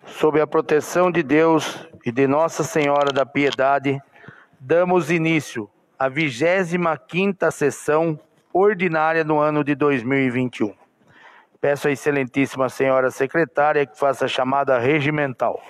sob a proteção de Deus e de Nossa Senhora da Piedade, damos início à 25ª sessão ordinária no ano de 2021. Peço à excelentíssima senhora secretária que faça a chamada regimental.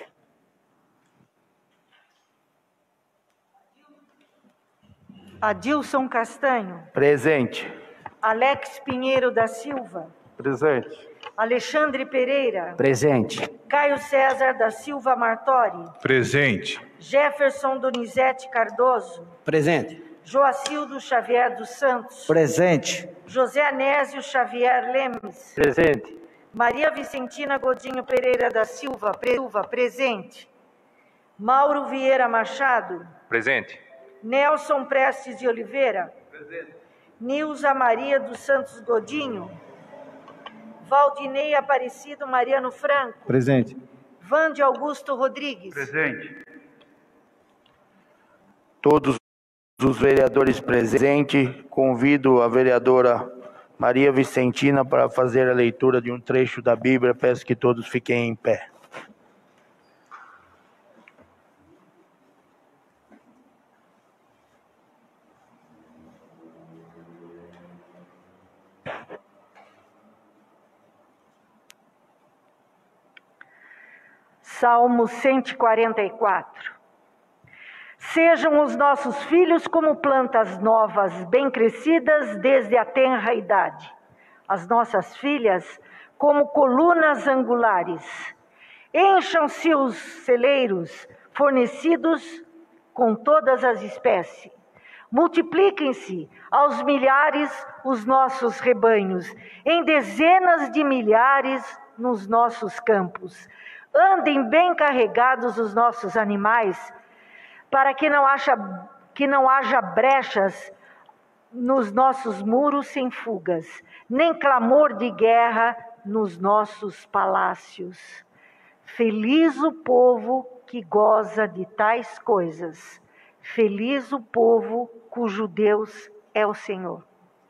Adilson Castanho. Presente. Alex Pinheiro da Silva. Presente. Alexandre Pereira. Presente. Caio César da Silva Martori. Presente. Jefferson Donizete Cardoso. Presente. Joacildo Xavier dos Santos. Presente. José Anésio Xavier Lemes. Presente. Maria Vicentina Godinho Pereira da Silva, presente. Mauro Vieira Machado. Presente. Nelson Prestes de Oliveira. Presente. Nilza Maria dos Santos Godinho. Valdinei Aparecido Mariano Franco. Presente. Vande Augusto Rodrigues. Presente. Todos os vereadores presentes, convido a vereadora Maria Vicentina para fazer a leitura de um trecho da Bíblia. Peço que todos fiquem em pé. Salmo 144. Sejam os nossos filhos como plantas novas, bem crescidas desde a tenra idade. As nossas filhas como colunas angulares. Encham-se os celeiros fornecidos com todas as espécies. Multipliquem-se aos milhares os nossos rebanhos, em dezenas de milhares nos nossos campos. Andem bem carregados os nossos animais, para que não haja brechas nos nossos muros sem fugas, nem clamor de guerra nos nossos palácios. Feliz o povo que goza de tais coisas. Feliz o povo cujo Deus é o Senhor.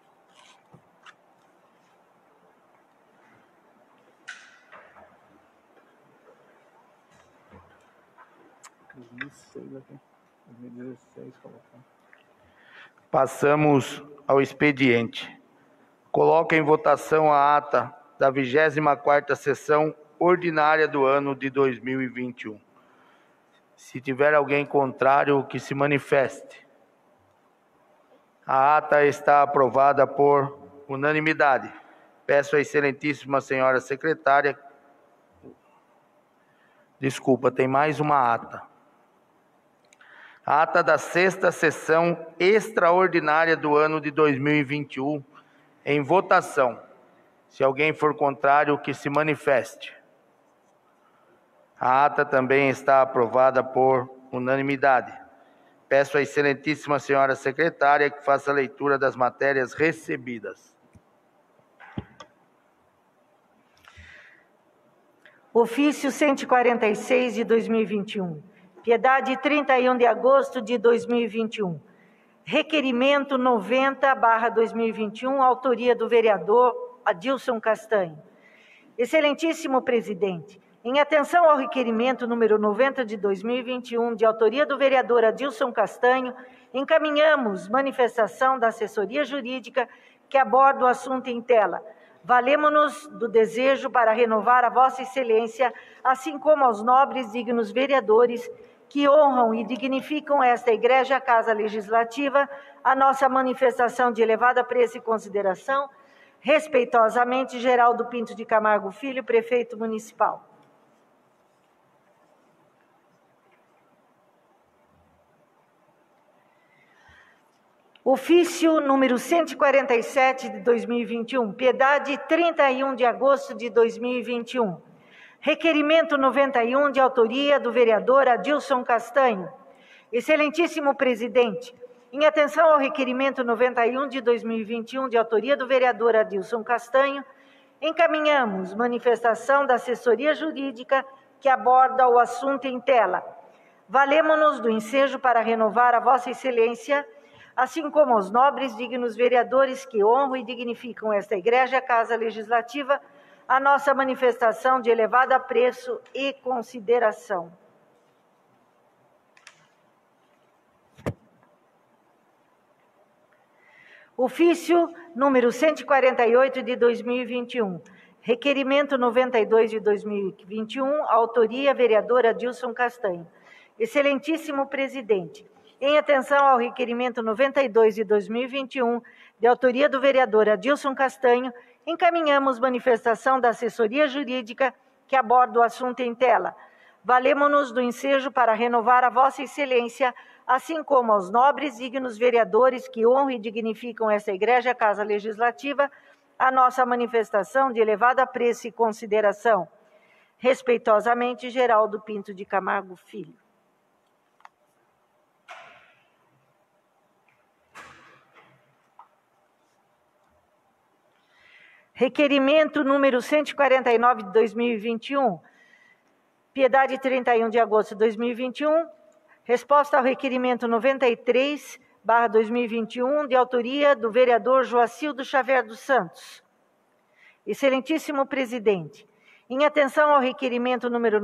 Passamos ao expediente. Coloco em votação a ata da 24ª sessão ordinária do ano de 2021. Se tiver alguém contrário, que se manifeste. A ata está aprovada por unanimidade. Peço à excelentíssima senhora secretária. Desculpa, tem mais uma ata. A ata da 6ª sessão extraordinária do ano de 2021 em votação. Se alguém for contrário, que se manifeste. A ata também está aprovada por unanimidade. Peço à excelentíssima senhora secretária que faça a leitura das matérias recebidas. Ofício 146 de 2021. Piedade, 31 de agosto de 2021. Requerimento 90/2021, autoria do vereador Adilson Castanho. Excelentíssimo presidente, em atenção ao requerimento número 90 de 2021, de autoria do vereador Adilson Castanho, encaminhamos manifestação da assessoria jurídica que aborda o assunto em tela. Valemo-nos do desejo para renovar a Vossa Excelência, assim como aos nobres dignos vereadores que honram e dignificam esta Igreja Casa Legislativa, a nossa manifestação de elevado apreço e consideração, respeitosamente, Geraldo Pinto de Camargo Filho, Prefeito Municipal. Ofício número 147 de 2021, Piedade, 31 de agosto de 2021. Requerimento 91, de autoria do vereador Adilson Castanho. Excelentíssimo presidente, em atenção ao requerimento 91 de 2021, de autoria do vereador Adilson Castanho, encaminhamos manifestação da assessoria jurídica que aborda o assunto em tela. Valemo-nos do ensejo para renovar a Vossa Excelência, assim como aos nobres dignos vereadores que honram e dignificam esta Igreja Casa Legislativa, a nossa manifestação de elevado apreço e consideração. Ofício número 148 de 2021, requerimento 92 de 2021, autoria vereadora Dilson Castanho. Excelentíssimo presidente, em atenção ao requerimento 92 de 2021, de autoria do vereador Adilson Castanho, encaminhamos manifestação da assessoria jurídica que aborda o assunto em tela. Valemo-nos do ensejo para renovar a Vossa Excelência, assim como aos nobres e dignos vereadores que honram e dignificam esta Igreja Casa Legislativa, a nossa manifestação de elevado apreço e consideração. Respeitosamente, Geraldo Pinto de Camargo Filho. Requerimento número 149 de 2021, Piedade, 31 de agosto de 2021, resposta ao requerimento 93/2021, de autoria do vereador Joacildo Xavier dos Santos. Excelentíssimo presidente, em atenção ao requerimento número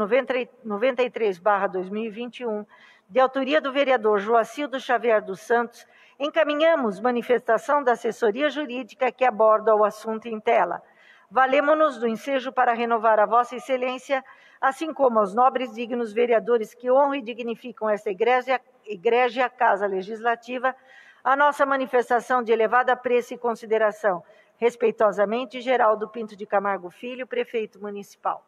93/2021, de autoria do vereador Joacildo Xavier dos Santos, encaminhamos manifestação da assessoria jurídica que aborda o assunto em tela. Valemo-nos do ensejo para renovar a Vossa Excelência, assim como aos nobres dignos vereadores que honram e dignificam esta Igreja Casa Legislativa, a nossa manifestação de elevado apreço e consideração. Respeitosamente, Geraldo Pinto de Camargo Filho, prefeito municipal.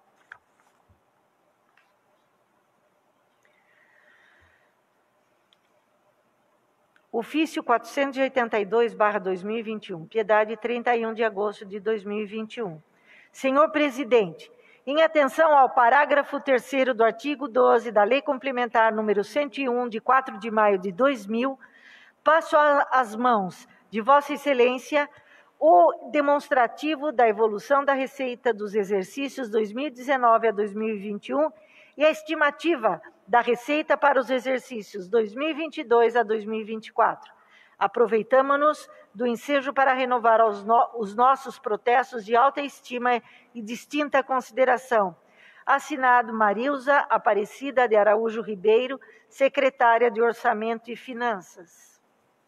Ofício 482/2021, Piedade, 31 de agosto de 2021. Senhor presidente, em atenção ao parágrafo 3º do artigo 12 da Lei Complementar número 101, de 4 de maio de 2000, passo às mãos de Vossa Excelência o demonstrativo da evolução da receita dos exercícios 2019 a 2021 e a estimativa da receita para os exercícios 2022 a 2024. Aproveitamo-nos do ensejo para renovar os nossos protestos de alta estima e distinta consideração. Assinado Marilza Aparecida de Araújo Ribeiro, secretária de Orçamento e Finanças.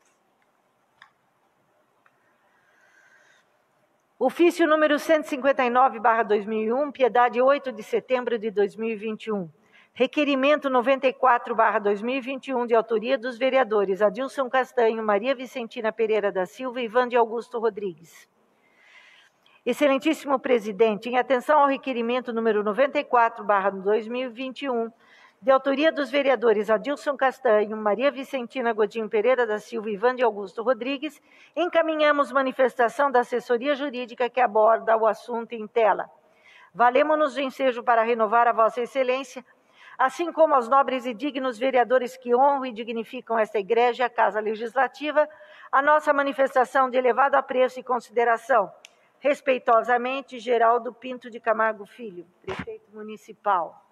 Ofício número 159/2001, Piedade, 8 de setembro de 2021. Requerimento 94/2021, de autoria dos vereadores Adilson Castanho, Maria Vicentina Pereira da Silva e Vande Augusto Rodrigues. Excelentíssimo presidente, em atenção ao requerimento número 94/2021, de autoria dos vereadores Adilson Castanho, Maria Vicentina Godinho Pereira da Silva e Vande Augusto Rodrigues, encaminhamos manifestação da assessoria jurídica que aborda o assunto em tela. Valemo-nos do ensejo para renovar a Vossa Excelência, assim como aos nobres e dignos vereadores que honram e dignificam esta Igreja, a Casa Legislativa, a nossa manifestação de elevado apreço e consideração. Respeitosamente, Geraldo Pinto de Camargo Filho, prefeito municipal.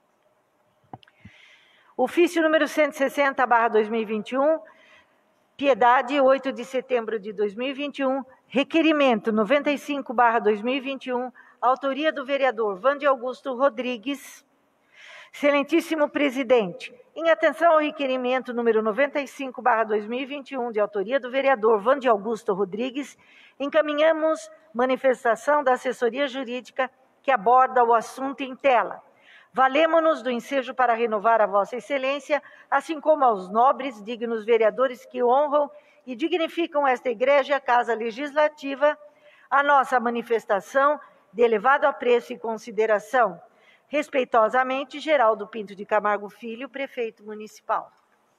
Ofício número 160/2021, Piedade, 8 de setembro de 2021, requerimento 95/2021, autoria do vereador Vande Augusto Rodrigues. Excelentíssimo presidente, em atenção ao requerimento número 95/2021, de autoria do vereador Vande Augusto Rodrigues, encaminhamos manifestação da assessoria jurídica que aborda o assunto em tela. Valemo-nos do ensejo para renovar a Vossa Excelência, assim como aos nobres, dignos vereadores que honram e dignificam esta Igreja, Casa Legislativa, a nossa manifestação de elevado apreço e consideração. Respeitosamente, Geraldo Pinto de Camargo Filho, prefeito municipal.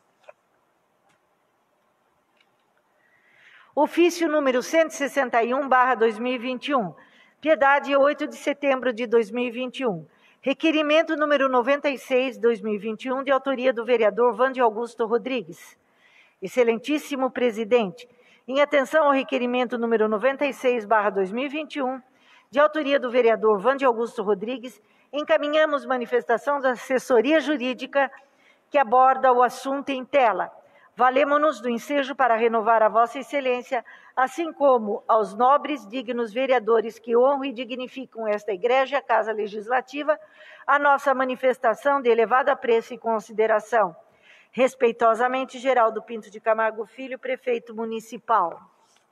Ofício número 161/2021, Piedade, 8 de setembro de 2021. Requerimento número 96/2021, de autoria do vereador Vande Augusto Rodrigues. Excelentíssimo presidente, em atenção ao requerimento número 96/2021, de autoria do vereador Vande Augusto Rodrigues, encaminhamos manifestação da assessoria jurídica que aborda o assunto em tela. Valemo-nos do ensejo para renovar a Vossa Excelência, assim como aos nobres, dignos vereadores que honram e dignificam esta Igreja, a Casa Legislativa, a nossa manifestação de elevado apreço e consideração. Respeitosamente, Geraldo Pinto de Camargo Filho, Prefeito Municipal.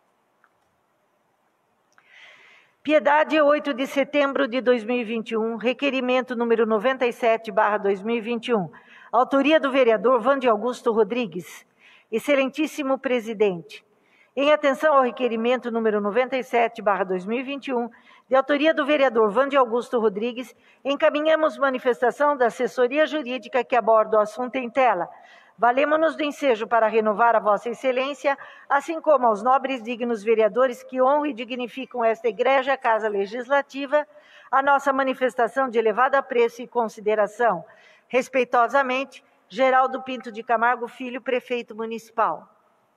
Piedade, 8 de setembro de 2021, requerimento número 97/2021. Autoria do vereador Vande Augusto Rodrigues. Excelentíssimo presidente, em atenção ao requerimento número 97/2021, de autoria do vereador Vande Augusto Rodrigues, encaminhamos manifestação da assessoria jurídica que aborda o assunto em tela. Valemo-nos do ensejo para renovar a Vossa Excelência, assim como aos nobres dignos vereadores que honram e dignificam esta Igreja, Casa Legislativa, a nossa manifestação de elevado apreço e consideração. Respeitosamente, Geraldo Pinto de Camargo Filho, Prefeito Municipal.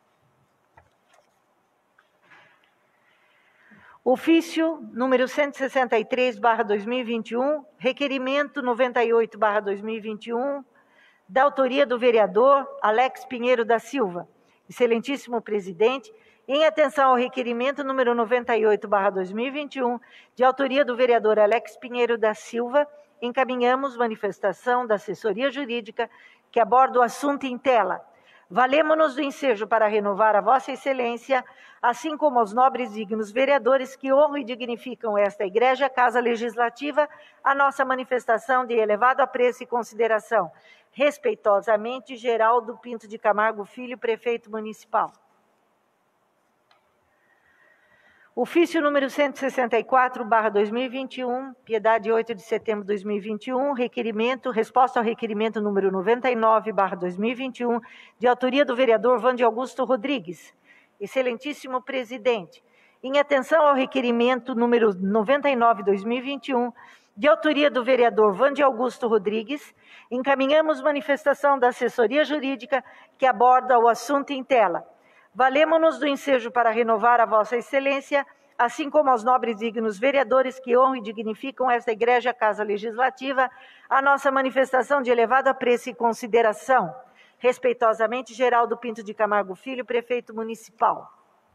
Ofício número 163/2021, requerimento 98/2021, da autoria do vereador Alex Pinheiro da Silva. Excelentíssimo presidente, em atenção ao requerimento número 98/2021, de autoria do vereador Alex Pinheiro da Silva, encaminhamos manifestação da assessoria jurídica que aborda o assunto em tela. Valemo-nos do ensejo para renovar a Vossa Excelência, assim como aos nobres dignos vereadores que honram e dignificam esta Igreja, Casa Legislativa, a nossa manifestação de elevado apreço e consideração. Respeitosamente, Geraldo Pinto de Camargo Filho, Prefeito Municipal. Ofício número 164/2021, Piedade, 8 de setembro de 2021, resposta ao requerimento número 99/2021, de autoria do vereador Vande Augusto Rodrigues. Excelentíssimo presidente, em atenção ao requerimento número 99/2021, de autoria do vereador Vande Augusto Rodrigues, encaminhamos manifestação da assessoria jurídica que aborda o assunto em tela. Valemo-nos do ensejo para renovar a Vossa Excelência, assim como aos nobres dignos vereadores que honram e dignificam esta Igreja, Casa Legislativa, a nossa manifestação de elevado apreço e consideração. Respeitosamente, Geraldo Pinto de Camargo Filho, Prefeito Municipal.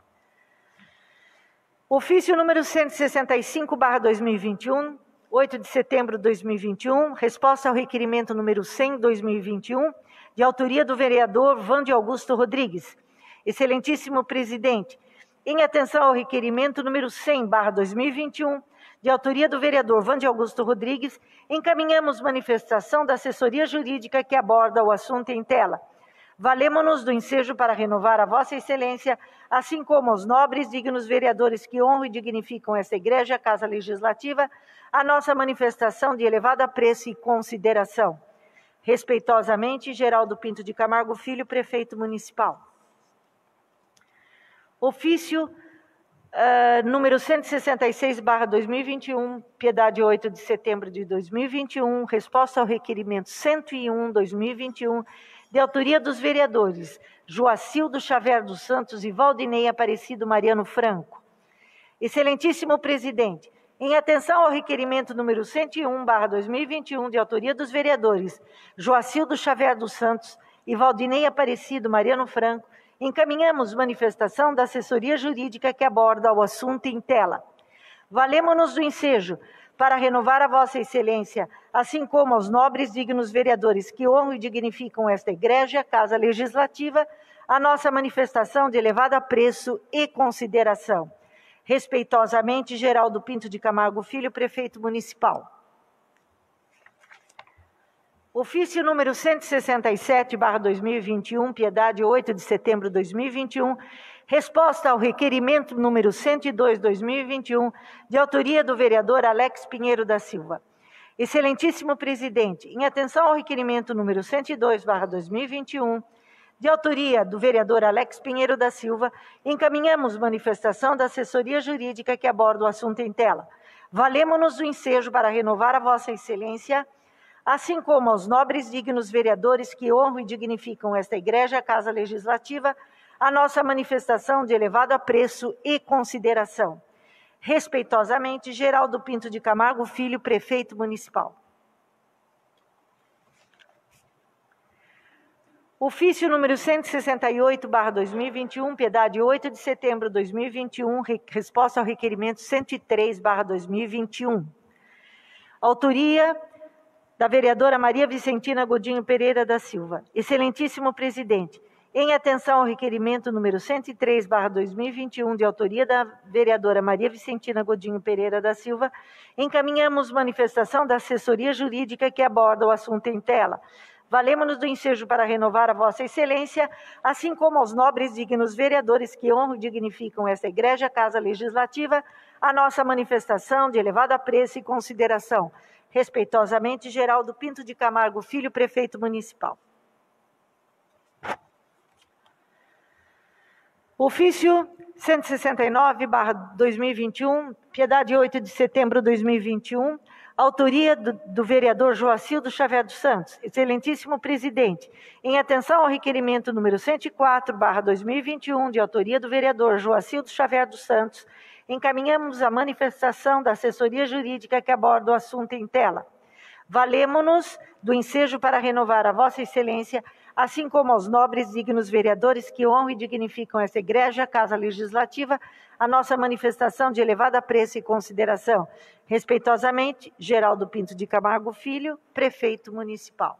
Ofício número 165/2021, 8 de setembro de 2021, resposta ao requerimento número 100/2021, de autoria do vereador Vande Augusto Rodrigues. Excelentíssimo presidente, em atenção ao requerimento número 100/2021, de autoria do vereador Vande Augusto Rodrigues, encaminhamos manifestação da assessoria jurídica que aborda o assunto em tela. Valemo-nos do ensejo para renovar a Vossa Excelência, assim como aos nobres dignos vereadores que honram e dignificam esta Igreja, Casa Legislativa, a nossa manifestação de elevado apreço e consideração. Respeitosamente, Geraldo Pinto de Camargo Filho, Prefeito Municipal. Ofício número 166/2021, Piedade, 8 de setembro de 2021, resposta ao requerimento 101/2021, de autoria dos vereadores Joacildo Xavier dos Santos e Valdinei Aparecido Mariano Franco. Excelentíssimo presidente, em atenção ao requerimento número 101/2021, de autoria dos vereadores Joacildo Xavier dos Santos e Valdinei Aparecido Mariano Franco, encaminhamos manifestação da assessoria jurídica que aborda o assunto em tela. Valemo-nos do ensejo para renovar a Vossa Excelência, assim como aos nobres dignos vereadores que honram e dignificam esta Igreja, Casa Legislativa, a nossa manifestação de elevado apreço e consideração. Respeitosamente, Geraldo Pinto de Camargo Filho, Prefeito Municipal. Ofício número 167/2021, Piedade, 8 de setembro de 2021, resposta ao requerimento número 102/2021, de autoria do vereador Alex Pinheiro da Silva. Excelentíssimo presidente, em atenção ao requerimento número 102/2021, de autoria do vereador Alex Pinheiro da Silva, encaminhamos manifestação da assessoria jurídica que aborda o assunto em tela. Valemo-nos do ensejo para renovar a Vossa Excelência, assim como aos nobres dignos vereadores que honram e dignificam esta Igreja, Casa Legislativa, a nossa manifestação de elevado apreço e consideração. Respeitosamente, Geraldo Pinto de Camargo Filho, Prefeito Municipal. Ofício número 168/2021, piedade 8 de setembro de 2021, resposta ao requerimento 103/2021. Autoria da vereadora Maria Vicentina Godinho Pereira da Silva. Excelentíssimo presidente, em atenção ao requerimento número 103/2021, de autoria da vereadora Maria Vicentina Godinho Pereira da Silva, encaminhamos manifestação da assessoria jurídica que aborda o assunto em tela. Valemos-nos do ensejo para renovar a Vossa Excelência, assim como aos nobres dignos vereadores que honram e dignificam esta Igreja Casa Legislativa, a nossa manifestação de elevado apreço e consideração. Respeitosamente, Geraldo Pinto de Camargo Filho, Prefeito Municipal. Ofício 169/2021, piedade 8 de setembro de 2021, autoria do vereador Joacildo Xavier dos Santos. Excelentíssimo presidente, em atenção ao requerimento número 104/2021, de autoria do vereador Joacildo Xavier dos Santos, encaminhamos a manifestação da assessoria jurídica que aborda o assunto em tela. Valemo-nos do ensejo para renovar a Vossa Excelência, assim como aos nobres dignos vereadores que honram e dignificam esta Igreja Casa Legislativa, a nossa manifestação de elevado apreço e consideração. Respeitosamente, Geraldo Pinto de Camargo Filho, Prefeito Municipal.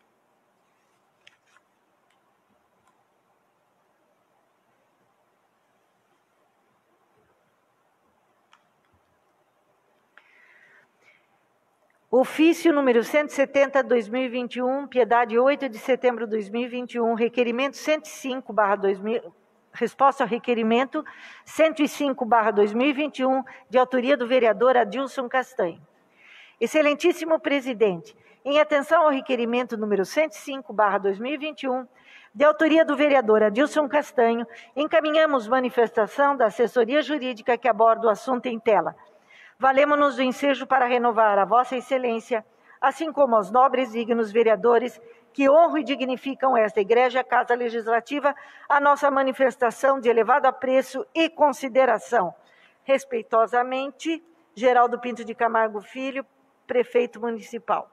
Ofício número 170/2021, piedade 8 de setembro de 2021, requerimento 105/2021, resposta ao requerimento 105/2021, de autoria do vereador Adilson Castanho. Excelentíssimo presidente, em atenção ao requerimento número 105/2021, de autoria do vereador Adilson Castanho, encaminhamos manifestação da assessoria jurídica que aborda o assunto em tela. Valemo-nos do ensejo para renovar a Vossa Excelência, assim como aos nobres dignos vereadores que honram e dignificam esta Igreja Casa Legislativa, a nossa manifestação de elevado apreço e consideração. Respeitosamente, Geraldo Pinto de Camargo Filho, Prefeito Municipal.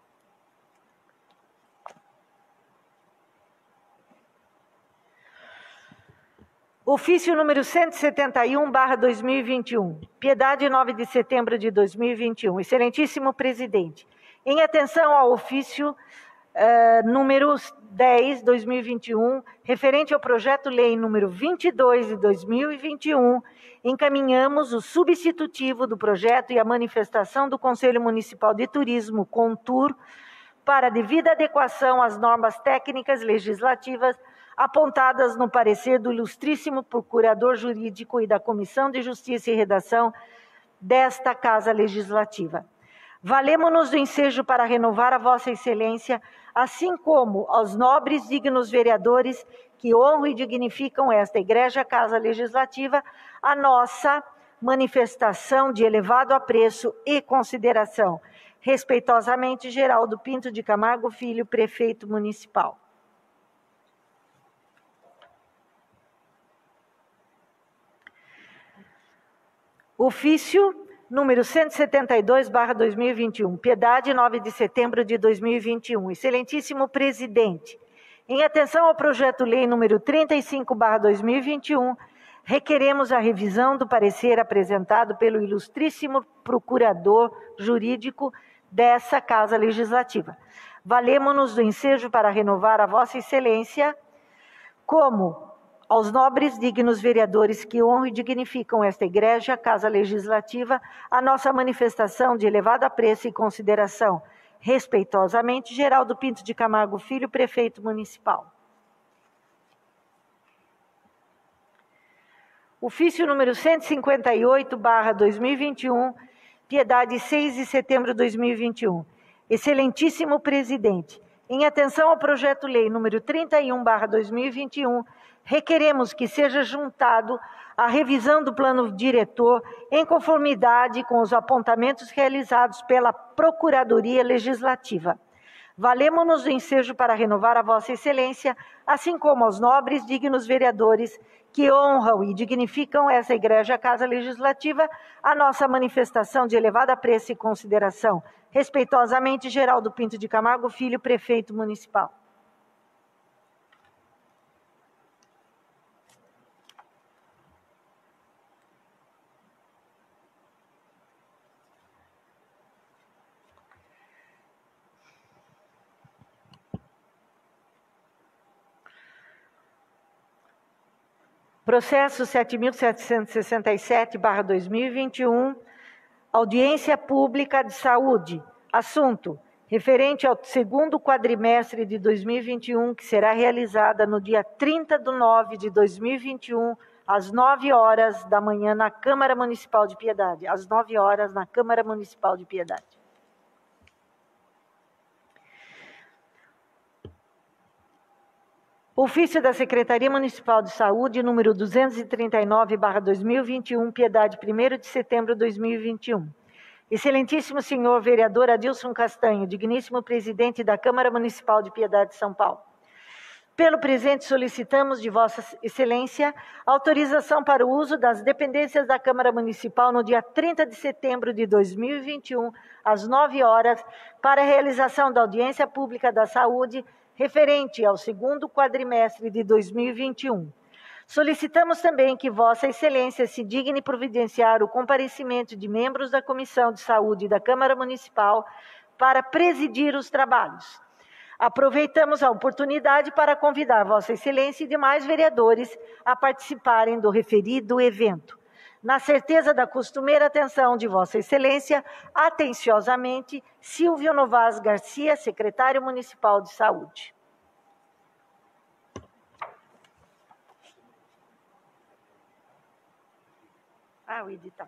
Ofício número 171/2021, piedade 9 de setembro de 2021. Excelentíssimo presidente, em atenção ao ofício número 10/2021, referente ao projeto-lei número 22 de 2021, encaminhamos o substitutivo do projeto e a manifestação do Conselho Municipal de Turismo, CONTUR, para devida adequação às normas técnicas legislativas apontadas no parecer do ilustríssimo procurador jurídico e da Comissão de Justiça e Redação desta Casa Legislativa. Valemo-nos do ensejo para renovar a Vossa Excelência, assim como aos nobres dignos vereadores que honram e dignificam esta Igreja Casa Legislativa, a nossa manifestação de elevado apreço e consideração. Respeitosamente, Geraldo Pinto de Camargo Filho, Prefeito Municipal. Ofício número 172/2021, piedade 9 de setembro de 2021. Excelentíssimo presidente, em atenção ao projeto-lei número 35/2021, requeremos a revisão do parecer apresentado pelo ilustríssimo procurador jurídico dessa Casa Legislativa. Valemo-nos do ensejo para renovar a Vossa Excelência, como aos nobres dignos vereadores que honram e dignificam esta Igreja Casa Legislativa, a nossa manifestação de elevado apreço e consideração. Respeitosamente, Geraldo Pinto de Camargo Filho, Prefeito Municipal. Ofício número 158/2021, piedade 6 de setembro de 2021. Excelentíssimo presidente, em atenção ao projeto-lei número 31/2021, requeremos que seja juntado a revisão do plano diretor em conformidade com os apontamentos realizados pela Procuradoria Legislativa. Valemo-nos do ensejo para renovar a Vossa Excelência, assim como aos nobres dignos vereadores que honram e dignificam essa Igreja Casa Legislativa, a nossa manifestação de elevado apreço e consideração. Respeitosamente, Geraldo Pinto de Camargo Filho, Prefeito Municipal. Processo 7.767/2021, audiência pública de saúde. Assunto: referente ao segundo quadrimestre de 2021, que será realizada no dia 30/9/2021, às 9 horas da manhã, na Câmara Municipal de Piedade. Às 9 horas, na Câmara Municipal de Piedade. Ofício da Secretaria Municipal de Saúde, número 239/2021, Piedade, 1º de setembro de 2021. Excelentíssimo senhor vereador Adilson Castanho, digníssimo presidente da Câmara Municipal de Piedade de São Paulo. Pelo presente, solicitamos de Vossa Excelência autorização para o uso das dependências da Câmara Municipal no dia 30 de setembro de 2021, às 9 horas, para a realização da audiência pública da saúde referente ao segundo quadrimestre de 2021. Solicitamos também que Vossa Excelência se digne providenciar o comparecimento de membros da Comissão de Saúde da Câmara Municipal para presidir os trabalhos. Aproveitamos a oportunidade para convidar Vossa Excelência e demais vereadores a participarem do referido evento. Na certeza da costumeira atenção de Vossa Excelência, atenciosamente, Silvio Novas Garcia, secretário municipal de Saúde. O edital.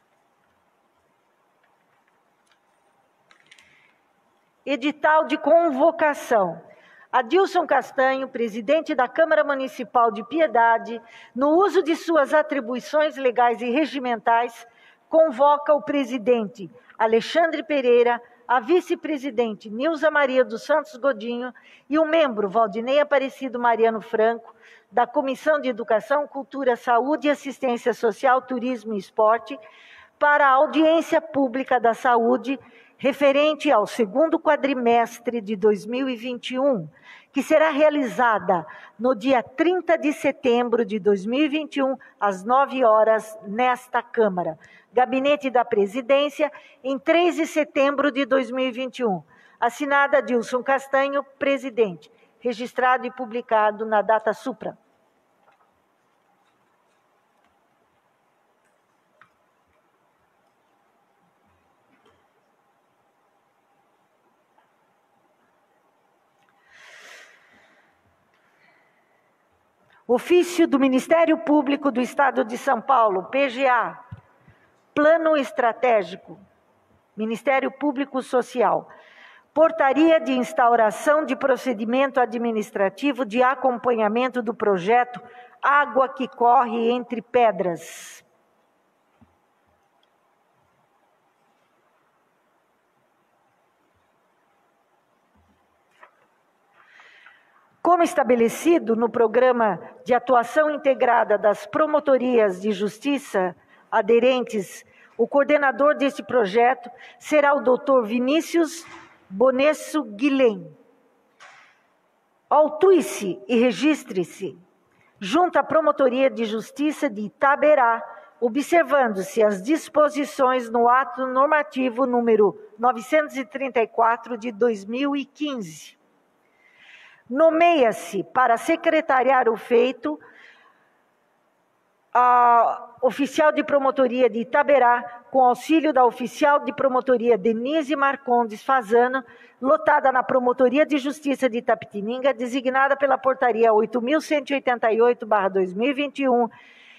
Edital de convocação. Adilson Castanho, presidente da Câmara Municipal de Piedade, no uso de suas atribuições legais e regimentais, convoca o presidente Alexandre Pereira, a vice-presidente Nilza Maria dos Santos Godinho e o membro Valdinei Aparecido Mariano Franco, da Comissão de Educação, Cultura, Saúde e Assistência Social, Turismo e Esporte, para a audiência pública da saúde referente ao segundo quadrimestre de 2021, que será realizada no dia 30 de setembro de 2021, às 9 horas, nesta Câmara. Gabinete da Presidência, em 3 de setembro de 2021. Assinada Adilson Castanho, presidente. Registrado e publicado na data supra. Ofício do Ministério Público do Estado de São Paulo, PGA, Plano Estratégico, Ministério Público Social, Portaria de instauração de procedimento administrativo de acompanhamento do projeto Água que Corre Entre Pedras. Como estabelecido no Programa de Atuação Integrada das Promotorias de Justiça aderentes, o coordenador deste projeto será o Dr. Vinícius Bonesso Guilhem. Autue-se e registre-se junto à Promotoria de Justiça de Itaberá, observando-se as disposições no ato normativo número 934 de 2015. Nomeia-se para secretariar o feito a oficial de promotoria de Itaberá, com auxílio da oficial de promotoria Denise Marcondes Fazano, lotada na Promotoria de Justiça de Itapetininga, designada pela Portaria 8.188/2021,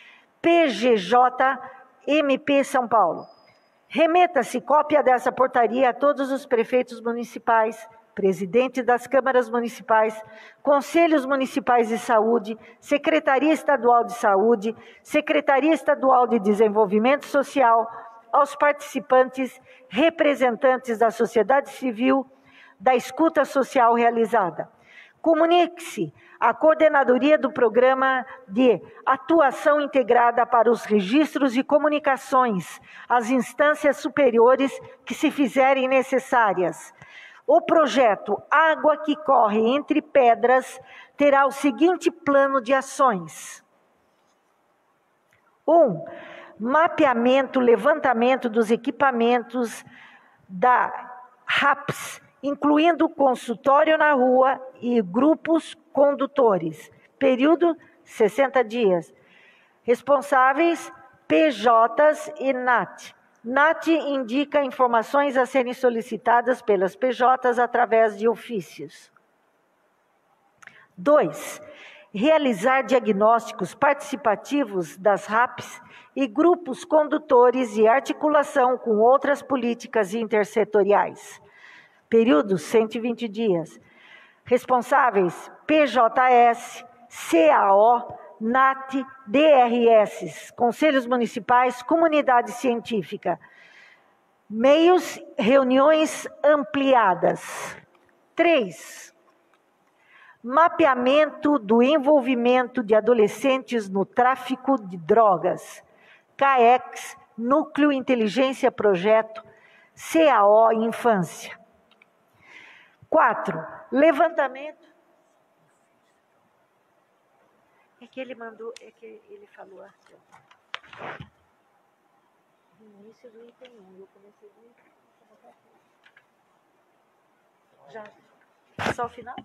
PGJ-MP São Paulo. Remeta-se cópia dessa portaria a todos os prefeitos municipais, presidente das câmaras municipais, conselhos municipais de saúde, Secretaria Estadual de Saúde, Secretaria Estadual de Desenvolvimento Social, aos participantes, representantes da sociedade civil, da escuta social realizada. Comunique-se à Coordenadoria do Programa de Atuação Integrada para os Registros e Comunicações, às instâncias superiores que se fizerem necessárias. O projeto Água que Corre Entre Pedras terá o seguinte plano de ações. 1. Mapeamento, levantamento dos equipamentos da RAPS, incluindo consultório na rua e grupos condutores. Período 60 dias. Responsáveis, PJs e NAT. NAT indica informações a serem solicitadas pelas PJs através de ofícios. 2. Realizar diagnósticos participativos das RAPs e grupos condutores e articulação com outras políticas intersetoriais. Período 120 dias. Responsáveis, PJS, CAO, NAT, DRS, Conselhos Municipais, Comunidade Científica. Meios, reuniões ampliadas. 3. Mapeamento do envolvimento de adolescentes no tráfico de drogas. CAEX, Núcleo Inteligência Projeto, CAO Infância. 4. Levantamento. É que ele mandou, é que ele falou assim. No início do item 1, eu comecei do item 1. Já? Só o final?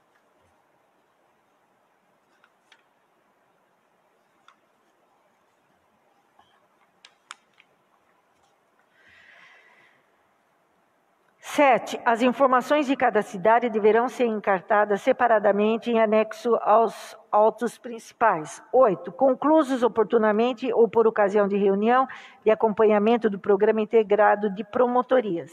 Sete, as informações de cada cidade deverão ser encartadas separadamente em anexo aos autos principais. 8, conclusos oportunamente ou por ocasião de reunião de acompanhamento do Programa Integrado de Promotorias.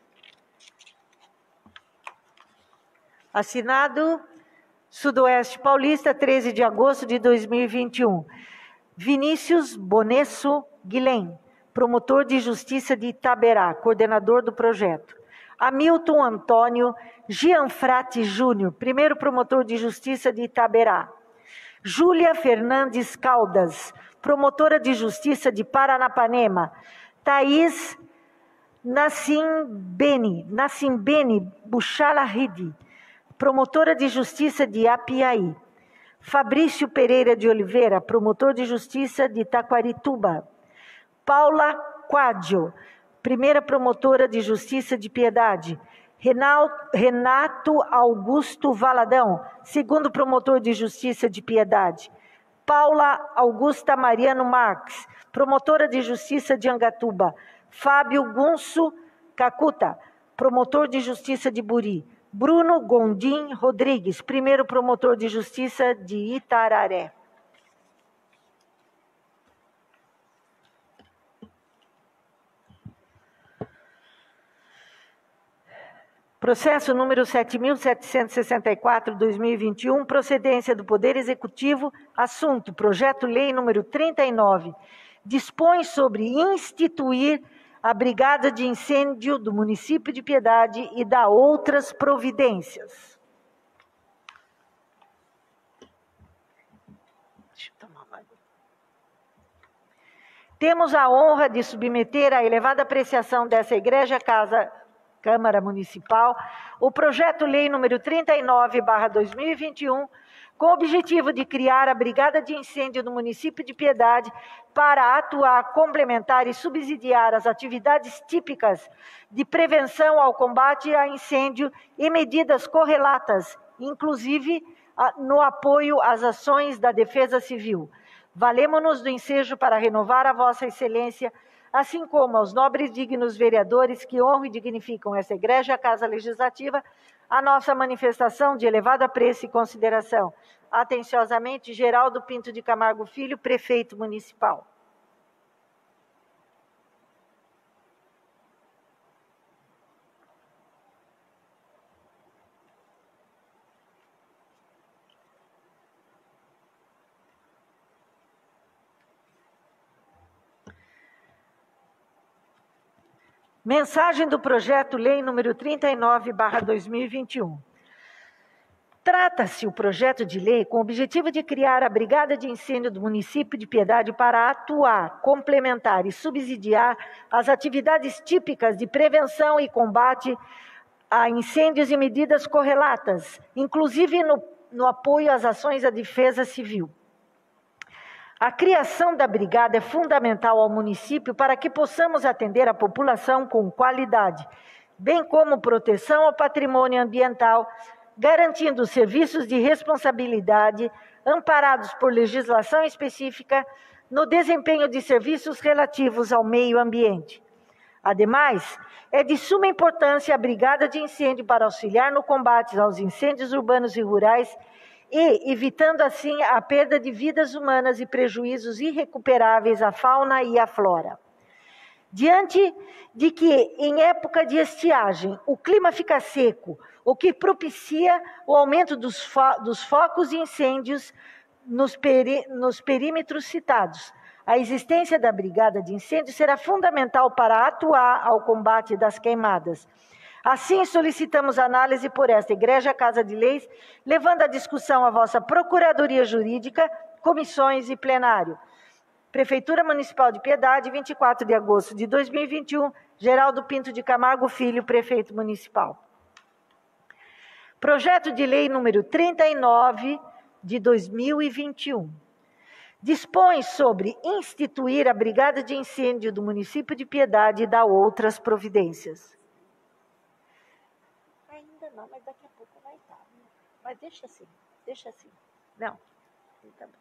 Assinado, Sudoeste Paulista, 13 de agosto de 2021. Vinícius Bonesso Guilhem, promotor de Justiça de Itaberá, coordenador do projeto. Hamilton Antônio Gianfrati Júnior, primeiro promotor de Justiça de Itaberá. Júlia Fernandes Caldas, promotora de Justiça de Paranapanema. Thaís Nassimbene Buchala Ridi, promotora de Justiça de Apiaí. Fabrício Pereira de Oliveira, promotor de Justiça de Taquarituba. Paula Quadio, primeira promotora de Justiça de Piedade. Renato Augusto Valadão, segundo promotor de Justiça de Piedade. Paula Augusta Mariano Marques, promotora de Justiça de Angatuba. Fábio Gunso Cacuta, promotor de Justiça de Buri. Bruno Gondim Rodrigues, primeiro promotor de Justiça de Itararé. Processo número 7.764/2021, procedência do Poder Executivo, assunto, projeto-lei número 39, dispõe sobre instituir a Brigada de Incêndio do município de Piedade e dá outras providências. Deixa eu tomar uma água. Temos a honra de submeter à elevada apreciação dessa Igreja Câmara Municipal, o projeto-lei número 39/2021, com o objetivo de criar a Brigada de Incêndio do município de Piedade para atuar, complementar e subsidiar as atividades típicas de prevenção ao combate a incêndio e medidas correlatas, inclusive no apoio às ações da Defesa Civil. Valemo-nos do ensejo para renovar a Vossa Excelência, assim como aos nobres e dignos vereadores que honram e dignificam essa Igreja Casa Legislativa, a nossa manifestação de elevado apreço e consideração. Atenciosamente, Geraldo Pinto de Camargo Filho, Prefeito Municipal. Mensagem do projeto-lei número 39/2021. Trata-se o projeto de lei com o objetivo de criar a Brigada de Incêndio do município de Piedade para atuar, complementar e subsidiar as atividades típicas de prevenção e combate a incêndios e medidas correlatas, inclusive no apoio às ações da Defesa Civil. A criação da brigada é fundamental ao município para que possamos atender a população com qualidade, bem como proteção ao patrimônio ambiental, garantindo serviços de responsabilidade amparados por legislação específica no desempenho de serviços relativos ao meio ambiente. Ademais, é de suma importância a Brigada de Incêndio para auxiliar no combate aos incêndios urbanos e rurais e evitando assim a perda de vidas humanas e prejuízos irrecuperáveis à fauna e à flora. Diante de que, em época de estiagem, o clima fica seco, o que propicia o aumento dos focos de incêndios nos perímetros citados, a existência da Brigada de Incêndio será fundamental para atuar ao combate das queimadas. Assim, solicitamos análise por esta Igreja Casa de Leis, levando a discussão à vossa Procuradoria Jurídica, comissões e plenário. Prefeitura Municipal de Piedade, 24 de agosto de 2021, Geraldo Pinto de Camargo Filho, Prefeito Municipal. Projeto de Lei número 39 de 2021. Dispõe sobre instituir a Brigada de Incêndio do município de Piedade e dá outras providências. Ainda não, mas daqui a pouco vai estar. Mas deixa assim, deixa assim. Não, tá bom.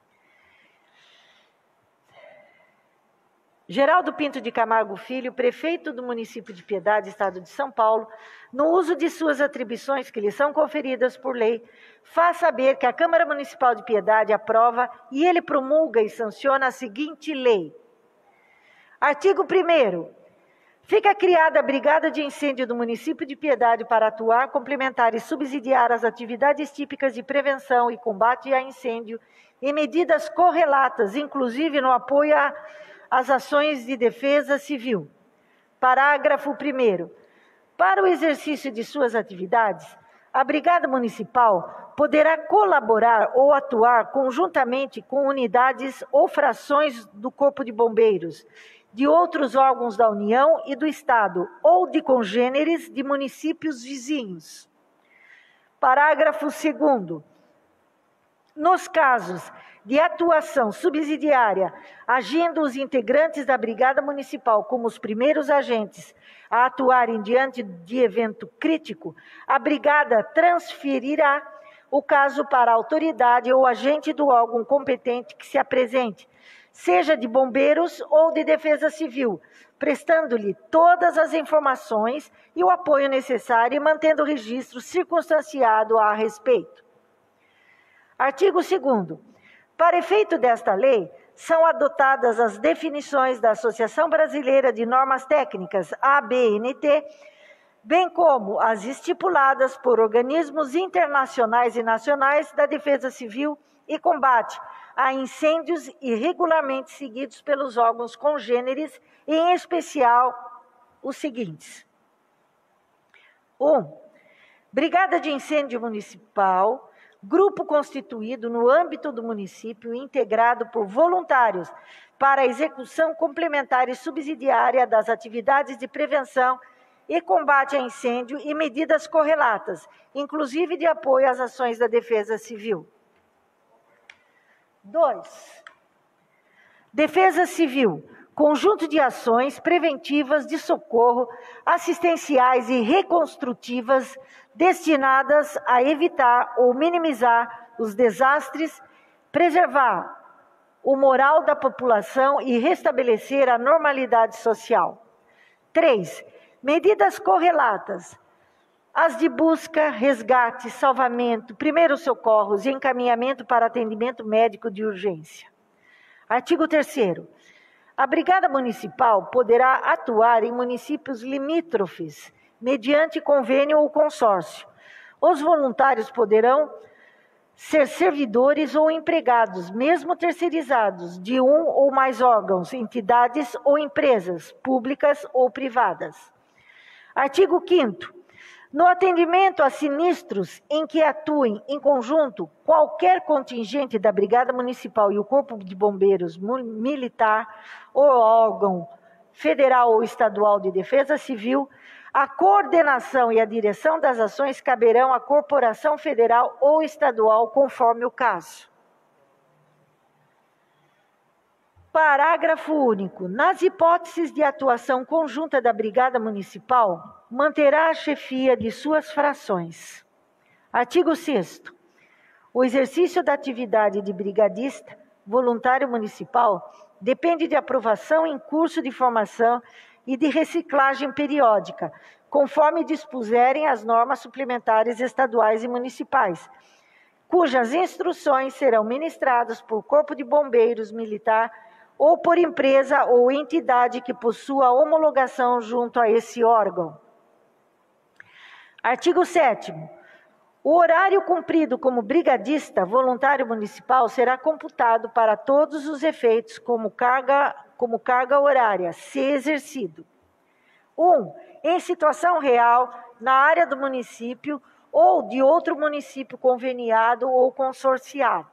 Geraldo Pinto de Camargo Filho, prefeito do município de Piedade, Estado de São Paulo, no uso de suas atribuições que lhe são conferidas por lei, faz saber que a Câmara Municipal de Piedade aprova e ele promulga e sanciona a seguinte lei. Artigo 1º. Fica criada a Brigada de Incêndio do município de Piedade para atuar, complementar e subsidiar as atividades típicas de prevenção e combate a incêndio e medidas correlatas, inclusive no apoio às ações de defesa civil. Parágrafo 1º. Para o exercício de suas atividades, a Brigada Municipal poderá colaborar ou atuar conjuntamente com unidades ou frações do Corpo de Bombeiros, de outros órgãos da União e do Estado, ou de congêneres de municípios vizinhos. Parágrafo 2º. Nos casos de atuação subsidiária, agindo os integrantes da Brigada Municipal como os primeiros agentes a atuarem diante de evento crítico, a Brigada transferirá o caso para a autoridade ou agente do órgão competente que se apresente, seja de bombeiros ou de defesa civil, prestando-lhe todas as informações e o apoio necessário e mantendo o registro circunstanciado a respeito. Artigo 2º. Para efeito desta lei, são adotadas as definições da Associação Brasileira de Normas Técnicas, ABNT, bem como as estipuladas por organismos internacionais e nacionais da defesa civil e combate a incêndios e regularmente seguidos pelos órgãos congêneres, e em especial os seguintes. 1. Brigada de Incêndio Municipal, grupo constituído no âmbito do município integrado por voluntários para a execução complementar e subsidiária das atividades de prevenção e combate a incêndio e medidas correlatas, inclusive de apoio às ações da defesa civil. 2. Defesa civil, conjunto de ações preventivas de socorro, assistenciais e reconstrutivas destinadas a evitar ou minimizar os desastres, preservar o moral da população e restabelecer a normalidade social. 3. Medidas correlatas, as de busca, resgate, salvamento, primeiros socorros e encaminhamento para atendimento médico de urgência. Artigo 3º. A Brigada Municipal poderá atuar em municípios limítrofes, mediante convênio ou consórcio. Os voluntários poderão ser servidores ou empregados, mesmo terceirizados, de um ou mais órgãos, entidades ou empresas, públicas ou privadas. Artigo 5º. No atendimento a sinistros em que atuem em conjunto qualquer contingente da Brigada Municipal e o Corpo de Bombeiros Militar ou órgão federal ou estadual de defesa civil, a coordenação e a direção das ações caberão à corporação federal ou estadual, conforme o caso. Parágrafo único. Nas hipóteses de atuação conjunta da Brigada Municipal, manterá a chefia de suas frações. Artigo 6º. O exercício da atividade de brigadista voluntário municipal depende de aprovação em curso de formação e de reciclagem periódica, conforme dispuserem as normas suplementares estaduais e municipais, cujas instruções serão ministradas por Corpo de Bombeiros Militar ou por empresa ou entidade que possua homologação junto a esse órgão. Artigo 7º. O horário cumprido como brigadista voluntário municipal será computado para todos os efeitos como carga horária, se exercido. 1. Em situação real, na área do município ou de outro município conveniado ou consorciado.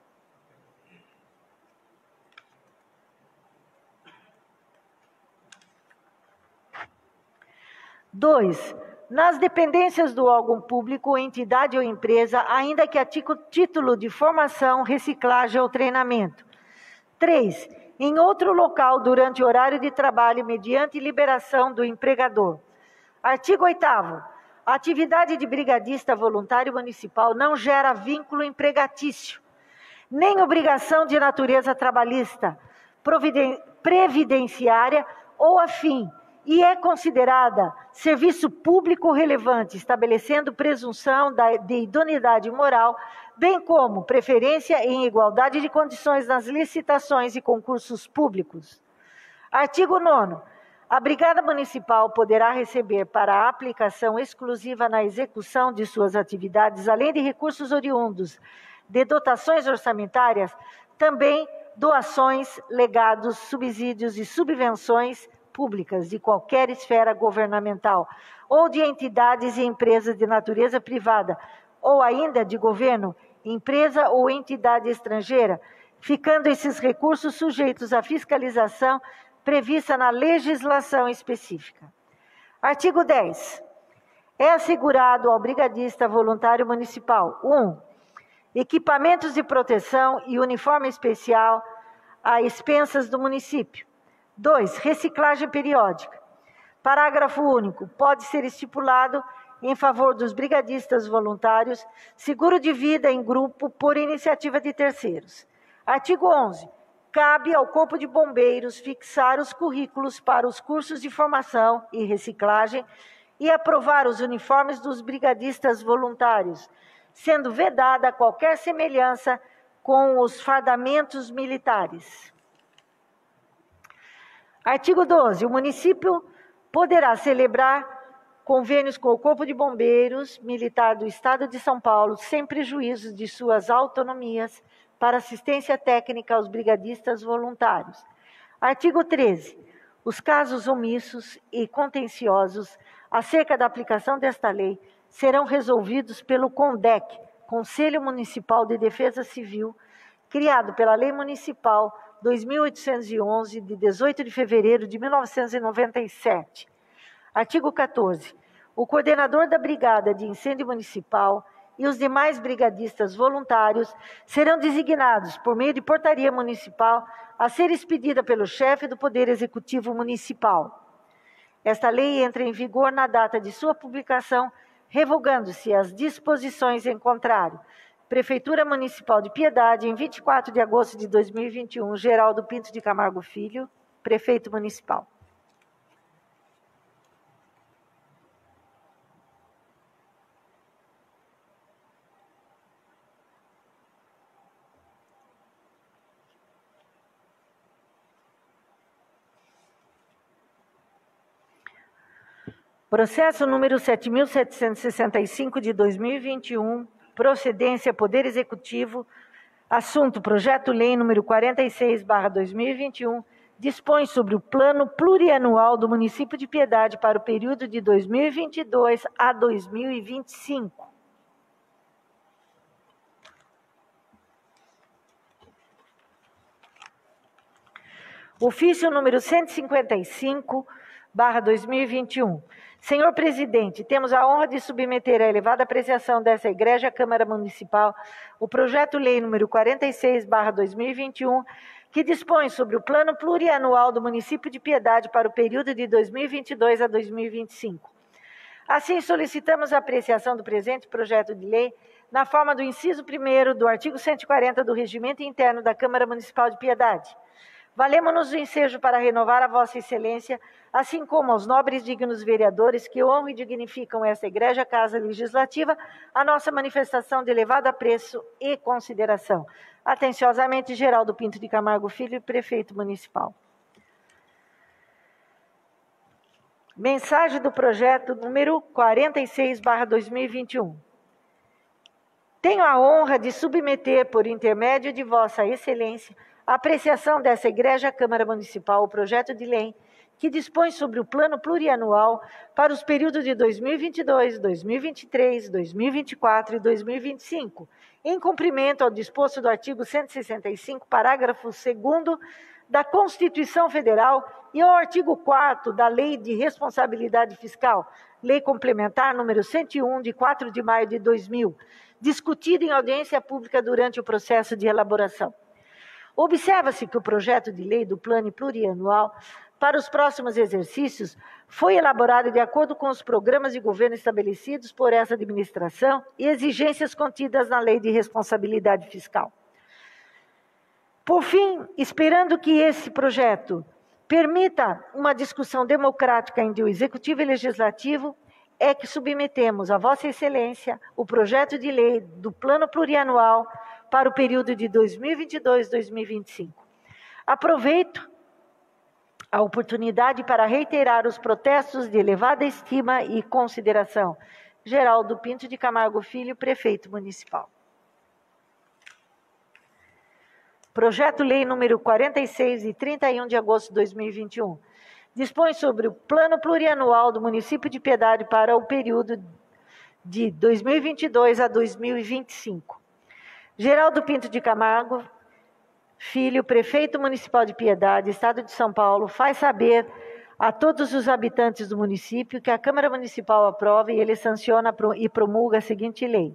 2. Nas dependências do órgão público, entidade ou empresa, ainda que a título de formação, reciclagem ou treinamento. 3. Em outro local, durante horário de trabalho, mediante liberação do empregador. Artigo 8º. A atividade de brigadista voluntário municipal não gera vínculo empregatício, nem obrigação de natureza trabalhista, previdenciária ou afim, e é considerada serviço público relevante, estabelecendo presunção de idoneidade moral, bem como preferência em igualdade de condições nas licitações e concursos públicos. Artigo 9º. A Brigada Municipal poderá receber para a aplicação exclusiva na execução de suas atividades, além de recursos oriundos de dotações orçamentárias, também doações, legados, subsídios e subvenções públicas de qualquer esfera governamental ou de entidades e empresas de natureza privada ou ainda de governo, empresa ou entidade estrangeira, ficando esses recursos sujeitos à fiscalização prevista na legislação específica. Artigo 10. É assegurado ao brigadista voluntário municipal: 1. Equipamentos de proteção e uniforme especial a expensas do município. 2. Reciclagem periódica. Parágrafo único. Pode ser estipulado em favor dos brigadistas voluntários seguro de vida em grupo por iniciativa de terceiros. Artigo 11. Cabe ao Corpo de Bombeiros fixar os currículos para os cursos de formação e reciclagem e aprovar os uniformes dos brigadistas voluntários, sendo vedada qualquer semelhança com os fardamentos militares. Artigo 12. O município poderá celebrar convênios com o Corpo de Bombeiros Militar do Estado de São Paulo, sem prejuízo de suas autonomias, para assistência técnica aos brigadistas voluntários. Artigo 13. Os casos omissos e contenciosos acerca da aplicação desta lei serão resolvidos pelo CONDEC, Conselho Municipal de Defesa Civil, criado pela Lei Municipal 2811, de 18 de fevereiro de 1997. Artigo 14. O coordenador da Brigada de Incêndio Municipal e os demais brigadistas voluntários serão designados por meio de portaria municipal a ser expedida pelo chefe do Poder Executivo Municipal. Esta lei entra em vigor na data de sua publicação, revogando-se as disposições em contrário. Prefeitura Municipal de Piedade, em 24 de agosto de 2021, Geraldo Pinto de Camargo Filho, Prefeito Municipal. Processo número 7.765 de 2021, procedência Poder Executivo, assunto Projeto-Lei número 46/2021, dispõe sobre o Plano Plurianual do Município de Piedade para o período de 2022 a 2025. Ofício número 155/2021. Senhor Presidente, temos a honra de submeter à elevada apreciação dessa Igreja Câmara Municipal o Projeto-Lei número 46/2021, que dispõe sobre o Plano Plurianual do Município de Piedade para o período de 2022 a 2025. Assim, solicitamos a apreciação do presente projeto de lei na forma do inciso 1º do artigo 140 do Regimento Interno da Câmara Municipal de Piedade. Valemos-nos do ensejo para renovar a Vossa Excelência, assim como aos nobres e dignos vereadores que honram e dignificam esta egrégia Casa Legislativa, a nossa manifestação de elevado apreço e consideração. Atenciosamente, Geraldo Pinto de Camargo Filho, Prefeito Municipal. Mensagem do projeto número 46/2021. Tenho a honra de submeter, por intermédio de Vossa Excelência, a apreciação dessa egrégia Câmara Municipal o projeto de lei que dispõe sobre o Plano Plurianual para os períodos de 2022, 2023, 2024 e 2025, em cumprimento ao disposto do artigo 165, parágrafo 2º da Constituição Federal e ao artigo 4º da Lei de Responsabilidade Fiscal, Lei Complementar número 101, de 4 de maio de 2000, discutida em audiência pública durante o processo de elaboração. Observa-se que o projeto de lei do Plano Plurianual para os próximos exercícios foi elaborado de acordo com os programas de governo estabelecidos por essa administração e exigências contidas na Lei de Responsabilidade Fiscal. Por fim, esperando que esse projeto permita uma discussão democrática entre o Executivo e o Legislativo, é que submetemos a Vossa Excelência o projeto de lei do Plano Plurianual para o período de 2022-2025. Aproveito a oportunidade para reiterar os protestos de elevada estima e consideração. Geraldo Pinto de Camargo Filho, Prefeito Municipal. Projeto-Lei número 46, de 31 de agosto de 2021. Dispõe sobre o Plano Plurianual do município de Piedade para o período de 2022 a 2025. Geraldo Pinto de Camargo Filho, Prefeito Municipal de Piedade, Estado de São Paulo, faz saber a todos os habitantes do município que a Câmara Municipal aprova e ele sanciona e promulga a seguinte lei.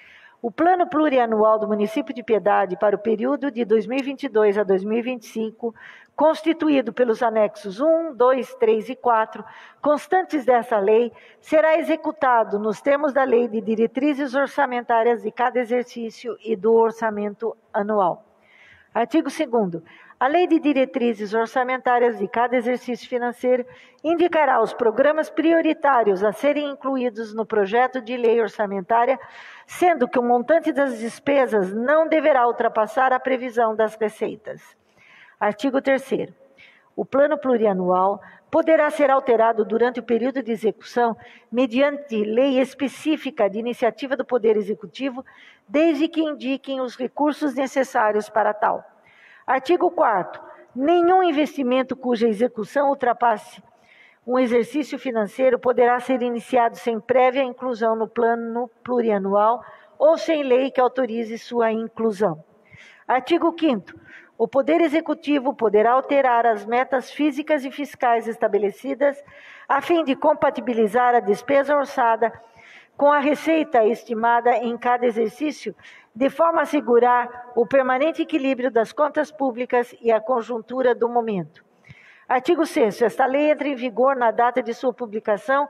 O Plano Plurianual do município de Piedade para o período de 2022 a 2025, constituído pelos anexos 1, 2, 3 e 4, constantes dessa lei, será executado nos termos da Lei de Diretrizes Orçamentárias de cada exercício e do orçamento anual. Artigo 2º. A Lei de Diretrizes Orçamentárias de cada exercício financeiro indicará os programas prioritários a serem incluídos no projeto de lei orçamentária, sendo que o montante das despesas não deverá ultrapassar a previsão das receitas. Artigo 3º. O Plano Plurianual poderá ser alterado durante o período de execução mediante lei específica de iniciativa do Poder Executivo, desde que indiquem os recursos necessários para tal. Artigo 4º. Nenhum investimento cuja execução ultrapasse um exercício financeiro poderá ser iniciado sem prévia inclusão no Plano Plurianual ou sem lei que autorize sua inclusão. Artigo 5º. O Poder Executivo poderá alterar as metas físicas e fiscais estabelecidas a fim de compatibilizar a despesa orçada com a receita estimada em cada exercício, de forma a assegurar o permanente equilíbrio das contas públicas e a conjuntura do momento. Artigo 6º. Esta lei entra em vigor na data de sua publicação,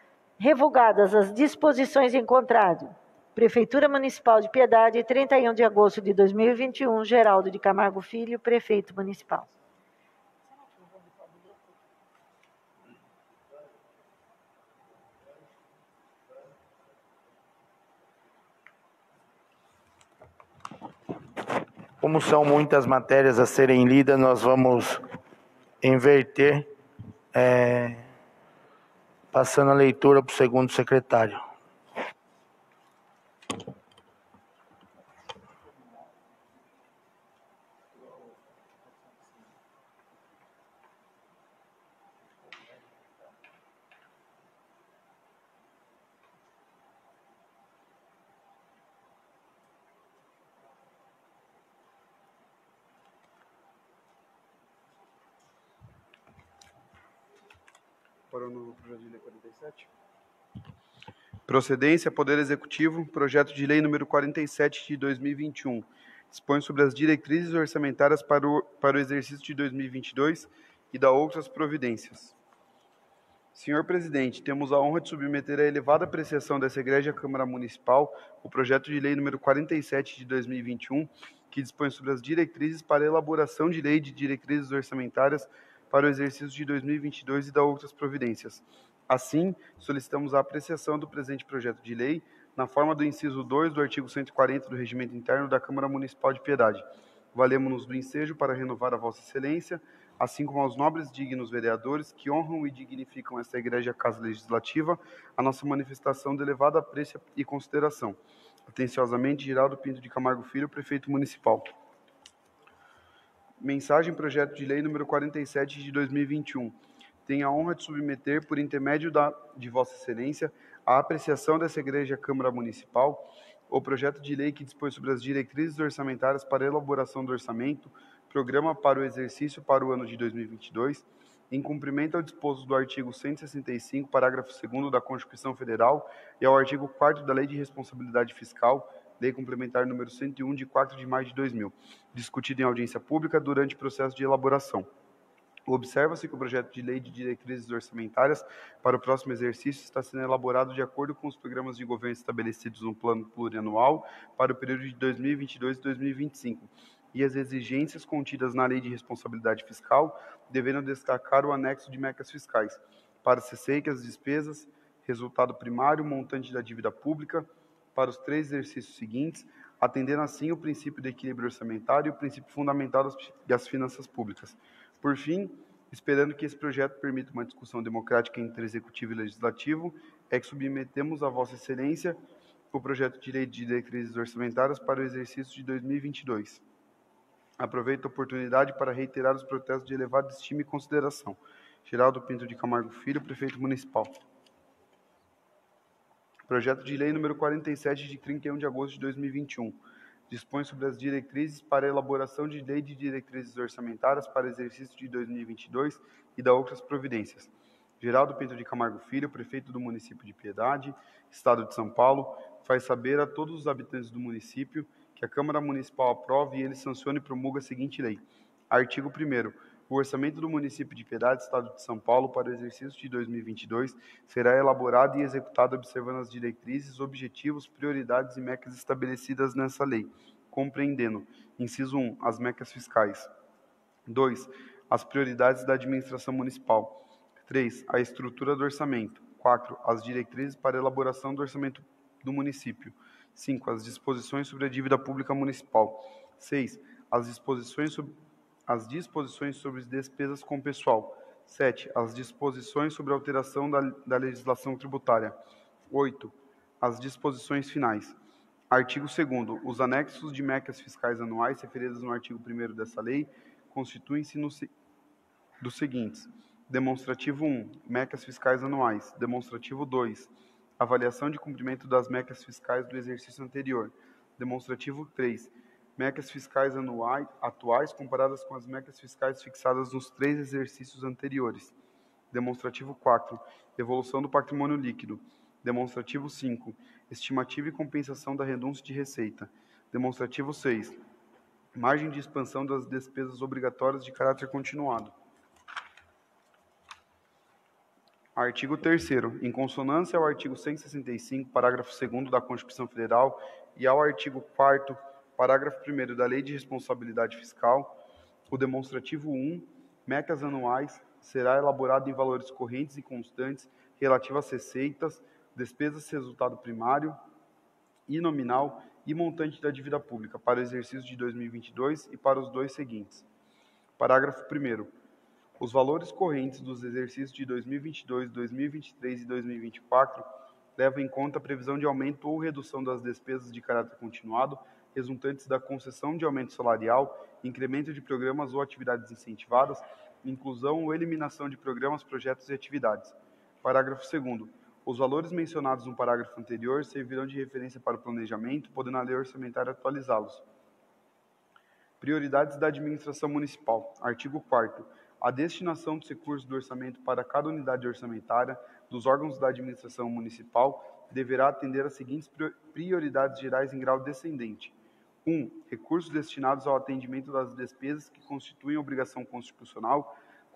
revogadas as disposições em contrário. Prefeitura Municipal de Piedade, 31 de agosto de 2021, Geraldo de Camargo Filho, Prefeito Municipal. Como são muitas matérias a serem lidas, nós vamos inverter, passando a leitura para o segundo secretário. Parou no projeto de lei 47. Procedência, Poder Executivo, projeto de lei número 47 de 2021. Dispõe sobre as diretrizes orçamentárias para o exercício de 2022 e dá outras providências. Senhor presidente, temos a honra de submeter à elevada apreciação dessa Egrégia Câmara Municipal o projeto de lei número 47 de 2021, que dispõe sobre as diretrizes para a elaboração de lei de diretrizes orçamentárias para o exercício de 2022 e da outras providências. Assim, solicitamos a apreciação do presente projeto de lei na forma do inciso 2 do artigo 140 do Regimento Interno da Câmara Municipal de Piedade. Valemos-nos do ensejo para renovar a Vossa Excelência, assim como aos nobres e dignos vereadores que honram e dignificam esta Egrégia Casa Legislativa, a nossa manifestação de elevado apreço e consideração. Atenciosamente, Giraldo Pinto de Camargo Filho, Prefeito Municipal. Mensagem projeto de lei número 47 de 2021. Tenho a honra de submeter, por intermédio de Vossa Excelência, a apreciação dessa Egrégia Câmara Municipal, o projeto de lei que dispõe sobre as diretrizes orçamentárias para a elaboração do orçamento, programa para o exercício para o ano de 2022, em cumprimento ao disposto do artigo 165, parágrafo 2º da Constituição Federal e ao artigo 4º da Lei de Responsabilidade Fiscal, Lei Complementar número 101, de 4 de maio de 2000, discutido em audiência pública durante o processo de elaboração. Observa-se que o projeto de lei de diretrizes orçamentárias para o próximo exercício está sendo elaborado de acordo com os programas de governo estabelecidos no Plano Plurianual para o período de 2022 e 2025, e as exigências contidas na Lei de Responsabilidade Fiscal devendo destacar o anexo de metas fiscais, para se que as despesas, resultado primário, montante da dívida pública, para os 3 exercícios seguintes, atendendo assim o princípio de equilíbrio orçamentário e o princípio fundamental das finanças públicas. Por fim, esperando que esse projeto permita uma discussão democrática entre Executivo e Legislativo, é que submetemos a Vossa Excelência o projeto de lei de diretrizes orçamentárias para o exercício de 2022. Aproveito a oportunidade para reiterar os protestos de elevada estima e consideração. Giraldo Pinto de Camargo Filho, Prefeito Municipal. Projeto de lei número 47 de 31 de agosto de 2021. Dispõe sobre as diretrizes para a elaboração de lei de diretrizes orçamentárias para o exercício de 2022 e da outras providências. Giraldo Pinto de Camargo Filho, prefeito do município de Piedade, Estado de São Paulo, faz saber a todos os habitantes do município que a Câmara Municipal aprove e ele sancione e promulga a seguinte lei. Artigo 1º. O orçamento do município de Piedade, Estado de São Paulo, para o exercício de 2022 será elaborado e executado observando as diretrizes, objetivos, prioridades e metas estabelecidas nessa lei, compreendendo, inciso 1, as metas fiscais. 2, as prioridades da administração municipal. 3, a estrutura do orçamento. 4, as diretrizes para a elaboração do orçamento do município. 5, as disposições sobre a dívida pública municipal. 6, as disposições sobre despesas com pessoal. 7, as disposições sobre alteração da legislação tributária. 8, as disposições finais. Artigo 2º. Os anexos de metas fiscais anuais referidos no artigo 1º dessa lei constituem-se dos seguintes. Demonstrativo 1, metas fiscais anuais. Demonstrativo 2, avaliação de cumprimento das metas fiscais do exercício anterior. Demonstrativo 3, metas fiscais atuais comparadas com as metas fiscais fixadas nos 3 exercícios anteriores. Demonstrativo 4, evolução do patrimônio líquido. Demonstrativo 5, estimativa e compensação da renúncia de receita. Demonstrativo 6, margem de expansão das despesas obrigatórias de caráter continuado. Artigo 3º. Em consonância ao artigo 165, parágrafo 2º da Constituição Federal e ao artigo 4º, parágrafo 1º da Lei de Responsabilidade Fiscal, o demonstrativo 1, metas anuais, será elaborado em valores correntes e constantes relativos às receitas, despesas resultado primário e nominal e montante da dívida pública para o exercício de 2022 e para os 2 seguintes. Parágrafo 1º. Os valores correntes dos exercícios de 2022, 2023 e 2024 levam em conta a previsão de aumento ou redução das despesas de caráter continuado resultantes da concessão de aumento salarial, incremento de programas ou atividades incentivadas, inclusão ou eliminação de programas, projetos e atividades. Parágrafo 2º. Os valores mencionados no parágrafo anterior servirão de referência para o planejamento, podendo a lei orçamentária atualizá-los. Prioridades da administração municipal. Artigo 4º. A destinação dos recursos do orçamento para cada unidade orçamentária dos órgãos da administração municipal deverá atender às seguintes prioridades gerais em grau descendente. 1. Recursos destinados ao atendimento das despesas que constituem obrigação constitucional,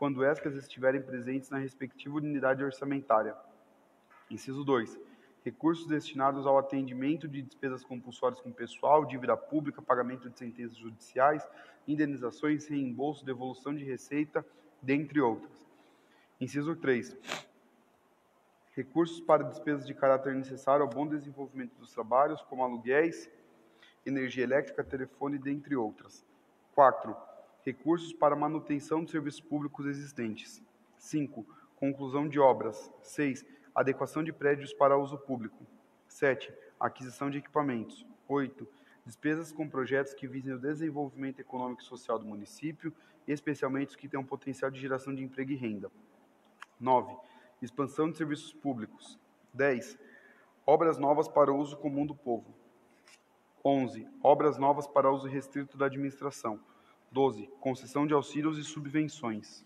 quando estas estiverem presentes na respectiva unidade orçamentária. Inciso 2. Recursos destinados ao atendimento de despesas compulsórias com pessoal, dívida pública, pagamento de sentenças judiciais, indenizações, reembolso, devolução de receita, dentre outras. Inciso 3. Recursos para despesas de caráter necessário ao bom desenvolvimento dos trabalhos, como aluguéis, energia elétrica, telefone, dentre outras. 4. Recursos para manutenção de serviços públicos existentes. 5. Conclusão de obras. 6. Adequação de prédios para uso público. 7. Aquisição de equipamentos. 8. Despesas com projetos que visem o desenvolvimento econômico e social do município, especialmente os que tenham potencial de geração de emprego e renda. 9. Expansão de serviços públicos. 10. Obras novas para uso comum do povo. 11. Obras novas para uso restrito da administração. 12. Concessão de auxílios e subvenções.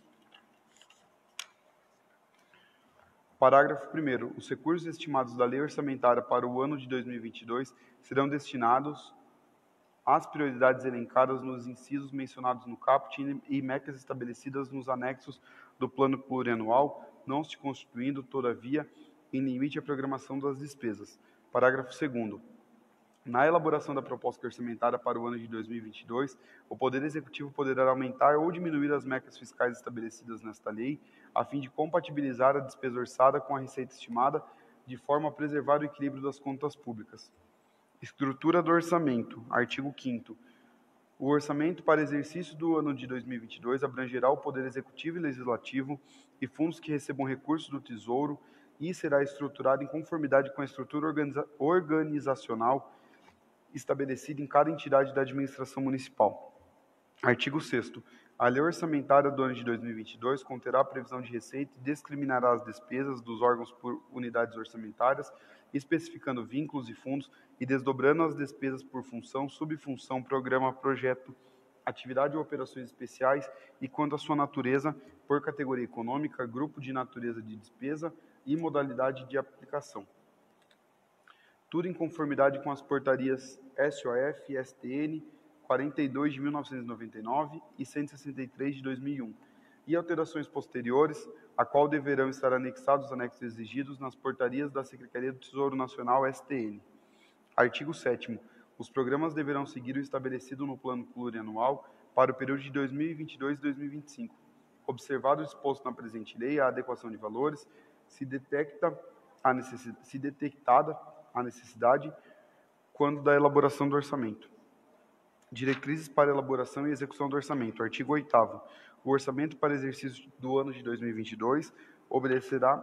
Parágrafo 1º. Os recursos estimados da Lei Orçamentária para o ano de 2022 serão destinados às prioridades elencadas nos incisos mencionados no caput e metas estabelecidas nos anexos do Plano Plurianual, não se constituindo, todavia, em limite à programação das despesas. Parágrafo 2º. Na elaboração da proposta orçamentária para o ano de 2022, o Poder Executivo poderá aumentar ou diminuir as metas fiscais estabelecidas nesta lei, a fim de compatibilizar a despesa orçada com a receita estimada, de forma a preservar o equilíbrio das contas públicas. Estrutura do orçamento. Artigo 5º. O orçamento para exercício do ano de 2022 abrangerá o Poder Executivo e Legislativo e fundos que recebam recursos do Tesouro e será estruturado em conformidade com a estrutura organizacional estabelecida em cada entidade da administração municipal. Artigo 6º. A Lei Orçamentária do ano de 2022 conterá a previsão de receita e discriminará as despesas dos órgãos por unidades orçamentárias, especificando vínculos e fundos e desdobrando as despesas por função, subfunção, programa, projeto, atividade ou operações especiais e, quanto à sua natureza, por categoria econômica, grupo de natureza de despesa e modalidade de aplicação. Tudo em conformidade com as portarias SOF e STN 42 de 1999 e 163 de 2001, e alterações posteriores, a qual deverão estar anexados os anexos exigidos nas portarias da Secretaria do Tesouro Nacional STN. Artigo 7º. Os programas deverão seguir o estabelecido no Plano Plurianual para o período de 2022 e 2025. Observado o exposto na presente lei, a adequação de valores, se detectada a necessidade quando da elaboração do orçamento. Diretrizes para elaboração e execução do orçamento. Artigo 8º. O orçamento para exercício do ano de 2022 obedecerá,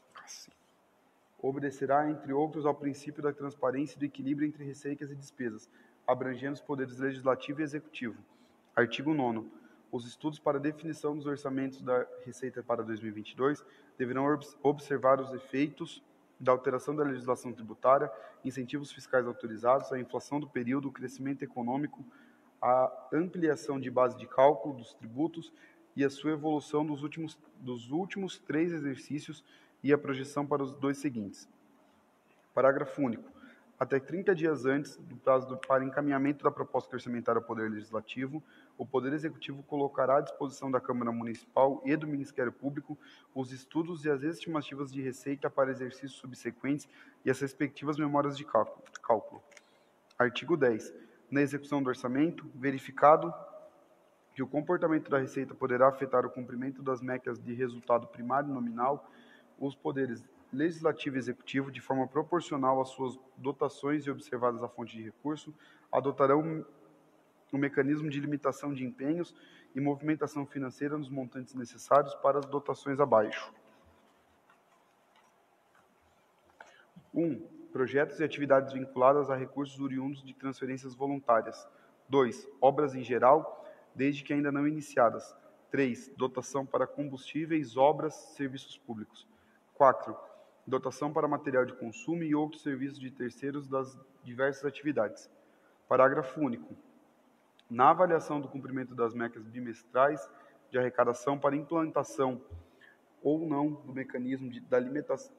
entre outros, ao princípio da transparência e do equilíbrio entre receitas e despesas, abrangendo os poderes legislativo e executivo. Artigo 9º. Os estudos para definição dos orçamentos da Receita para 2022 deverão observar os efeitos da alteração da legislação tributária, incentivos fiscais autorizados, a inflação do período, o crescimento econômico, a ampliação de base de cálculo dos tributos e a sua evolução dos últimos 3 exercícios e a projeção para os 2 seguintes. Parágrafo único. Até 30 dias antes do prazo para encaminhamento da proposta orçamentária ao Poder Legislativo, o Poder Executivo colocará à disposição da Câmara Municipal e do Ministério Público os estudos e as estimativas de receita para exercícios subsequentes e as respectivas memórias de cálculo. Artigo 10. Na execução do orçamento, verificado que o comportamento da receita poderá afetar o cumprimento das metas de resultado primário e nominal, os poderes Legislativo e Executivo, de forma proporcional às suas dotações e observadas a fonte de recurso, adotarão um mecanismo de limitação de empenhos e movimentação financeira nos montantes necessários para as dotações abaixo. 1. Projetos e atividades vinculadas a recursos oriundos de transferências voluntárias. 2. Obras em geral, desde que ainda não iniciadas. 3. Dotação para combustíveis, obras, serviços públicos. 4. Dotação para material de consumo e outros serviços de terceiros das diversas atividades. Parágrafo único. Na avaliação do cumprimento das metas bimestrais de arrecadação para implantação ou não do mecanismo da limitação,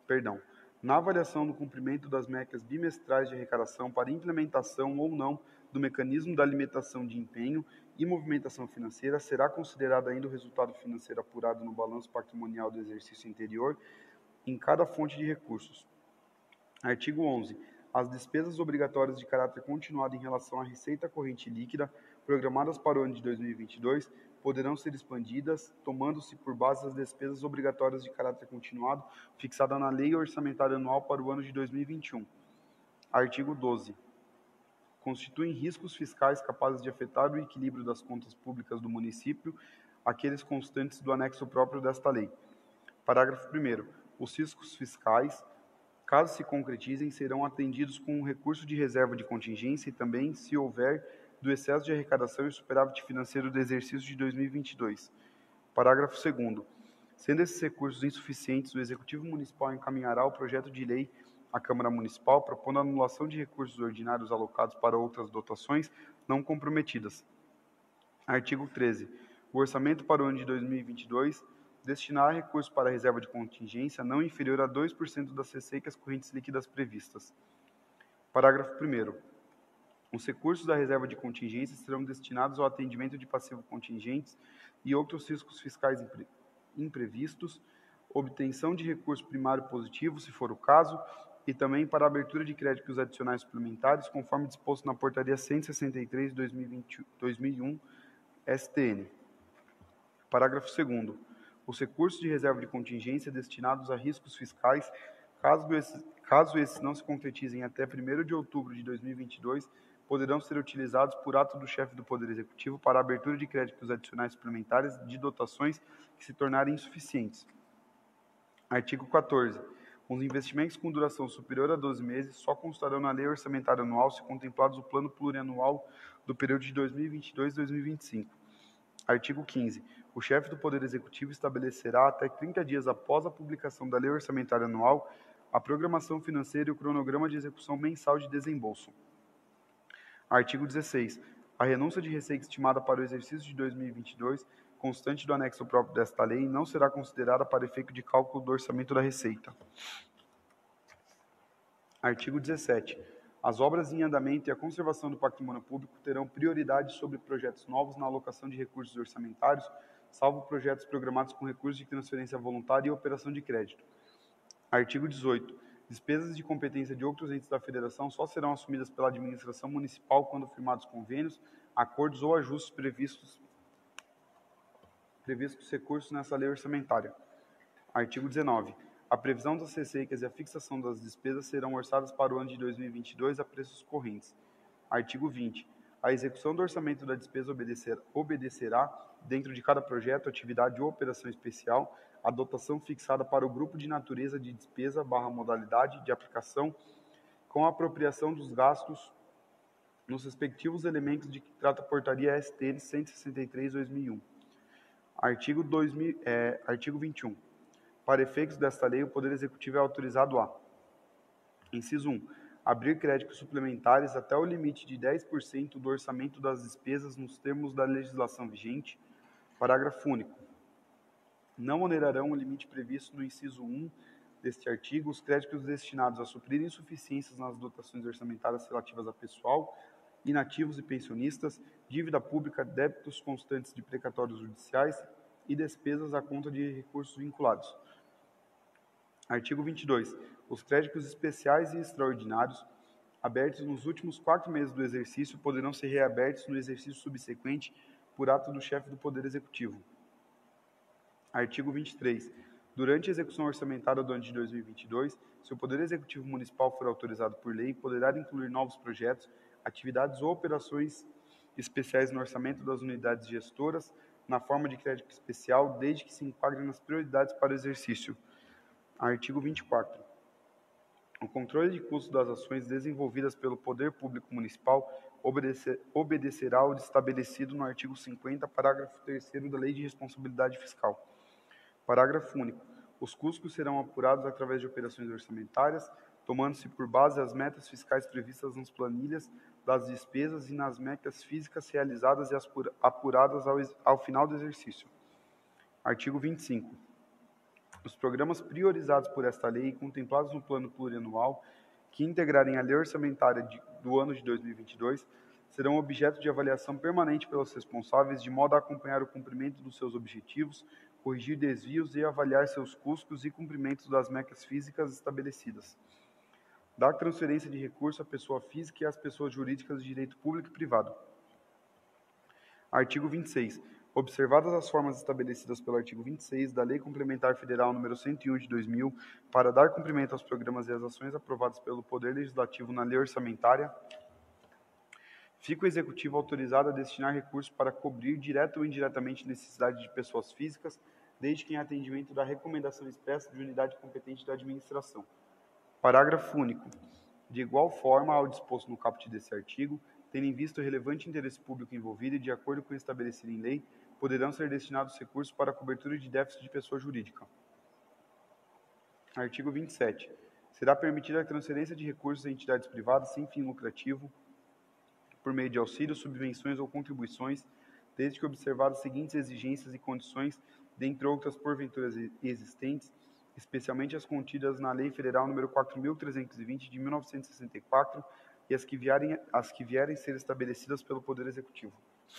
na avaliação do cumprimento das metas bimestrais de arrecadação para implementação ou não do mecanismo da limitação de empenho e movimentação financeira, será considerado ainda o resultado financeiro apurado no balanço patrimonial do exercício anterior em cada fonte de recursos. Artigo 11. As despesas obrigatórias de caráter continuado em relação à receita corrente líquida programadas para o ano de 2022 poderão ser expandidas, tomando-se por base as despesas obrigatórias de caráter continuado fixada na Lei Orçamentária Anual para o ano de 2021. Artigo 12. Constituem riscos fiscais capazes de afetar o equilíbrio das contas públicas do município, aqueles constantes do anexo próprio desta lei. Parágrafo 1º. Os riscos fiscais, caso se concretizem, serão atendidos com um recurso de reserva de contingência e também, se houver, do excesso de arrecadação e superávit financeiro do exercício de 2022. Parágrafo 2º. Sendo esses recursos insuficientes, o Executivo Municipal encaminhará o projeto de lei à Câmara Municipal, propondo a anulação de recursos ordinários alocados para outras dotações não comprometidas. Artigo 13. O orçamento para o ano de 2022 destinará recursos para a reserva de contingência não inferior a 2% das receitas correntes líquidas previstas. Parágrafo 1º. Os recursos da reserva de contingência serão destinados ao atendimento de passivos contingentes e outros riscos fiscais imprevistos, obtenção de recurso primário positivo, se for o caso, e também para a abertura de créditos adicionais suplementares, conforme disposto na Portaria 163 de 2001 STN. Parágrafo 2º. Os recursos de reserva de contingência destinados a riscos fiscais, caso esses não se concretizem até 1º de outubro de 2022, poderão ser utilizados por ato do chefe do Poder Executivo para a abertura de créditos adicionais suplementares de dotações que se tornarem insuficientes. Artigo 14. Os investimentos com duração superior a 12 meses só constarão na Lei Orçamentária Anual se contemplados o Plano Plurianual do período de 2022 a 2025. Artigo 15. O chefe do Poder Executivo estabelecerá, até 30 dias após a publicação da Lei Orçamentária Anual, a programação financeira e o cronograma de execução mensal de desembolso. Artigo 16. A renúncia de receita estimada para o exercício de 2022, constante do anexo próprio desta lei, não será considerada para efeito de cálculo do orçamento da receita. Artigo 17. As obras em andamento e a conservação do patrimônio público terão prioridade sobre projetos novos na alocação de recursos orçamentários, salvo projetos programados com recursos de transferência voluntária e operação de crédito. Artigo 18. Despesas de competência de outros entes da Federação só serão assumidas pela administração municipal quando firmados convênios, acordos ou ajustes previstos recursos nessa lei orçamentária. Artigo 19. A previsão das receitas e a fixação das despesas serão orçadas para o ano de 2022 a preços correntes. Artigo 20. A execução do orçamento da despesa obedecerá, dentro de cada projeto, atividade ou operação especial, a dotação fixada para o grupo de natureza de despesa / modalidade de aplicação, com a apropriação dos gastos nos respectivos elementos de que trata a Portaria STN 163/2001. Artigo 21. Para efeitos desta lei, o Poder Executivo é autorizado a: inciso 1. Abrir créditos suplementares até o limite de 10% do orçamento das despesas nos termos da legislação vigente. Parágrafo único. Não onerarão o limite previsto no inciso 1 deste artigo os créditos destinados a suprir insuficiências nas dotações orçamentárias relativas a pessoal, inativos e pensionistas, dívida pública, débitos constantes de precatórios judiciais e despesas à conta de recursos vinculados. Artigo 22. Os créditos especiais e extraordinários abertos nos últimos 4 meses do exercício poderão ser reabertos no exercício subsequente por ato do chefe do Poder Executivo. Artigo 23. Durante a execução orçamentária do ano de 2022, se o Poder Executivo Municipal for autorizado por lei, poderá incluir novos projetos, atividades ou operações especiais no orçamento das unidades gestoras, na forma de crédito especial, desde que se enquadrem nas prioridades para o exercício. Artigo 24. O controle de custos das ações desenvolvidas pelo Poder Público Municipal obedecerá ao estabelecido no artigo 50, parágrafo 3º da Lei de Responsabilidade Fiscal. Parágrafo único. Os custos serão apurados através de operações orçamentárias, tomando-se por base as metas fiscais previstas nas planilhas das despesas e nas metas físicas realizadas e apuradas ao final do exercício. Artigo 25. Os programas priorizados por esta lei e contemplados no Plano Plurianual, que integrarem a Lei Orçamentária do ano de 2022, serão objeto de avaliação permanente pelos responsáveis, de modo a acompanhar o cumprimento dos seus objetivos, corrigir desvios e avaliar seus custos e cumprimentos das metas físicas estabelecidas. Dar transferência de recurso à pessoa física e às pessoas jurídicas de direito público e privado. Artigo 26. Observadas as formas estabelecidas pelo artigo 26 da Lei Complementar Federal nº 101 de 2000, para dar cumprimento aos programas e às ações aprovadas pelo Poder Legislativo na lei orçamentária, fica o Executivo autorizado a destinar recursos para cobrir, direta ou indiretamente, necessidades de pessoas físicas, desde que em atendimento da recomendação expressa de unidade competente da administração. Parágrafo único. De igual forma ao disposto no caput desse artigo, tendo em vista o relevante interesse público envolvido e de acordo com o estabelecido em lei, poderão ser destinados recursos para a cobertura de déficit de pessoa jurídica. Artigo 27. Será permitida a transferência de recursos a entidades privadas sem fim lucrativo, por meio de auxílios, subvenções ou contribuições, desde que observadas as seguintes exigências e condições, dentre outras porventuras existentes, especialmente as contidas na Lei Federal nº 4.320, de 1964, e as que vierem ser estabelecidas pelo Poder Executivo.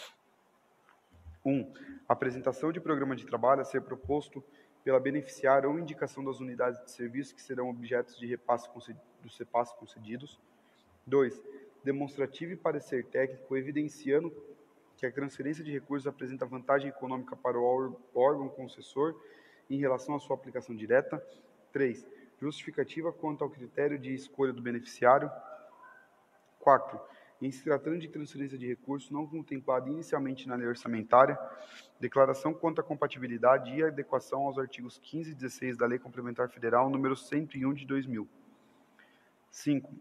1. Apresentação de programa de trabalho a ser proposto pela beneficiária ou indicação das unidades de serviço que serão objetos de dos repasses concedidos. 2. Demonstrativo e parecer técnico evidenciando que a transferência de recursos apresenta vantagem econômica para o órgão concessor em relação à sua aplicação direta. 3. Justificativa quanto ao critério de escolha do beneficiário. 4. Em se tratando de transferência de recursos não contemplada inicialmente na lei orçamentária, declaração quanto à compatibilidade e adequação aos artigos 15 e 16 da Lei Complementar Federal nº 101 de 2000. 5.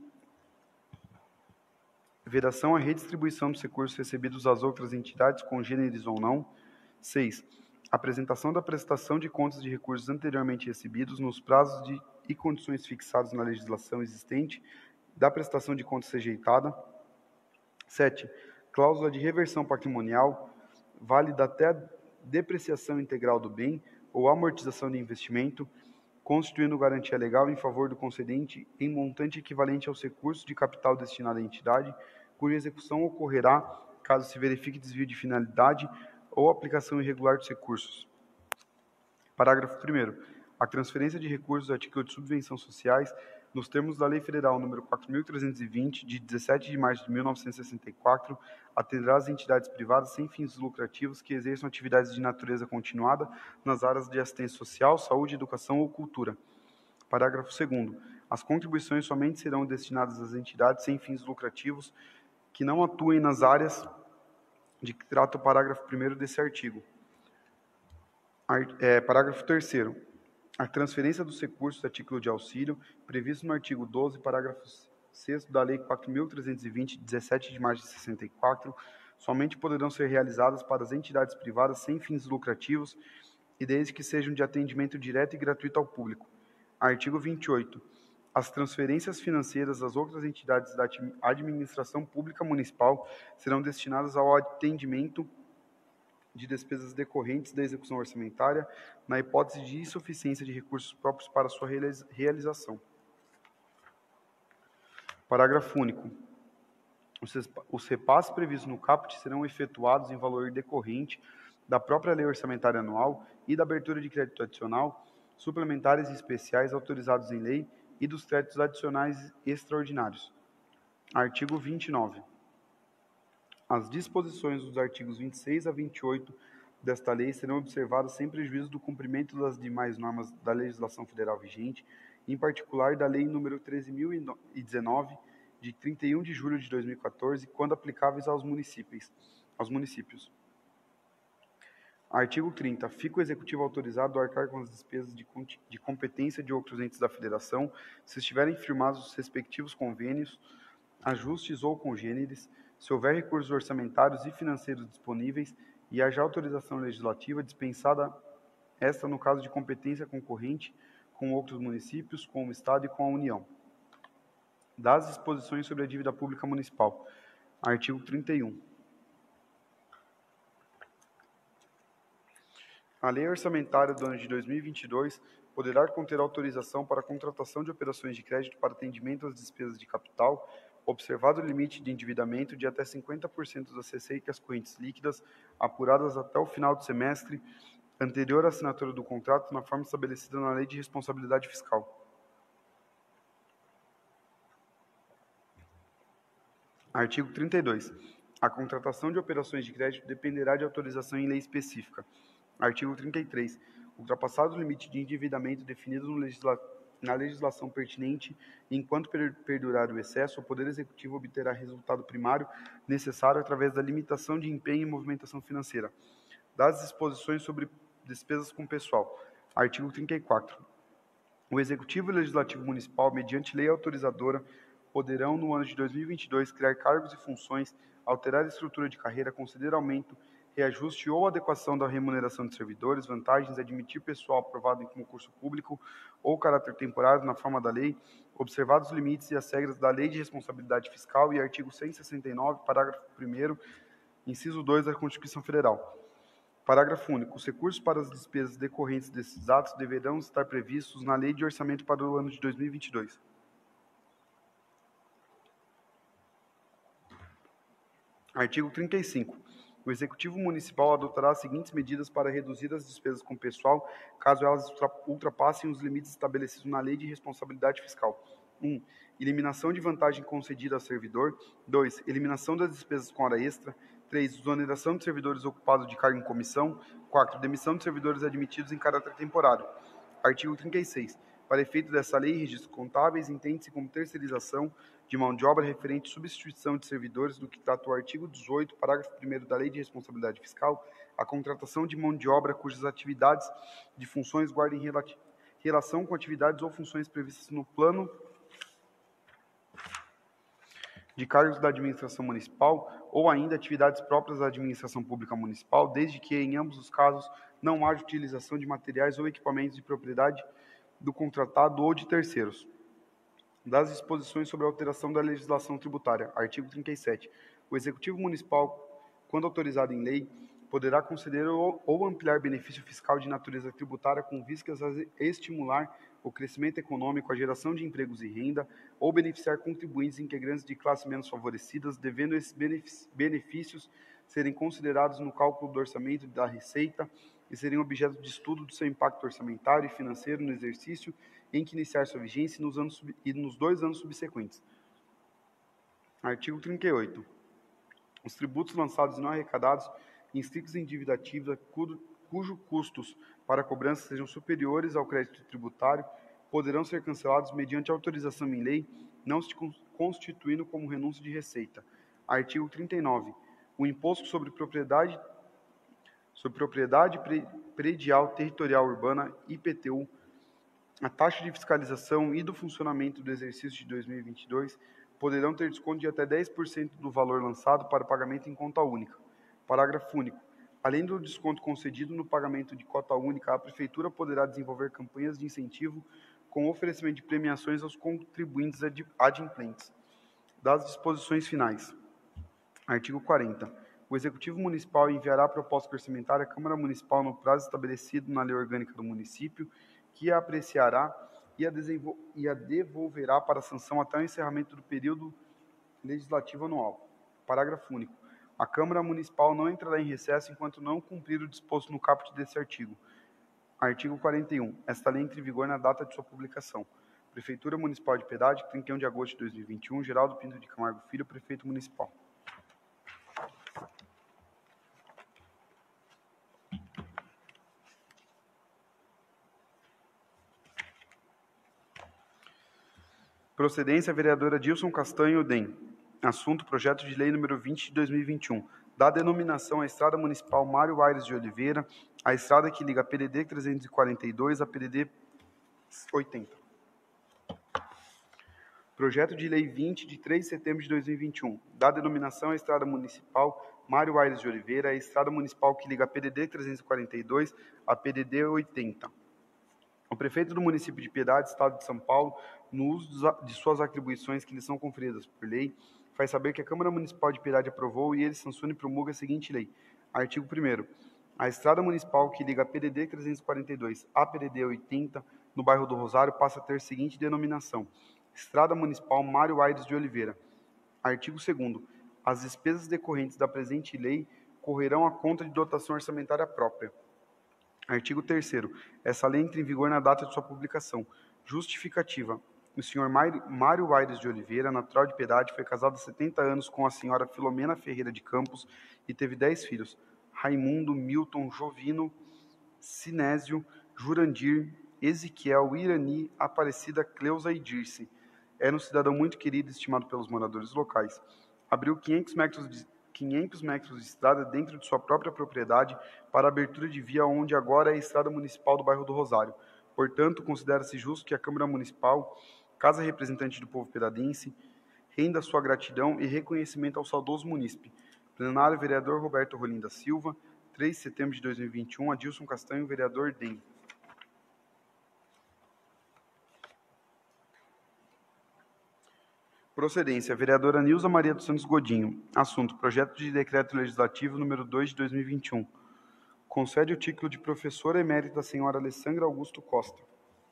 Vedação à redistribuição dos recursos recebidos às outras entidades, congêneres ou não. 6. Apresentação da prestação de contas de recursos anteriormente recebidos nos prazos e condições fixados na legislação existente, da prestação de contas rejeitada. 7. Cláusula de reversão patrimonial, válida até a depreciação integral do bem ou amortização de investimento, constituindo garantia legal em favor do concedente em montante equivalente aos recursos de capital destinado à entidade, cuja execução ocorrerá caso se verifique desvio de finalidade ou aplicação irregular dos recursos. Parágrafo 1º. A transferência de recursos a título de subvenções sociais, nos termos da Lei Federal nº 4.320, de 17 de março de 1964, atenderá às entidades privadas sem fins lucrativos que exerçam atividades de natureza continuada nas áreas de assistência social, saúde, educação ou cultura. Parágrafo 2º. As contribuições somente serão destinadas às entidades sem fins lucrativos que não atuem nas áreas de que trata o parágrafo 1º desse artigo. Parágrafo 3º. A transferência dos recursos a título de auxílio, previsto no artigo 12, parágrafo 6º da Lei 4.320, de 17 de março de 64, somente poderão ser realizadas para as entidades privadas sem fins lucrativos e desde que sejam de atendimento direto e gratuito ao público. Artigo 28. As transferências financeiras às outras entidades da administração pública municipal serão destinadas ao atendimento de despesas decorrentes da execução orçamentária, na hipótese de insuficiência de recursos próprios para sua realização. Parágrafo único. Os repasses previstos no caput serão efetuados em valor decorrente da própria lei orçamentária anual e da abertura de crédito adicional, suplementares e especiais autorizados em lei e dos créditos adicionais extraordinários. Artigo 29. As disposições dos artigos 26 a 28 desta lei serão observadas sem prejuízo do cumprimento das demais normas da legislação federal vigente, em particular da Lei nº 13.019, de 31 de julho de 2014, quando aplicáveis aos municípios. Artigo 30. Fica o Executivo autorizado a arcar com as despesas de competência de outros entes da Federação, se estiverem firmados os respectivos convênios, ajustes ou congêneres, se houver recursos orçamentários e financeiros disponíveis e haja autorização legislativa dispensada esta no caso de competência concorrente com outros municípios, com o Estado e com a União. Das disposições sobre a dívida pública municipal. Artigo 31. A Lei Orçamentária do ano de 2022 poderá conter autorização para a contratação de operações de crédito para atendimento às despesas de capital, observado o limite de endividamento de até 50% das receitas correntes líquidas apuradas até o final do semestre anterior à assinatura do contrato na forma estabelecida na Lei de Responsabilidade Fiscal. Artigo 32. A contratação de operações de crédito dependerá de autorização em lei específica. Artigo 33. Ultrapassado o limite de endividamento definido na legislação pertinente, enquanto perdurar o excesso, o Poder Executivo obterá resultado primário necessário através da limitação de empenho e movimentação financeira. Das disposições sobre despesas com pessoal. Artigo 34. O Executivo e o Legislativo Municipal, mediante lei autorizadora, poderão, no ano de 2022, criar cargos e funções, alterar a estrutura de carreira, conceder aumento, reajuste ou adequação da remuneração de servidores, vantagens, admitir pessoal aprovado em concurso público ou caráter temporário na forma da lei, observados os limites e as regras da Lei de Responsabilidade Fiscal e artigo 169, parágrafo 1º, inciso 2 da Constituição Federal. Parágrafo único. Os recursos para as despesas decorrentes desses atos deverão estar previstos na Lei de Orçamento para o ano de 2022. Artigo 35. O Executivo Municipal adotará as seguintes medidas para reduzir as despesas com pessoal, caso elas ultrapassem os limites estabelecidos na Lei de Responsabilidade Fiscal. 1. Eliminação de vantagem concedida ao servidor. 2. Eliminação das despesas com hora extra. 3. Exoneração de servidores ocupados de cargo em comissão. 4. Demissão de servidores admitidos em caráter temporário. Artigo 36. Para efeito dessa lei, registros contábeis entende-se como terceirização de mão de obra referente à substituição de servidores, do que trata o artigo 18, parágrafo 1º da Lei de Responsabilidade Fiscal, a contratação de mão de obra cujas atividades de funções guardem relação com atividades ou funções previstas no plano de cargos da administração municipal ou ainda atividades próprias da administração pública municipal, desde que, em ambos os casos, não haja utilização de materiais ou equipamentos de propriedade do contratado ou de terceiros. Das disposições sobre a alteração da legislação tributária. Artigo 37. O Executivo Municipal, quando autorizado em lei, poderá conceder ou ampliar benefício fiscal de natureza tributária com vistas a estimular o crescimento econômico, a geração de empregos e renda, ou beneficiar contribuintes integrantes de classes menos favorecidas, devendo esses benefícios serem considerados no cálculo do orçamento da receita e serem objeto de estudo do seu impacto orçamentário e financeiro no exercício em que iniciar sua vigência e nos 2 anos subsequentes. Artigo 38. Os tributos lançados e não arrecadados, inscritos em dívida ativa, cujo custos para cobrança sejam superiores ao crédito tributário, poderão ser cancelados mediante autorização em lei, não se constituindo como renúncia de receita. Artigo 39. O imposto sobre propriedade predial territorial urbana, IPTU, a taxa de fiscalização e do funcionamento do exercício de 2022 poderão ter desconto de até 10% do valor lançado para pagamento em conta única. Parágrafo único. Além do desconto concedido no pagamento de cota única, a Prefeitura poderá desenvolver campanhas de incentivo com oferecimento de premiações aos contribuintes adimplentes. Das disposições finais. Artigo 40. O Executivo Municipal enviará a proposta orçamentária à Câmara Municipal no prazo estabelecido na Lei Orgânica do Município, que a apreciará e a devolverá para sanção até o encerramento do período legislativo anual. Parágrafo único. A Câmara Municipal não entrará em recesso enquanto não cumprir o disposto no caput desse artigo. Artigo 41. Esta lei entra em vigor na data de sua publicação. Prefeitura Municipal de Piedade, 31 de agosto de 2021, Geraldo Pinto de Camargo Filho, Prefeito Municipal. Procedência, vereadora Dilson Castanho, DEM. Assunto, projeto de lei número 20 de 2021. Dá denominação à Estrada Municipal Mário Aires de Oliveira, a estrada que liga a PDD 342 a PDD 80. Projeto de lei 20 de 3 de setembro de 2021. Dá denominação à Estrada Municipal Mário Aires de Oliveira, a estrada municipal que liga a PDD 342 a PDD 80. O prefeito do município de Piedade, Estado de São Paulo, no uso de suas atribuições que lhe são conferidas por lei, faz saber que a Câmara Municipal de Piedade aprovou e ele sanciona e promulga a seguinte lei. Artigo 1º. A estrada municipal que liga a PDD 342 a PDD 80, no bairro do Rosário, passa a ter a seguinte denominação. Estrada Municipal Mário Aires de Oliveira. Artigo 2º. As despesas decorrentes da presente lei correrão à conta de dotação orçamentária própria. Artigo 3º. Essa lei entra em vigor na data de sua publicação. Justificativa. O senhor Mário Aires de Oliveira, natural de Piedade, foi casado há 70 anos com a senhora Filomena Ferreira de Campos e teve 10 filhos: Raimundo, Milton, Jovino, Sinésio, Jurandir, Ezequiel, Irani, Aparecida, Cleusa e Dirce. Era um cidadão muito querido e estimado pelos moradores locais. Abriu 500 metros de estrada dentro de sua própria propriedade para a abertura de via onde agora é a estrada municipal do bairro do Rosário. Portanto, considera-se justo que a Câmara Municipal, casa representante do povo piedadense, renda sua gratidão e reconhecimento ao saudoso munícipe. Plenário, vereador Roberto Rolim da Silva, 3 de setembro de 2021, Adilson Castanho, vereador DEM. Procedência, vereadora Nilza Maria dos Santos Godinho. Assunto, projeto de decreto legislativo número 2 de 2021. Concede o título de professora emérita à senhora Alessandra Augusto Costa.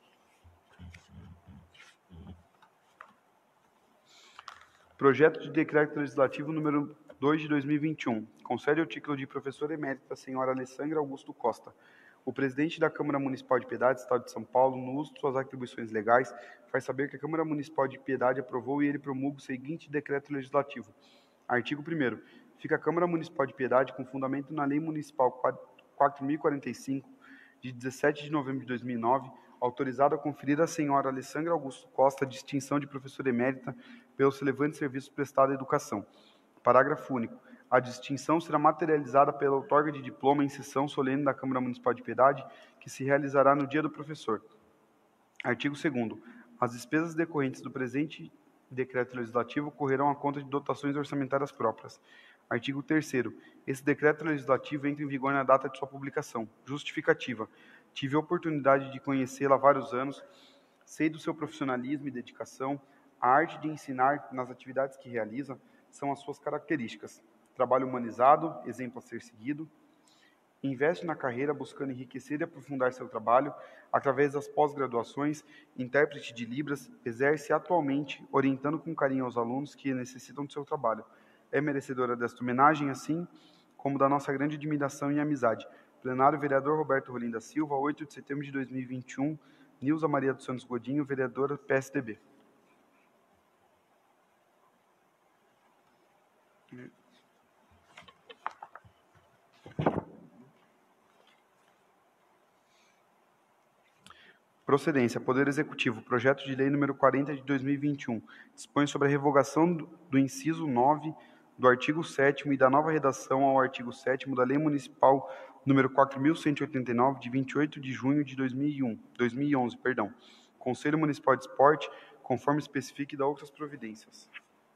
Projeto de decreto legislativo número 2 de 2021. Concede o título de professora emérita à senhora Alessandra Augusto Costa. O presidente da Câmara Municipal de Piedade, Estado de São Paulo, no uso de suas atribuições legais, faz saber que a Câmara Municipal de Piedade aprovou e ele promulga o seguinte decreto legislativo. Artigo 1º. Fica a Câmara Municipal de Piedade com fundamento na Lei Municipal 4.045, de 17 de novembro de 2009, autorizada a conferir à senhora Alessandra Augusto Costa a distinção de professora emérita pelos relevantes serviços prestados à educação. Parágrafo único. A distinção será materializada pela outorga de diploma em sessão solene da Câmara Municipal de Piedade, que se realizará no dia do professor. Artigo 2º. As despesas decorrentes do presente decreto legislativo correrão à conta de dotações orçamentárias próprias. Artigo 3º. Esse decreto legislativo entra em vigor na data de sua publicação. Justificativa. Tive a oportunidade de conhecê-la há vários anos, sei do seu profissionalismo e dedicação. A arte de ensinar nas atividades que realiza são as suas características. Trabalho humanizado, exemplo a ser seguido. Investe na carreira buscando enriquecer e aprofundar seu trabalho através das pós-graduações, intérprete de Libras, exerce atualmente orientando com carinho aos alunos que necessitam do seu trabalho. É merecedora desta homenagem, assim como da nossa grande admiração e amizade. Plenário, vereador Roberto Rolim da Silva, 8 de setembro de 2021, Nilza Maria dos Santos Godinho, vereadora PSDB. Procedência, Poder Executivo, projeto de lei número 40 de 2021, dispõe sobre a revogação do inciso 9 do artigo 7º e da nova redação ao artigo 7º da Lei Municipal número 4.189, de 28 de junho de 2011, Conselho Municipal de Esporte, conforme especifique e da outras providências.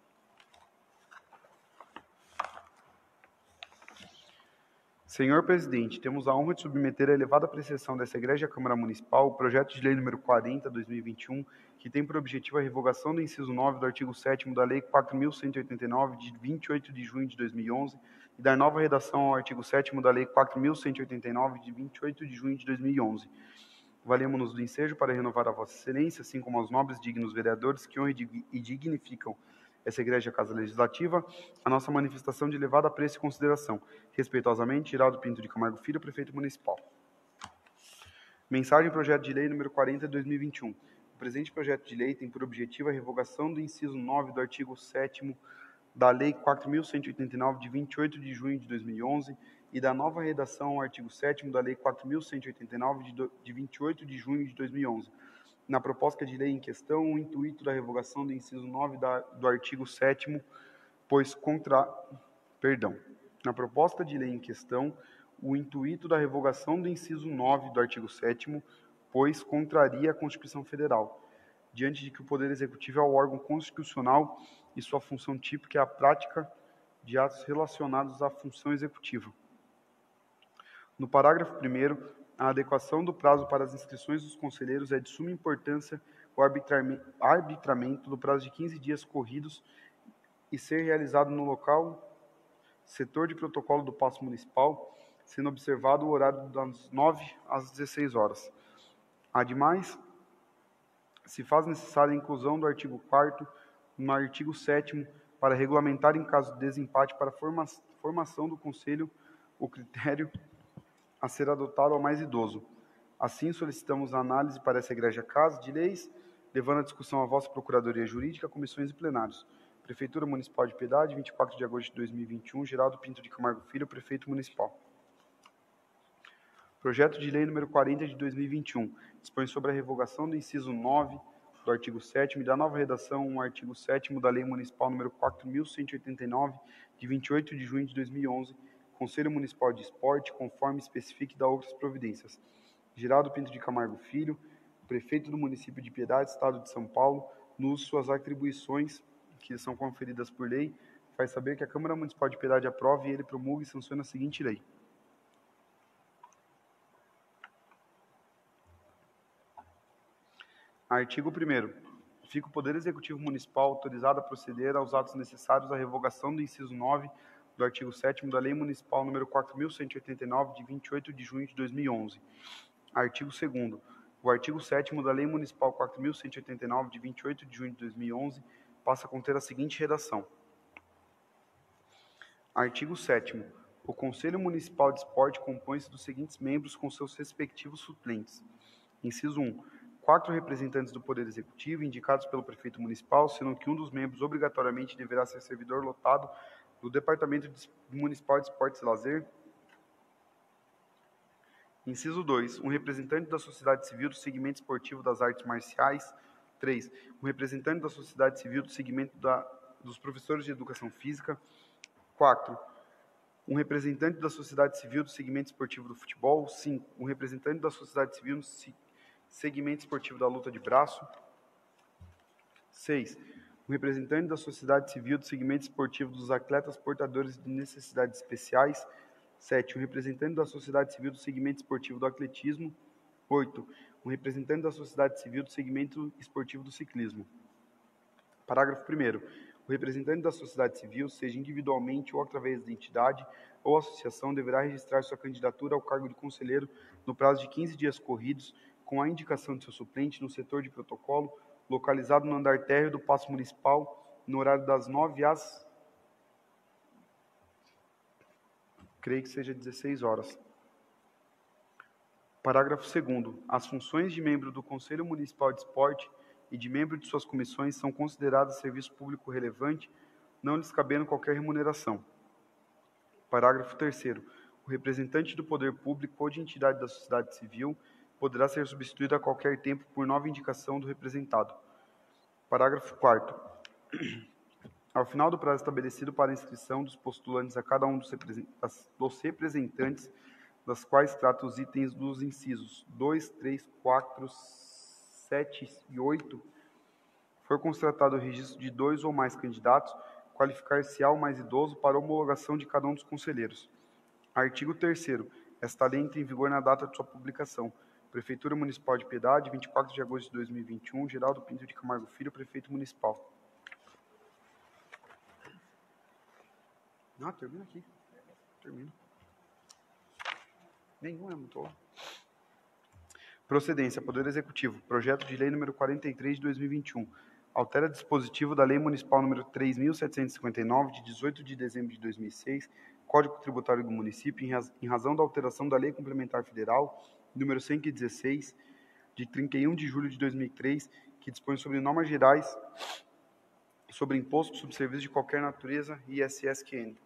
Senhor Presidente, temos a honra de submeter à elevada apreciação dessa Egrégia Câmara Municipal o projeto de lei número 40, 2021, que tem por objetivo a revogação do inciso 9 do artigo 7º da Lei 4.189, de 28 de junho de 2011, e dar nova redação ao artigo 7º da Lei 4.189, de 28 de junho de 2011. Valemos-nos do ensejo para renovar a Vossa Excelência, assim como aos nobres e dignos vereadores que honram e dignificam essa Egrégia Casa Legislativa, a nossa manifestação de elevado apreço e consideração. Respeitosamente, Giraldo Pinto de Camargo Filho, Prefeito Municipal. Mensagem projeto de lei número 40 de 2021. O presente projeto de lei tem por objetivo a revogação do inciso 9 do artigo 7º da Lei 4.189, de 28 de junho de 2011, e da nova redação ao artigo 7º da Lei 4.189, de 28 de junho de 2011. Na proposta de lei em questão, o intuito da revogação do inciso 9 do artigo 7º, Na proposta de lei em questão, o intuito da revogação do inciso 9 do artigo 7º, pois contraria a Constituição Federal, diante de que o Poder Executivo é o órgão constitucional e sua função típica é a prática de atos relacionados à função executiva. No parágrafo 1º, a adequação do prazo para as inscrições dos conselheiros é de suma importância o arbitramento do prazo de 15 dias corridos e ser realizado no local, setor de protocolo do Paço Municipal, sendo observado o horário das 9 às 16 horas. Ademais, se faz necessária a inclusão do artigo 4º no artigo 7º para regulamentar, em caso de desempate, para formação do Conselho, o critério a ser adotado ao mais idoso. Assim, solicitamos a análise para essa egrégia Casa de Leis, levando a discussão à vossa Procuradoria Jurídica, comissões e plenários. Prefeitura Municipal de Piedade, 24 de agosto de 2021, Geraldo Pinto de Camargo Filho, Prefeito Municipal. Projeto de Lei número 40 de 2021, dispõe sobre a revogação do inciso 9 do artigo 7º e da nova redação, um artigo 7º da Lei Municipal número 4.189, de 28 de junho de 2011, Conselho Municipal de Esporte, conforme especifique da outras providências. Geraldo Pinto de Camargo Filho, prefeito do município de Piedade, Estado de São Paulo, no uso de suas atribuições que são conferidas por lei, faz saber que a Câmara Municipal de Piedade aprove e ele promulga e sanciona a seguinte lei. Artigo 1º. Fica o Poder Executivo Municipal autorizado a proceder aos atos necessários à revogação do inciso 9 do artigo 7º da Lei Municipal número 4.189, de 28 de junho de 2011. Artigo 2º. O artigo 7º da Lei Municipal 4.189, de 28 de junho de 2011, passa a conter a seguinte redação. Artigo 7º. O Conselho Municipal de Esporte compõe-se dos seguintes membros com seus respectivos suplentes. Inciso 1. 4 representantes do Poder Executivo, indicados pelo Prefeito Municipal, sendo que um dos membros obrigatoriamente deverá ser servidor lotado do Departamento Municipal de Esportes e Lazer. Inciso 2. Um representante da sociedade civil do segmento esportivo das artes marciais. 3. Um representante da sociedade civil do segmento dos professores de educação física. 4. Um representante da sociedade civil do segmento esportivo do futebol. 5. Um representante da sociedade civil no segmento esportivo da luta de braço. 6. Um representante da sociedade civil do segmento esportivo dos atletas portadores de necessidades especiais. 7. Um representante da sociedade civil do segmento esportivo do atletismo. 8. Um representante da sociedade civil do segmento esportivo do ciclismo. Parágrafo 1º. O representante da sociedade civil, seja individualmente ou através de entidade ou associação, deverá registrar sua candidatura ao cargo de conselheiro no prazo de 15 dias corridos, com a indicação de seu suplente no setor de protocolo, localizado no andar térreo do Paço Municipal, no horário das 9 às... creio que seja 16 horas. Parágrafo 2º. As funções de membro do Conselho Municipal de Esporte e de membro de suas comissões são consideradas serviço público relevante, não lhes cabendo qualquer remuneração. Parágrafo 3º. O representante do poder público ou de entidade da sociedade civil poderá ser substituído a qualquer tempo por nova indicação do representado. Parágrafo 4º. Ao final do prazo estabelecido para a inscrição dos postulantes a cada um dos representantes, das quais trata os itens dos incisos 2, 3, 4, 7 e 8, for constatado o registro de 2 ou mais candidatos, qualificar-se-á o mais idoso para homologação de cada um dos conselheiros. Artigo 3º. Esta lei entra em vigor na data de sua publicação. Prefeitura Municipal de Piedade, 24 de agosto de 2021, Geraldo Pinto de Camargo Filho, Prefeito Municipal. Não, termina aqui. Termina. Nenhum é muito. Procedência, Poder Executivo. Projeto de Lei número 43 de 2021. Altera dispositivo da Lei Municipal número 3.759, de 18 de dezembro de 2006, Código Tributário do Município, em razão da alteração da Lei Complementar Federal número 116, de 31 de julho de 2003, que dispõe sobre normas gerais sobre imposto sobre serviços de qualquer natureza, ISSQN.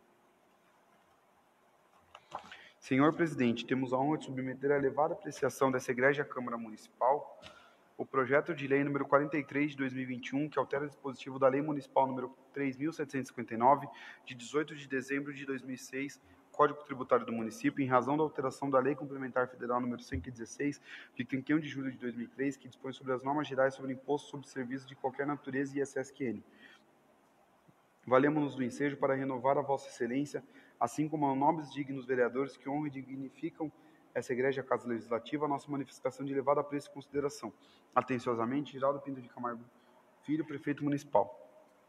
Senhor Presidente, temos a honra de submeter à elevada apreciação dessa egrégia Câmara Municipal o projeto de lei número 43 de 2021, que altera o dispositivo da Lei Municipal número 3.759, de 18 de dezembro de 2006, Código Tributário do Município, em razão da alteração da Lei Complementar Federal número 116, de 31 de julho de 2003, que dispõe sobre as normas gerais sobre imposto sobre serviços de qualquer natureza e ISSQN. Valemos-nos do ensejo para renovar a Vossa Excelência, assim como aos nobres e dignos vereadores que honram e dignificam essa egrégia Casa Legislativa, a nossa manifestação de elevado apreço e consideração. Atenciosamente, Geraldo Pinto de Camargo Filho, Prefeito Municipal.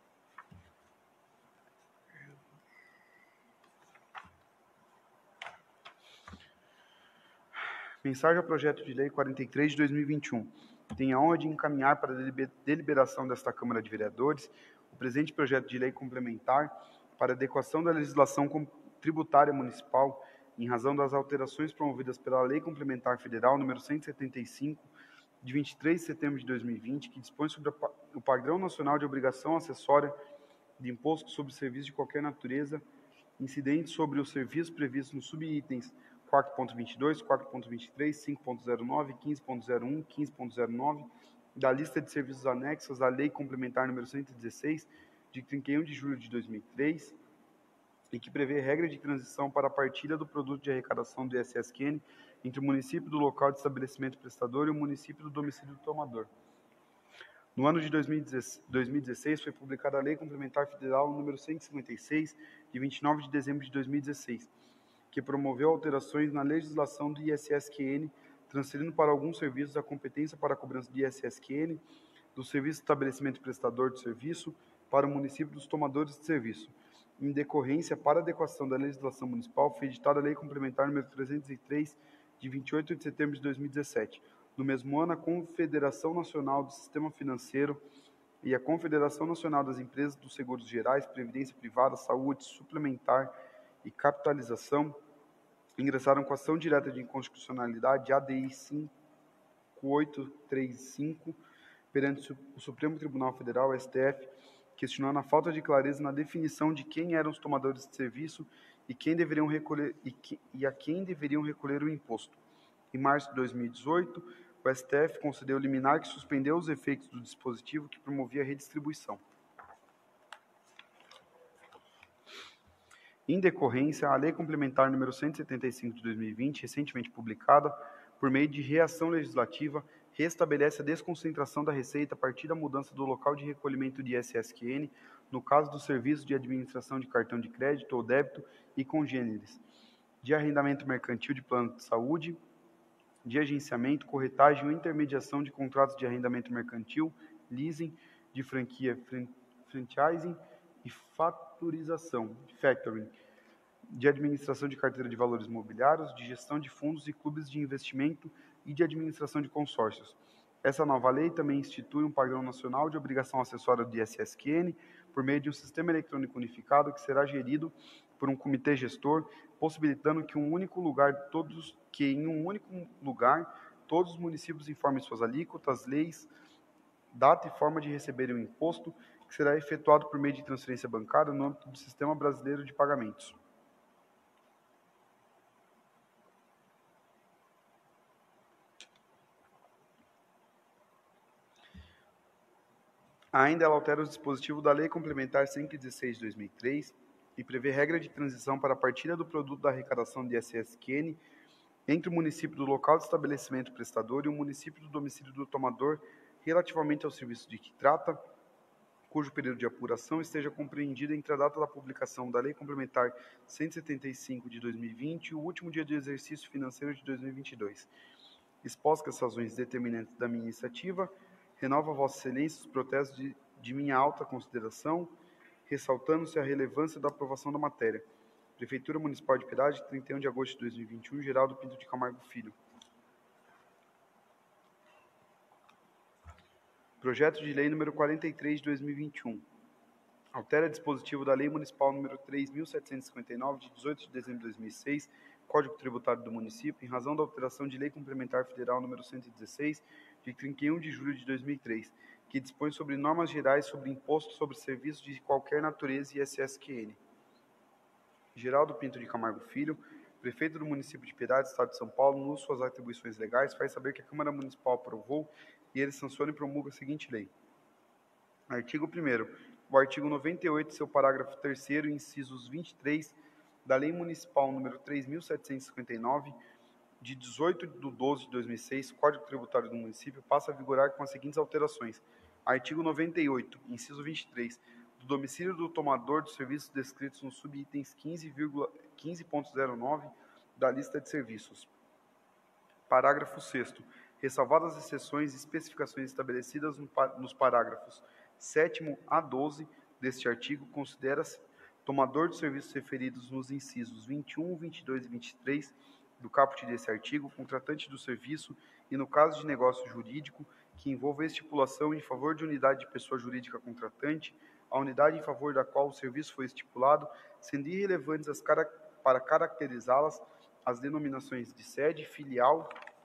Mensagem ao projeto de lei 43 de 2021. Tenho a honra de encaminhar para a deliberação desta Câmara de Vereadores o presente projeto de lei complementar para adequação da legislação tributária municipal em razão das alterações promovidas pela Lei Complementar Federal número 175, de 23 de setembro de 2020, que dispõe sobre o padrão nacional de obrigação acessória de imposto sobre serviços de qualquer natureza, incidentes sobre os serviços previstos nos subitens 4.22, 4.23, 5.09, 15.01, 15.09, da lista de serviços anexos à Lei Complementar número 116, de 31 de julho de 2003, e que prevê regra de transição para a partilha do produto de arrecadação do ISSQN entre o município do local de estabelecimento prestador e o município do domicílio do tomador. No ano de 2016, foi publicada a Lei Complementar Federal número 156, de 29 de dezembro de 2016, que promoveu alterações na legislação do ISSQN, transferindo para alguns serviços a competência para a cobrança de ISSQN do serviço de estabelecimento prestador de serviço para o município dos tomadores de serviço. Em decorrência, para adequação da legislação municipal, foi editada a Lei Complementar número 303, de 28 de setembro de 2017. No mesmo ano, a Confederação Nacional do Sistema Financeiro e a Confederação Nacional das Empresas dos Seguros Gerais, Previdência Privada, Saúde, Suplementar e Capitalização ingressaram com ação direta de inconstitucionalidade ADI 5835 perante o Supremo Tribunal Federal, STF, questionando a falta de clareza na definição de quem eram os tomadores de serviço e quem deveriam recolher a quem deveriam recolher o imposto. Em março de 2018, o STF concedeu liminar que suspendeu os efeitos do dispositivo que promovia a redistribuição. Em decorrência, a Lei Complementar número 175 de 2020, recentemente publicada, por meio de reação legislativa, restabelece a desconcentração da receita a partir da mudança do local de recolhimento de ISSQN, no caso do serviço de administração de cartão de crédito ou débito e congêneres, de arrendamento mercantil de plano de saúde, de agenciamento, corretagem ou intermediação de contratos de arrendamento mercantil, leasing, de franquia, franchising e faturização, factoring, de administração de carteira de valores imobiliários, de gestão de fundos e clubes de investimento e de administração de consórcios. Essa nova lei também institui um padrão nacional de obrigação acessória do ISSQN por meio de um sistema eletrônico unificado que será gerido por um comitê gestor, possibilitando que em um único lugar todos os municípios informem suas alíquotas, leis, data e forma de receberem o imposto, que será efetuado por meio de transferência bancária no âmbito do Sistema Brasileiro de Pagamentos. Ainda ela altera o dispositivo da Lei Complementar 116 de 2003 e prevê regra de transição para a partilha do produto da arrecadação de ISSQN entre o município do local de estabelecimento prestador e o município do domicílio do tomador relativamente ao serviço de que trata, cujo período de apuração esteja compreendido entre a data da publicação da Lei Complementar 175 de 2020 e o último dia de exercício financeiro de 2022. Expostas as razões determinantes da minha iniciativa, renova Vossa Excelência os protestos de minha alta consideração, ressaltando-se a relevância da aprovação da matéria. Prefeitura Municipal de Piedade, 31 de agosto de 2021, Geraldo Pinto de Camargo Filho. Projeto de Lei número 43 de 2021. Altera dispositivo da Lei Municipal número 3.759, de 18 de dezembro de 2006, Código Tributário do Município, em razão da alteração de Lei Complementar Federal número 116, de 31 de julho de 2003, que dispõe sobre normas gerais sobre imposto sobre serviços de qualquer natureza e ISSQN. Geraldo Pinto de Camargo Filho, prefeito do município de Piedade, Estado de São Paulo, nos suas atribuições legais, faz saber que a Câmara Municipal aprovou e ele sanciona e promulga a seguinte lei. Artigo 1º. O artigo 98, seu parágrafo 3º, incisos 23, da Lei Municipal número 3.759, de 18 de 12 de 2006, Código Tributário do Município, passa a vigorar com as seguintes alterações. Artigo 98, inciso 23, do domicílio do tomador dos serviços descritos nos subitens 15.09 da lista de serviços. Parágrafo 6º. Ressalvadas as exceções e especificações estabelecidas nos parágrafos 7º a 12 deste artigo, considera-se tomador de serviços referidos nos incisos 21, 22 e 23 do caput desse artigo, contratante do serviço e, no caso de negócio jurídico que envolva estipulação em favor de unidade de pessoa jurídica contratante, a unidade em favor da qual o serviço foi estipulado, sendo irrelevantes para caracterizá-las as denominações de sede, filial,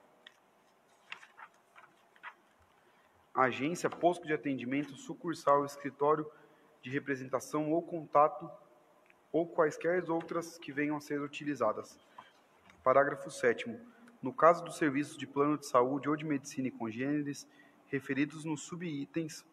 agência, posto de atendimento, sucursal, escritório de representação ou contato, ou quaisquer outras que venham a ser utilizadas. Parágrafo 7º. No caso dos serviços de plano de saúde ou de medicina e congêneres, referidos nos subitens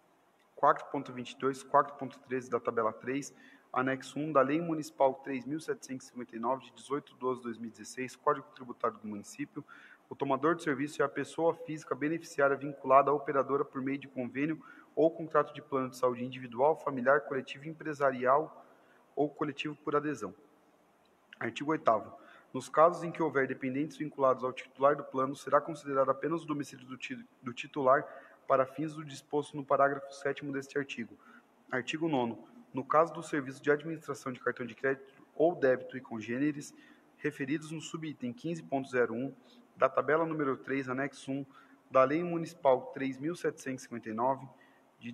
4.22, 4.13 da tabela 3, anexo 1 da Lei Municipal 3.759, de 18/12/2016, Código Tributário do Município, o tomador de serviço é a pessoa física beneficiária vinculada à operadora por meio de convênio ou contrato de plano de saúde individual, familiar, coletivo, empresarial ou coletivo por adesão. Artigo 8º. Nos casos em que houver dependentes vinculados ao titular do plano, será considerado apenas o domicílio do titular para fins do disposto no parágrafo 7º deste artigo. Artigo 9º. No caso do serviço de administração de cartão de crédito ou débito e congêneres, referidos no subitem 15.01 da tabela número 3, anexo 1, da Lei Municipal 3.759, de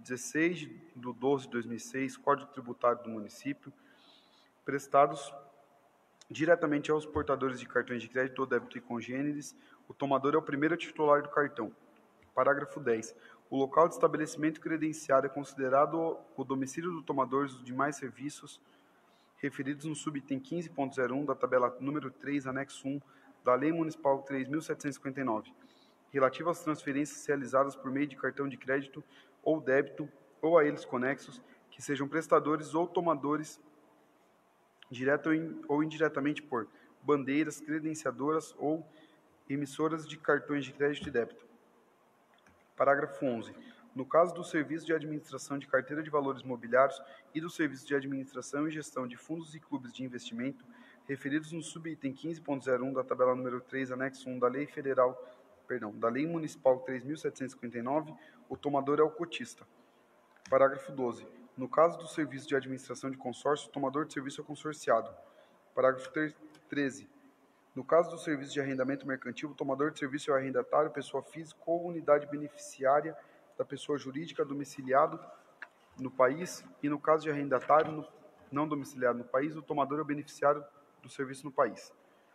16/12/2006, Código Tributário do Município, prestados diretamente aos portadores de cartões de crédito ou débito e congêneres, o tomador é o primeiro titular do cartão. Parágrafo 10. O local de estabelecimento credenciado é considerado o domicílio do tomador dos demais serviços referidos no subitem 15.01 da tabela número 3, anexo 1, da Lei Municipal 3.759, relativo às transferências realizadas por meio de cartão de crédito ou débito ou a eles conexos, que sejam prestadores ou tomadores direto ou indiretamente por bandeiras, credenciadoras ou emissoras de cartões de crédito e débito. Parágrafo 11. No caso do serviço de administração de carteira de valores mobiliários e do serviço de administração e gestão de fundos e clubes de investimento, referidos no subitem 15.01 da tabela número 3, anexo 1 da Lei da Lei Municipal 3.759, o tomador é o cotista. Parágrafo 12. No caso do serviço de administração de consórcio, o tomador de serviço é o consorciado. Parágrafo 13. No caso do serviço de arrendamento mercantil, o tomador de serviço é o arrendatário, pessoa física ou unidade beneficiária da pessoa jurídica domiciliado no país, e no caso de arrendatário não domiciliado no país, o tomador é o beneficiário do serviço no país.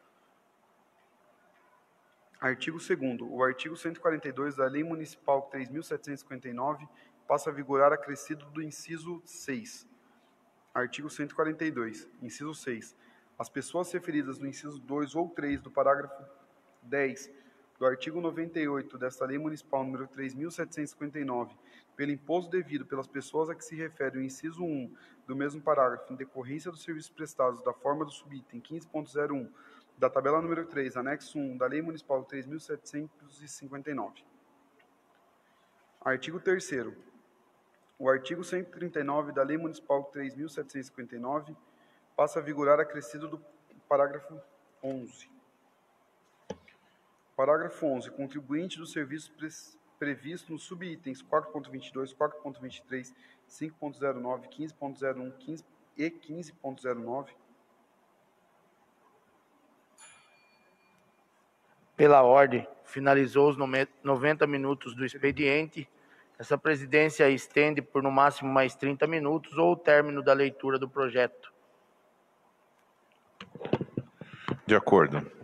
Artigo 2º. O artigo 142 da Lei Municipal 3.759 passa a vigorar acrescido do inciso 6. Artigo 142. Inciso 6. As pessoas referidas no inciso 2 ou 3 do parágrafo 10 do artigo 98 desta Lei Municipal número 3.759, pelo imposto devido pelas pessoas a que se refere o inciso 1 do mesmo parágrafo, em decorrência dos serviços prestados da forma do subitem 15.01 da tabela número 3, anexo 1 da Lei Municipal 3.759. Artigo 3º. O artigo 139 da Lei Municipal 3.759 passa a vigorar acrescido do parágrafo 11. Parágrafo 11. Contribuinte dos serviços previstos nos subitens 4.22, 4.23, 5.09, 15.01 e 15.09. Pela ordem, finalizou os 90 minutos do expediente. Essa presidência estende por no máximo mais 30 minutos ou o término da leitura do projeto. De acordo.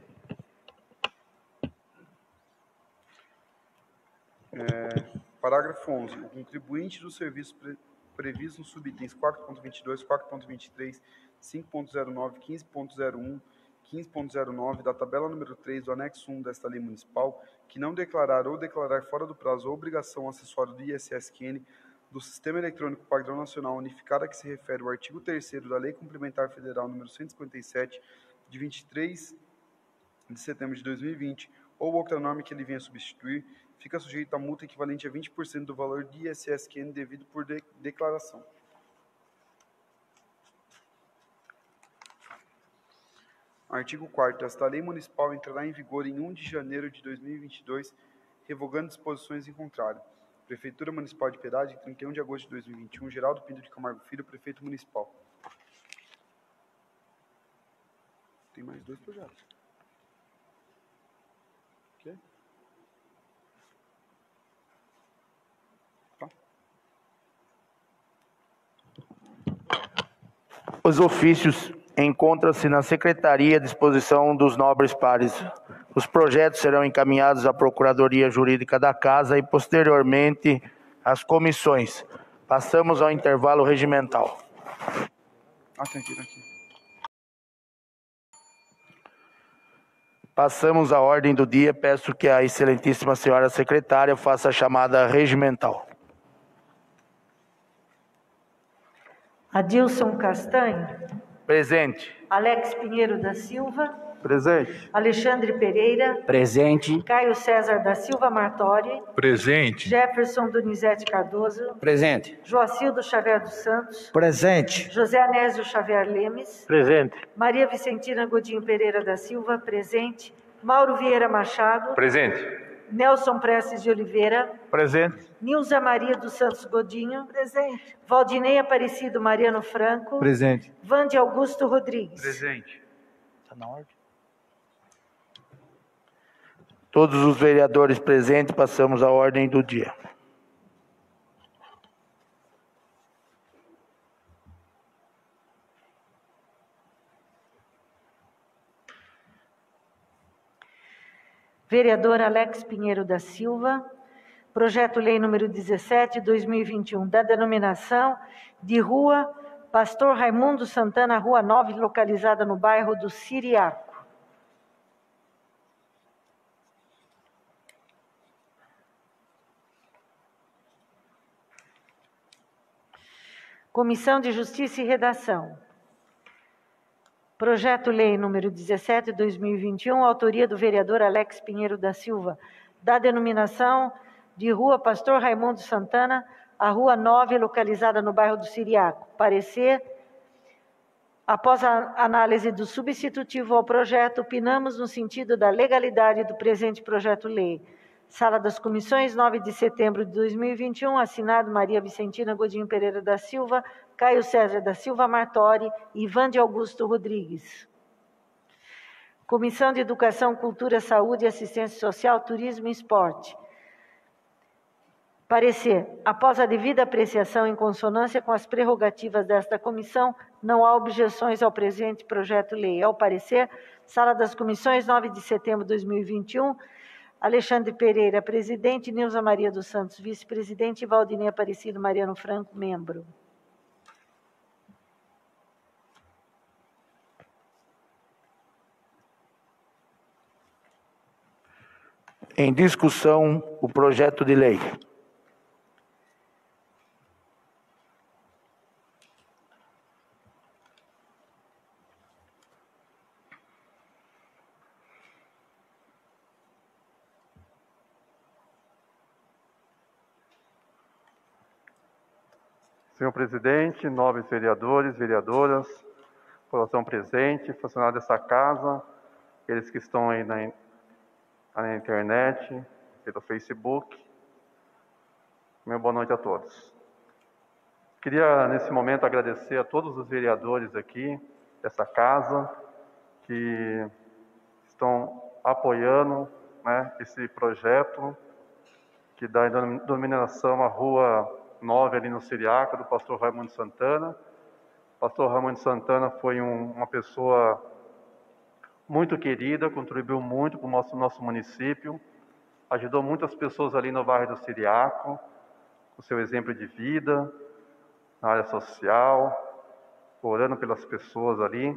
Parágrafo 11. O contribuinte dos serviços previstos nos subitens 4.22, 4.23, 5.09, 15.01, 15.09 da tabela número 3 do anexo 1 desta lei municipal, que não declarar ou declarar fora do prazo a obrigação acessória do ISSQN do Sistema Eletrônico Padrão Nacional Unificado a que se refere o artigo 3º da Lei Complementar Federal número 157, de 23 de setembro de 2020, ou outra norma que ele venha substituir, fica sujeito a multa equivalente a 20% do valor de ISSQN devido por declaração. Artigo 4º. Esta lei municipal entrará em vigor em 1 de janeiro de 2022, revogando disposições em contrário. Prefeitura Municipal de Piedade, 31 de agosto de 2021, Geraldo Pinto de Camargo Filho, Prefeito Municipal. Tem mais 2 projetos. Ok? Tá. Os ofícios encontram-se na secretaria à disposição dos nobres pares. Os projetos serão encaminhados à Procuradoria Jurídica da Casa e, posteriormente, às comissões. Passamos ao intervalo regimental. Aqui. Passamos à ordem do dia. Peço que a excelentíssima senhora secretária faça a chamada regimental. Adilson Castanho. Presente. Alex Pinheiro da Silva. Presente. Alexandre Pereira. Presente. Caio César da Silva Martori. Presente. Jefferson Donizete Cardoso. Presente. Joacildo Xavier dos Santos. Presente. José Anésio Xavier Lemes. Presente. Maria Vicentina Godinho Pereira da Silva. Presente. Mauro Vieira Machado. Presente. Nelson Prestes de Oliveira. Presente. Nilza Maria dos Santos Godinho. Presente. Valdinei Aparecido Mariano Franco. Presente. Vande Augusto Rodrigues. Presente. Está na ordem. Todos os vereadores presentes, passamos à ordem do dia. Vereador Alex Pinheiro da Silva, projeto-lei número 17, 2021, da denominação de Rua Pastor Raimundo Santana, Rua 9, localizada no bairro do Siriaco. Comissão de Justiça e Redação. Projeto-lei número 17, 2021, autoria do vereador Alex Pinheiro da Silva, da denominação de Rua Pastor Raimundo Santana, a Rua 9, localizada no bairro do Siriaco. Parecer: após a análise do substitutivo ao projeto, opinamos no sentido da legalidade do presente projeto-lei. Sala das Comissões, 9 de setembro de 2021, assinado Maria Vicentina Godinho Pereira da Silva, Caio César da Silva Martori e Vande Augusto Rodrigues. Comissão de Educação, Cultura, Saúde, Assistência Social, Turismo e Esporte. Parecer: após a devida apreciação em consonância com as prerrogativas desta comissão, não há objeções ao presente projeto-lei. Ao parecer, Sala das Comissões, 9 de setembro de 2021, Alexandre Pereira, presidente, Nilza Maria dos Santos, vice-presidente, e Valdinei Aparecido Mariano Franco, membro. Em discussão, o projeto de lei. Senhor presidente, nobres vereadores, vereadoras, população presente, funcionários dessa casa, aqueles que estão aí na internet, pelo Facebook, meu boa noite a todos. Queria, nesse momento, agradecer a todos os vereadores aqui dessa casa, que estão apoiando, né, esse projeto, que dá denominação à Rua 9, ali no Siriaco, do pastor Raimundo Santana. O pastor Raimundo Santana foi uma pessoa muito querida, contribuiu muito para o nosso município, ajudou muitas pessoas ali no bairro do Siriaco, com seu exemplo de vida, na área social, orando pelas pessoas ali.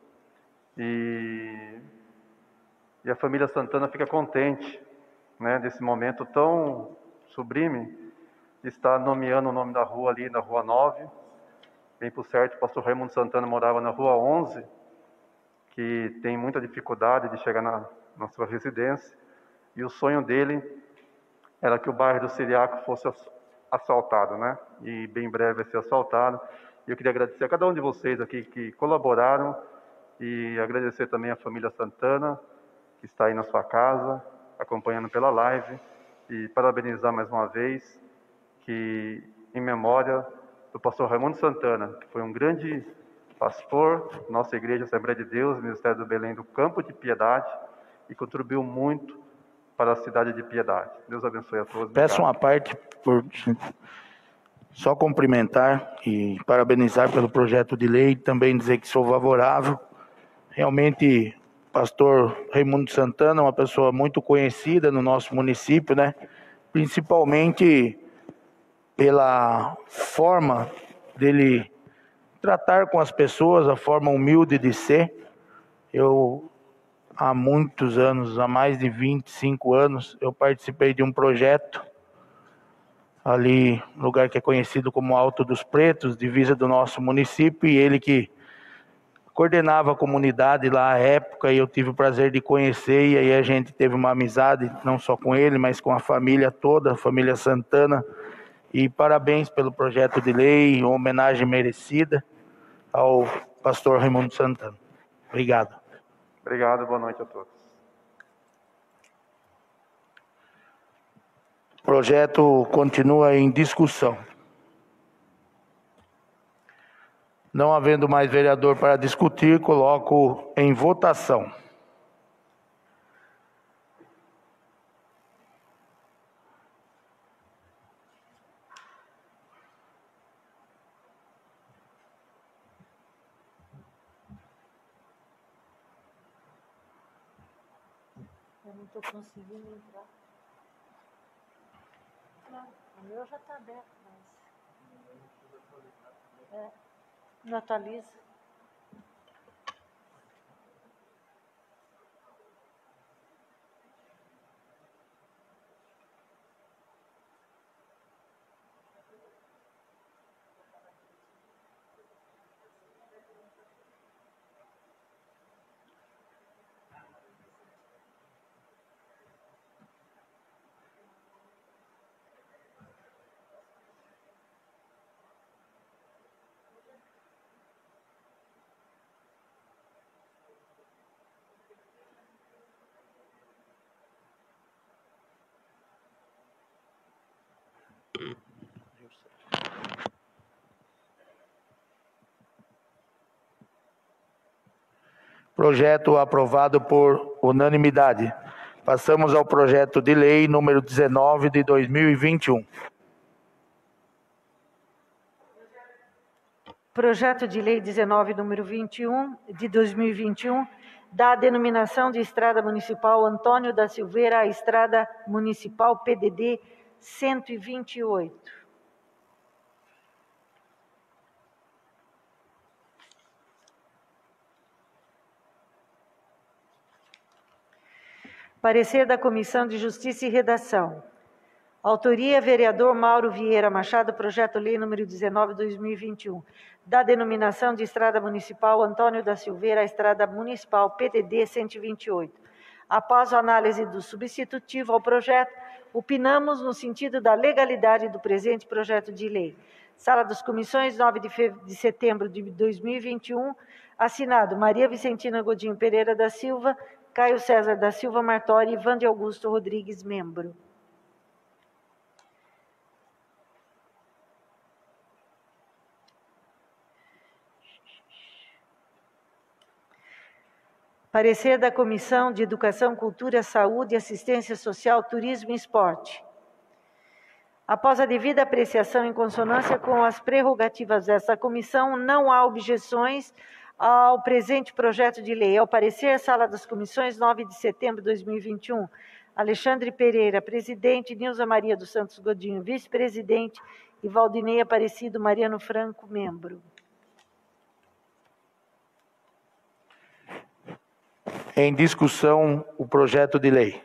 E a família Santana fica contente, né, desse momento tão sublime, de estar nomeando o nome da rua ali, na Rua 9. Bem por certo, o pastor Raimundo Santana morava na Rua 11, que tem muita dificuldade de chegar na sua residência, e o sonho dele era que o bairro do Siriaco fosse asfaltado, né? E bem breve vai ser asfaltado. E eu queria agradecer a cada um de vocês aqui que colaboraram, e agradecer também a família Santana, que está aí na sua casa, acompanhando pela live, e parabenizar mais uma vez, que em memória do pastor Raimundo Santana, que foi um grande pastor, nossa igreja Assembleia de Deus, Ministério do Belém do Campo de Piedade, e contribuiu muito para a cidade de Piedade. Deus abençoe a todos. Peço uma parte, por Só cumprimentar e parabenizar pelo projeto de lei, também dizer que sou favorável. Realmente, o pastor Raimundo Santana é uma pessoa muito conhecida no nosso município, né? Principalmente pela forma dele tratar com as pessoas, a forma humilde de ser. Eu, há muitos anos, há mais de 25 anos, eu participei de um projeto ali, lugar que é conhecido como Alto dos Pretos, divisa do nosso município, e ele que coordenava a comunidade lá à época, e eu tive o prazer de conhecer, e aí a gente teve uma amizade, não só com ele, mas com a família toda, a família Santana, e parabéns pelo projeto de lei, uma homenagem merecida ao pastor Raimundo Santana. Obrigado. Obrigado, boa noite a todos. O projeto continua em discussão. Não havendo mais vereador para discutir, coloco em votação. Eu não estou conseguindo entrar. Não, o meu já está aberto, mas... não atualiza. Projeto aprovado por unanimidade. Passamos ao projeto de lei número 19 de 2021. Projeto de Lei 19, número 21, de 2021, dá a denominação de Estrada Municipal Antônio da Silveira à Estrada Municipal PDD 128. Parecer da Comissão de Justiça e Redação. Autoria, vereador Mauro Vieira Machado, projeto-lei número 19, 2021. Da denominação de Estrada Municipal Antônio da Silveira à Estrada Municipal PDD 128. Após a análise do substitutivo ao projeto, opinamos no sentido da legalidade do presente projeto de lei. Sala das Comissões, 9 de setembro de 2021, assinado Maria Vicentina Godinho Pereira da Silva, Caio César da Silva Martori e Vande Augusto Rodrigues, membro. Parecer da Comissão de Educação, Cultura, Saúde, Assistência Social, Turismo e Esporte. Após a devida apreciação em consonância com as prerrogativas desta comissão, não há objeções ao presente projeto de lei. Ao parecer, Sala das Comissões, 9 de setembro de 2021, Alexandre Pereira, presidente, Nilza Maria dos Santos Godinho, vice-presidente, e Valdinei Aparecido Mariano Franco, membro. Em discussão, o projeto de lei.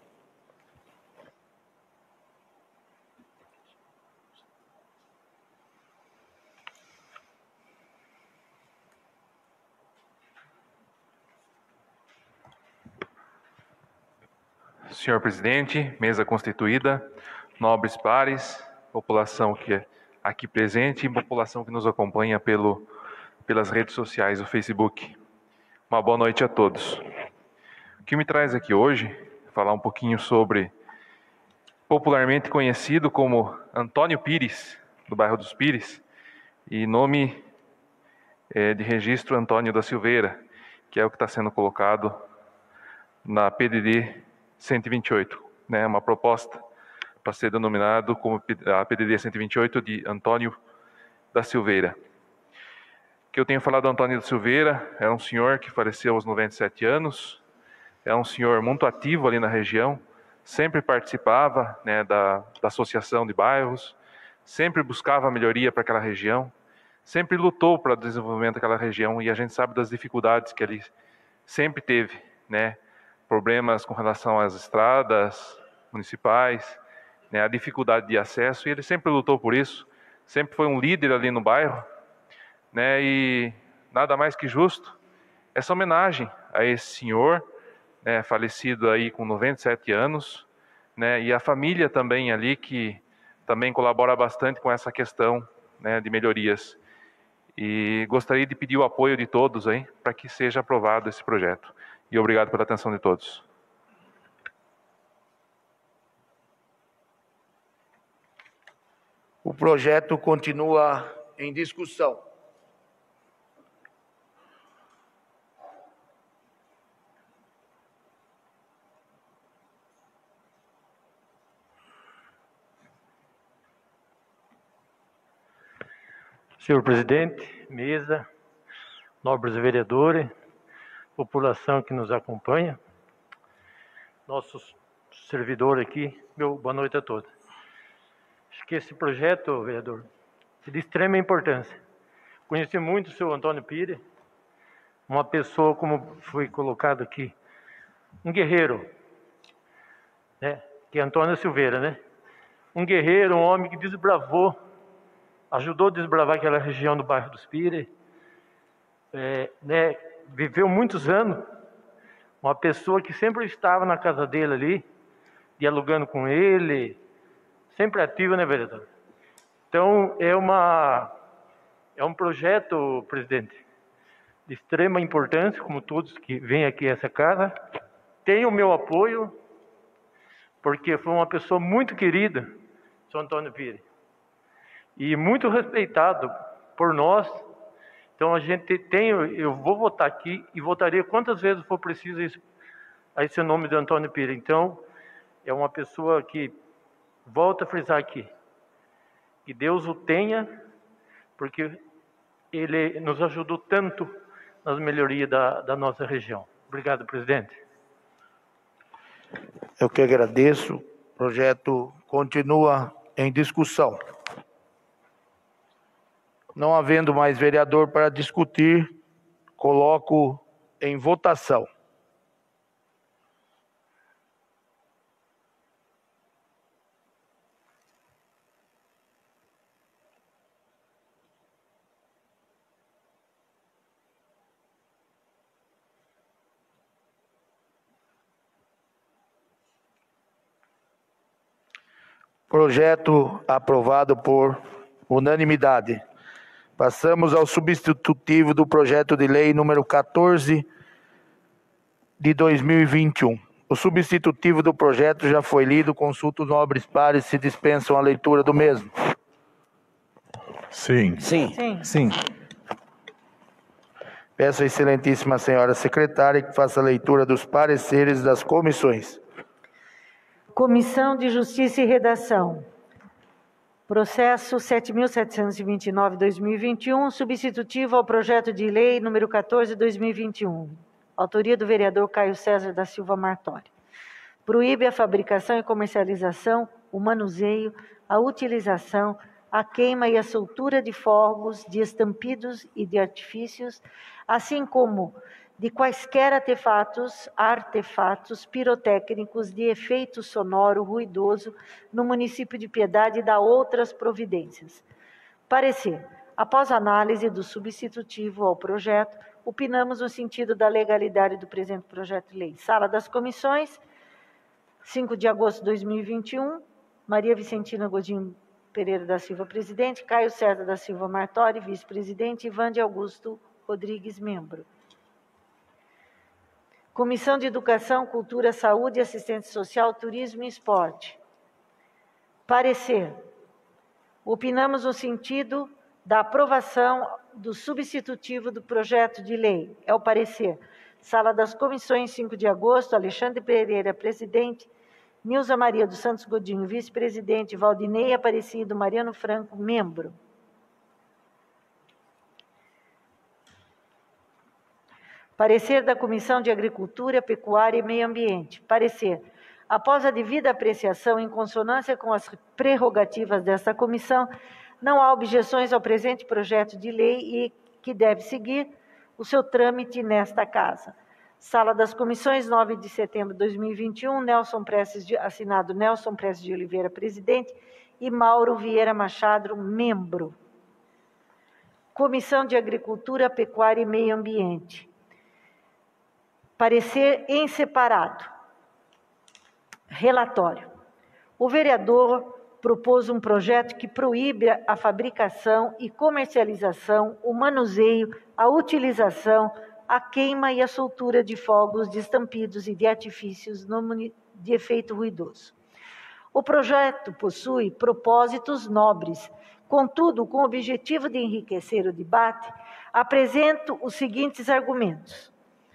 Senhor presidente, mesa constituída, nobres pares, população que é aqui presente e população que nos acompanha pelas redes sociais, o Facebook. Uma boa noite a todos. O que me traz aqui hoje, falar um pouquinho sobre, popularmente conhecido como Antônio Pires, do bairro dos Pires, e nome de registro Antônio da Silveira, que é o que está sendo colocado na PDD 128, né, uma proposta para ser denominado como a PDD 128 de Antônio da Silveira. Que eu tenho falado do Antônio da Silveira, é um senhor que faleceu aos 97 anos, é um senhor muito ativo ali na região, sempre participava, né, da associação de bairros, sempre buscava melhoria para aquela região, sempre lutou para o desenvolvimento daquela região, e a gente sabe das dificuldades que ele sempre teve, né, problemas com relação às estradas municipais, né, a dificuldade de acesso, e ele sempre lutou por isso, sempre foi um líder ali no bairro, né, e nada mais que justo essa homenagem a esse senhor, né, falecido aí com 97 anos, né, e a família também ali, que também colabora bastante com essa questão, né, de melhorias. E gostaria de pedir o apoio de todos aí, para que seja aprovado esse projeto. E obrigado pela atenção de todos. O projeto continua em discussão. Senhor presidente, mesa, nobres vereadores, população que nos acompanha, nossos servidores aqui, boa noite a todos. Acho que esse projeto, vereador, é de extrema importância. Conheci muito o senhor Antônio Pires, uma pessoa, como foi colocado aqui, um guerreiro, né? Que é Antônio Silveira, né? Um guerreiro, um homem que desbravou, ajudou a desbravar aquela região do bairro dos Pires, né, viveu muitos anos, uma pessoa que sempre estava na casa dele ali, dialogando com ele, sempre ativa, né, vereador? Então, é um projeto, presidente, de extrema importância, como todos que vêm aqui a essa casa. Tem o meu apoio, porque foi uma pessoa muito querida, São Antônio Pires, e muito respeitado por nós. Então a gente tem, eu vou votar aqui e votaria quantas vezes for preciso a esse nome de Antônio Pires. Então é uma pessoa que, volto a frisar aqui, que Deus o tenha, porque ele nos ajudou tanto nas melhorias da nossa região. Obrigado, presidente. Eu que agradeço. O projeto continua em discussão. Não havendo mais vereador para discutir, coloco em votação. Projeto aprovado por unanimidade. Passamos ao substitutivo do projeto de lei número 14 de 2021. O substitutivo do projeto já foi lido. Consulto os nobres pares se dispensam a leitura do mesmo. Sim. Sim. Sim. Sim. Peço à excelentíssima senhora secretária que faça a leitura dos pareceres das comissões. Comissão de Justiça e Redação. Processo 7.729/2021, substitutivo ao projeto de lei número 14/2021. Autoria do vereador Caio César da Silva Martori. Proíbe a fabricação e comercialização, o manuseio, a utilização, a queima e a soltura de fogos, de estampidos e de artifícios, assim como de quaisquer artefatos pirotécnicos de efeito sonoro ruidoso no município de Piedade e da outras providências. Parecer. Após análise do substitutivo ao projeto, opinamos no sentido da legalidade do presente projeto de lei. Sala das Comissões, 5 de agosto de 2021, Maria Vicentina Godinho Pereira da Silva, presidente, Caio César da Silva Martori, vice-presidente, Ivan de Augusto Rodrigues, membro. Comissão de Educação, Cultura, Saúde, Assistência Social, Turismo e Esporte. Parecer. Opinamos no sentido da aprovação do substitutivo do projeto de lei. É o parecer. Sala das Comissões, 5 de agosto, Alexandre Pereira, presidente, Nilza Maria dos Santos Godinho, vice-presidente. Valdinei Aparecido Mariano Franco, membro. Parecer da Comissão de Agricultura, Pecuária e Meio Ambiente. Parecer. Após a devida apreciação em consonância com as prerrogativas desta comissão, não há objeções ao presente projeto de lei e que deve seguir o seu trâmite nesta Casa. Sala das Comissões, 9 de setembro de 2021, assinado Nelson Prestes de Oliveira, presidente, e Mauro Vieira Machado, membro. Comissão de Agricultura, Pecuária e Meio Ambiente. Parecer em separado. Relatório. O vereador propôs um projeto que proíbe a fabricação e comercialização, o manuseio, a utilização, a queima e a soltura de fogos de estampidos e de artifícios de efeito ruidoso. O projeto possui propósitos nobres, contudo, com o objetivo de enriquecer o debate, apresento os seguintes argumentos.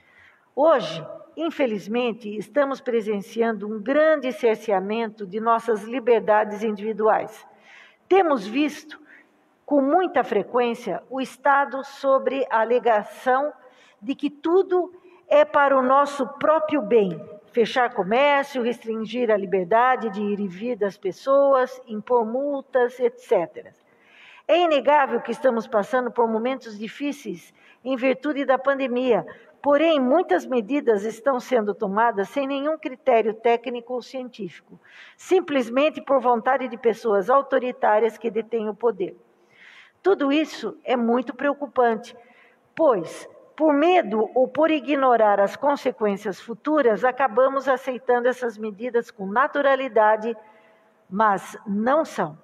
Hoje, infelizmente, estamos presenciando um grande cerceamento de nossas liberdades individuais. Temos visto, com muita frequência, o Estado sobre a alegação de que tudo é para o nosso próprio bem, fechar comércio, restringir a liberdade de ir e vir das pessoas, impor multas, etc. É inegável que estamos passando por momentos difíceis em virtude da pandemia, porém, muitas medidas estão sendo tomadas sem nenhum critério técnico ou científico, simplesmente por vontade de pessoas autoritárias que detêm o poder. Tudo isso é muito preocupante, pois, por medo ou por ignorar as consequências futuras, acabamos aceitando essas medidas com naturalidade, mas não são.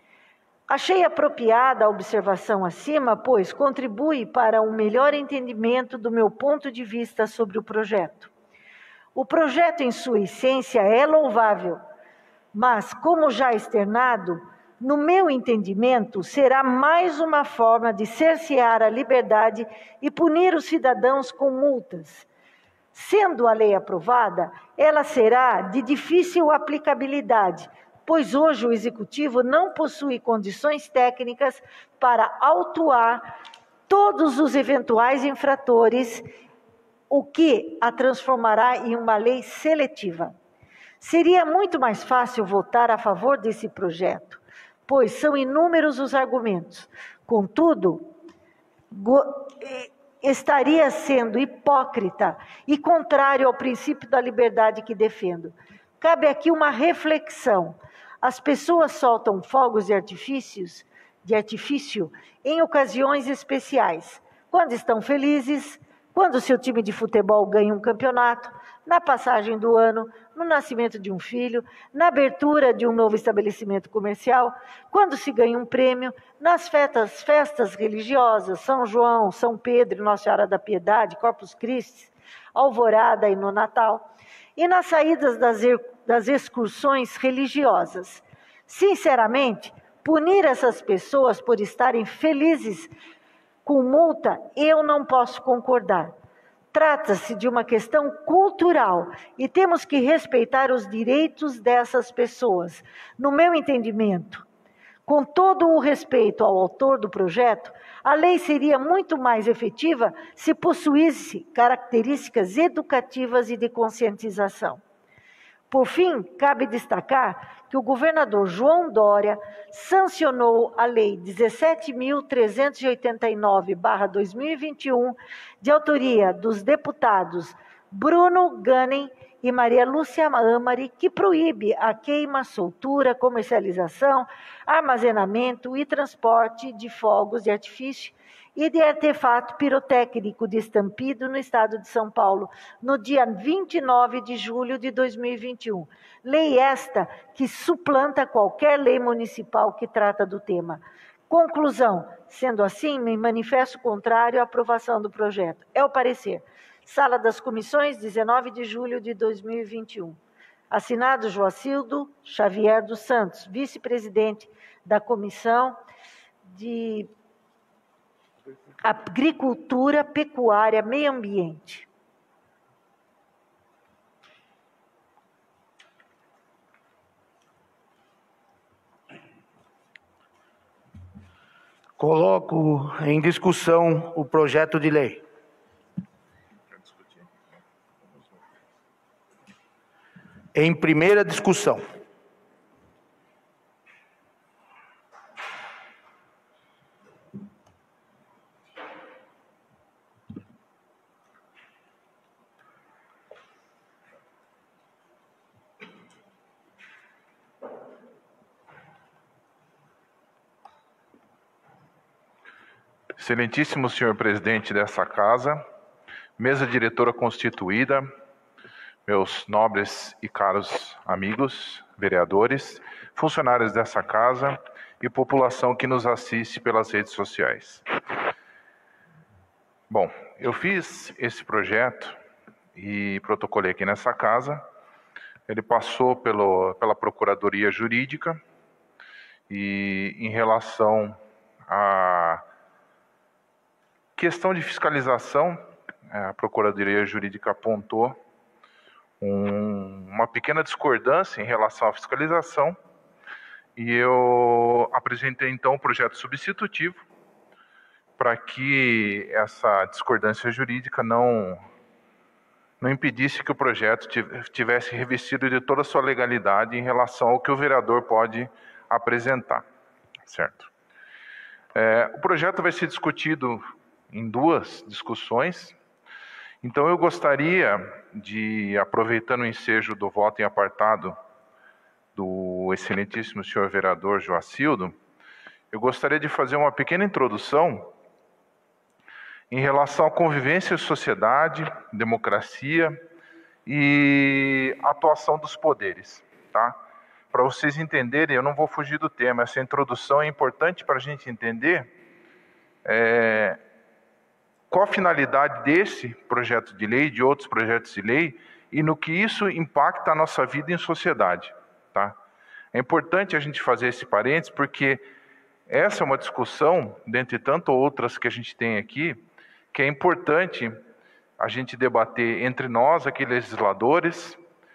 Achei apropriada a observação acima, pois contribui para um melhor entendimento do meu ponto de vista sobre o projeto. O projeto, em sua essência, é louvável, mas, como já externado, no meu entendimento, será mais uma forma de cercear a liberdade e punir os cidadãos com multas. Sendo a lei aprovada, ela será de difícil aplicabilidade, pois hoje o Executivo não possui condições técnicas para autuar todos os eventuais infratores, o que a transformará em uma lei seletiva. Seria muito mais fácil votar a favor desse projeto, pois são inúmeros os argumentos. Contudo, estaria sendo hipócrita e contrário ao princípio da liberdade que defendo. Cabe aqui uma reflexão. As pessoas soltam fogos de artifício em ocasiões especiais, quando estão felizes, quando seu time de futebol ganha um campeonato, na passagem do ano, no nascimento de um filho, na abertura de um novo estabelecimento comercial, quando se ganha um prêmio, nas festas religiosas, São João, São Pedro, Nossa Senhora da Piedade, Corpus Christi, Alvorada e no Natal, e nas saídas das excursões religiosas. Sinceramente, punir essas pessoas por estarem felizes com multa, eu não posso concordar. Trata-se de uma questão cultural e temos que respeitar os direitos dessas pessoas. No meu entendimento, com todo o respeito ao autor do projeto, a lei seria muito mais efetiva se possuísse características educativas e de conscientização. Por fim, cabe destacar que o governador João Dória sancionou a Lei 17.389/2021, de autoria dos deputados Bruno Ganem e Maria Lúcia Amari, que proíbe a queima, soltura, comercialização, armazenamento e transporte de fogos de artifício e de artefato pirotécnico de estampido no estado de São Paulo, no dia 29 de julho de 2021. Lei esta que suplanta qualquer lei municipal que trata do tema. Conclusão, sendo assim, me manifesto contrário à aprovação do projeto. É o parecer. Sala das Comissões, 19 de julho de 2021. Assinado Joacildo Xavier dos Santos, vice-presidente da Comissão de Agricultura, Pecuária, Meio Ambiente. Coloco em discussão o projeto de lei. Em primeira discussão. Excelentíssimo senhor presidente dessa casa, mesa diretora constituída, meus nobres e caros amigos, vereadores, funcionários dessa casa e população que nos assiste pelas redes sociais. Bom, eu fiz esse projeto e protocolei aqui nessa casa. Ele passou pela Procuradoria Jurídica e em relação à questão de fiscalização, a Procuradoria Jurídica apontou uma pequena discordância em relação à fiscalização e eu apresentei então o projeto substitutivo para que essa discordância jurídica não impedisse que o projeto tivesse revestido de toda a sua legalidade em relação ao que o vereador pode apresentar, certo? O projeto vai ser discutido em duas discussões, então eu gostaria de, aproveitando o ensejo do voto em apartado do excelentíssimo senhor vereador Joacildo, eu gostaria de fazer uma pequena introdução em relação à convivência em sociedade, democracia e atuação dos poderes, tá? Para vocês entenderem, eu não vou fugir do tema, essa introdução é importante para a gente entender qual a finalidade desse projeto de lei, de outros projetos de lei, e no que isso impacta a nossa vida em sociedade, tá? É importante a gente fazer esse parênteses, porque essa é uma discussão, dentre tantas outras que a gente tem aqui, que é importante a gente debater entre nós, aqui legisladores,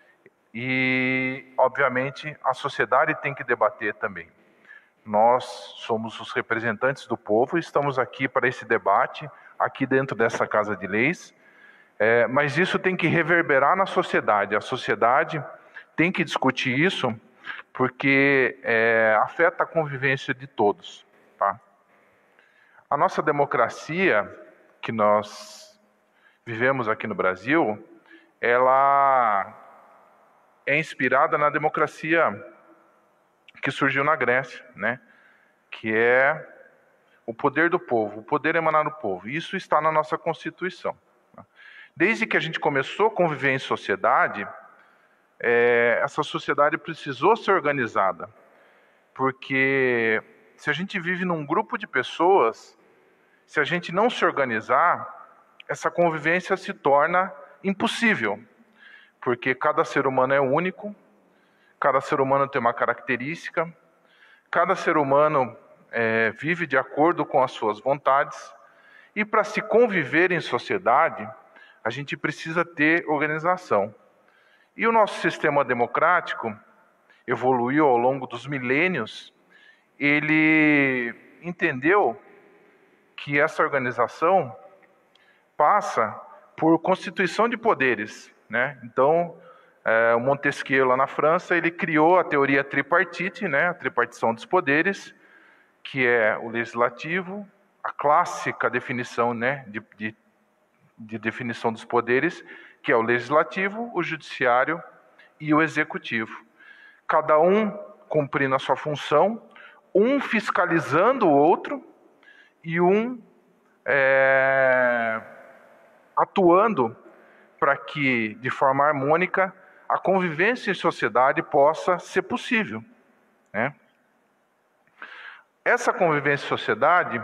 e, obviamente, a sociedade tem que debater também. Nós somos os representantes do povo, estamos aqui para esse debate, aqui dentro dessa Casa de Leis, mas isso tem que reverberar na sociedade. A sociedade tem que discutir isso, porque afeta a convivência de todos, tá? A nossa democracia, que nós vivemos aqui no Brasil, ela é inspirada na democracia que surgiu na Grécia, né? Que é o poder do povo, o poder emanado do povo. Isso está na nossa Constituição. Desde que a gente começou a conviver em sociedade, essa sociedade precisou ser organizada, porque se a gente vive num grupo de pessoas, se a gente não se organizar, essa convivência se torna impossível, porque cada ser humano é único, cada ser humano tem uma característica, cada ser humano vive de acordo com as suas vontades, e para se conviver em sociedade, a gente precisa ter organização. E o nosso sistema democrático evoluiu ao longo dos milênios, ele entendeu que essa organização passa por constituição de poderes, né? Então, o Montesquieu, lá na França, ele criou a teoria tripartite, né? A tripartição dos poderes, que é o legislativo, a clássica definição, né, de definição dos poderes, que é o legislativo, o judiciário e o executivo. Cada um cumprindo a sua função, um fiscalizando o outro e um atuando para que, de forma harmônica, a convivência em sociedade possa ser possível, né? Essa convivência em sociedade,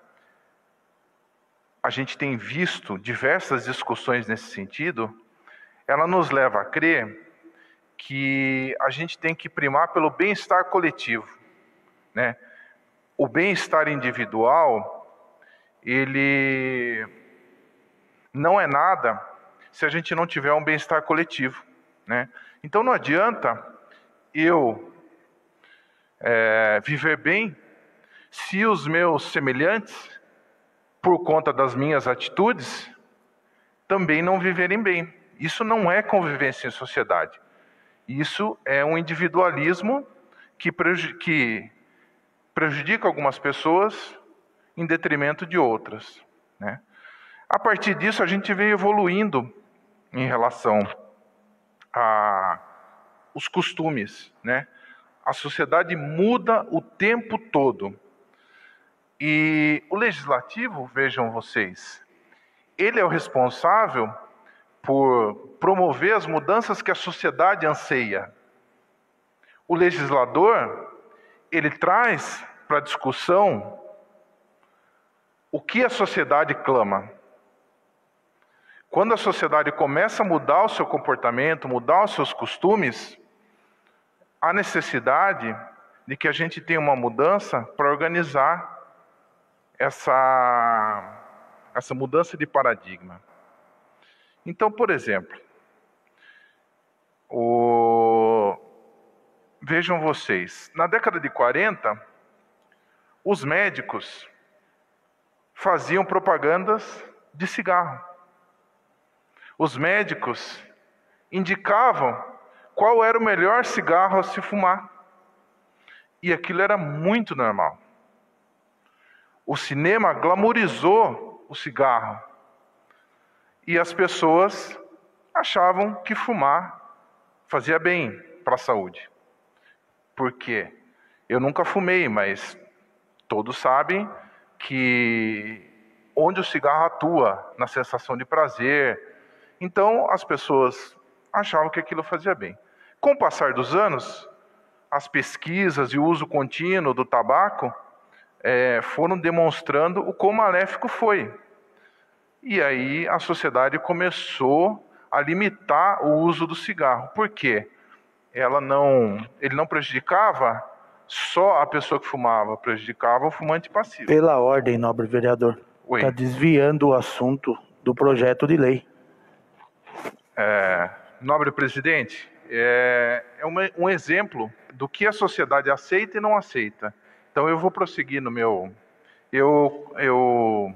a gente tem visto diversas discussões nesse sentido, ela nos leva a crer que a gente tem que primar pelo bem-estar coletivo, né? O bem-estar individual, ele não é nada se a gente não tiver um bem-estar coletivo, né? Então não adianta eu viver bem se os meus semelhantes, por conta das minhas atitudes, também não viverem bem. Isso não é convivência em sociedade. Isso é um individualismo que prejudica algumas pessoas em detrimento de outras, né? A partir disso, a gente vem evoluindo em relação aos costumes, né? A sociedade muda o tempo todo. E o legislativo, vejam vocês, ele é o responsável por promover as mudanças que a sociedade anseia. O legislador, ele traz para a discussão o que a sociedade clama. Quando a sociedade começa a mudar o seu comportamento, mudar os seus costumes, há necessidade de que a gente tenha uma mudança para organizar essa mudança de paradigma. Então, por exemplo, vejam vocês, na década de 40, os médicos faziam propagandas de cigarro. Os médicos indicavam qual era o melhor cigarro a se fumar. E aquilo era muito normal. O cinema glamourizou o cigarro. E as pessoas achavam que fumar fazia bem para a saúde. Por quê? Eu nunca fumei, mas todos sabem que onde o cigarro atua na sensação de prazer. Então, as pessoas achavam que aquilo fazia bem. Com o passar dos anos, as pesquisas e o uso contínuo do tabaco foram demonstrando o quão maléfico foi. E aí a sociedade começou a limitar o uso do cigarro. Por quê? Ele não prejudicava só a pessoa que fumava, prejudicava o fumante passivo. Pela ordem, nobre vereador. Está desviando o assunto do projeto de lei. Nobre presidente, um exemplo do que a sociedade aceita e não aceita. Então eu vou prosseguir no meu... Eu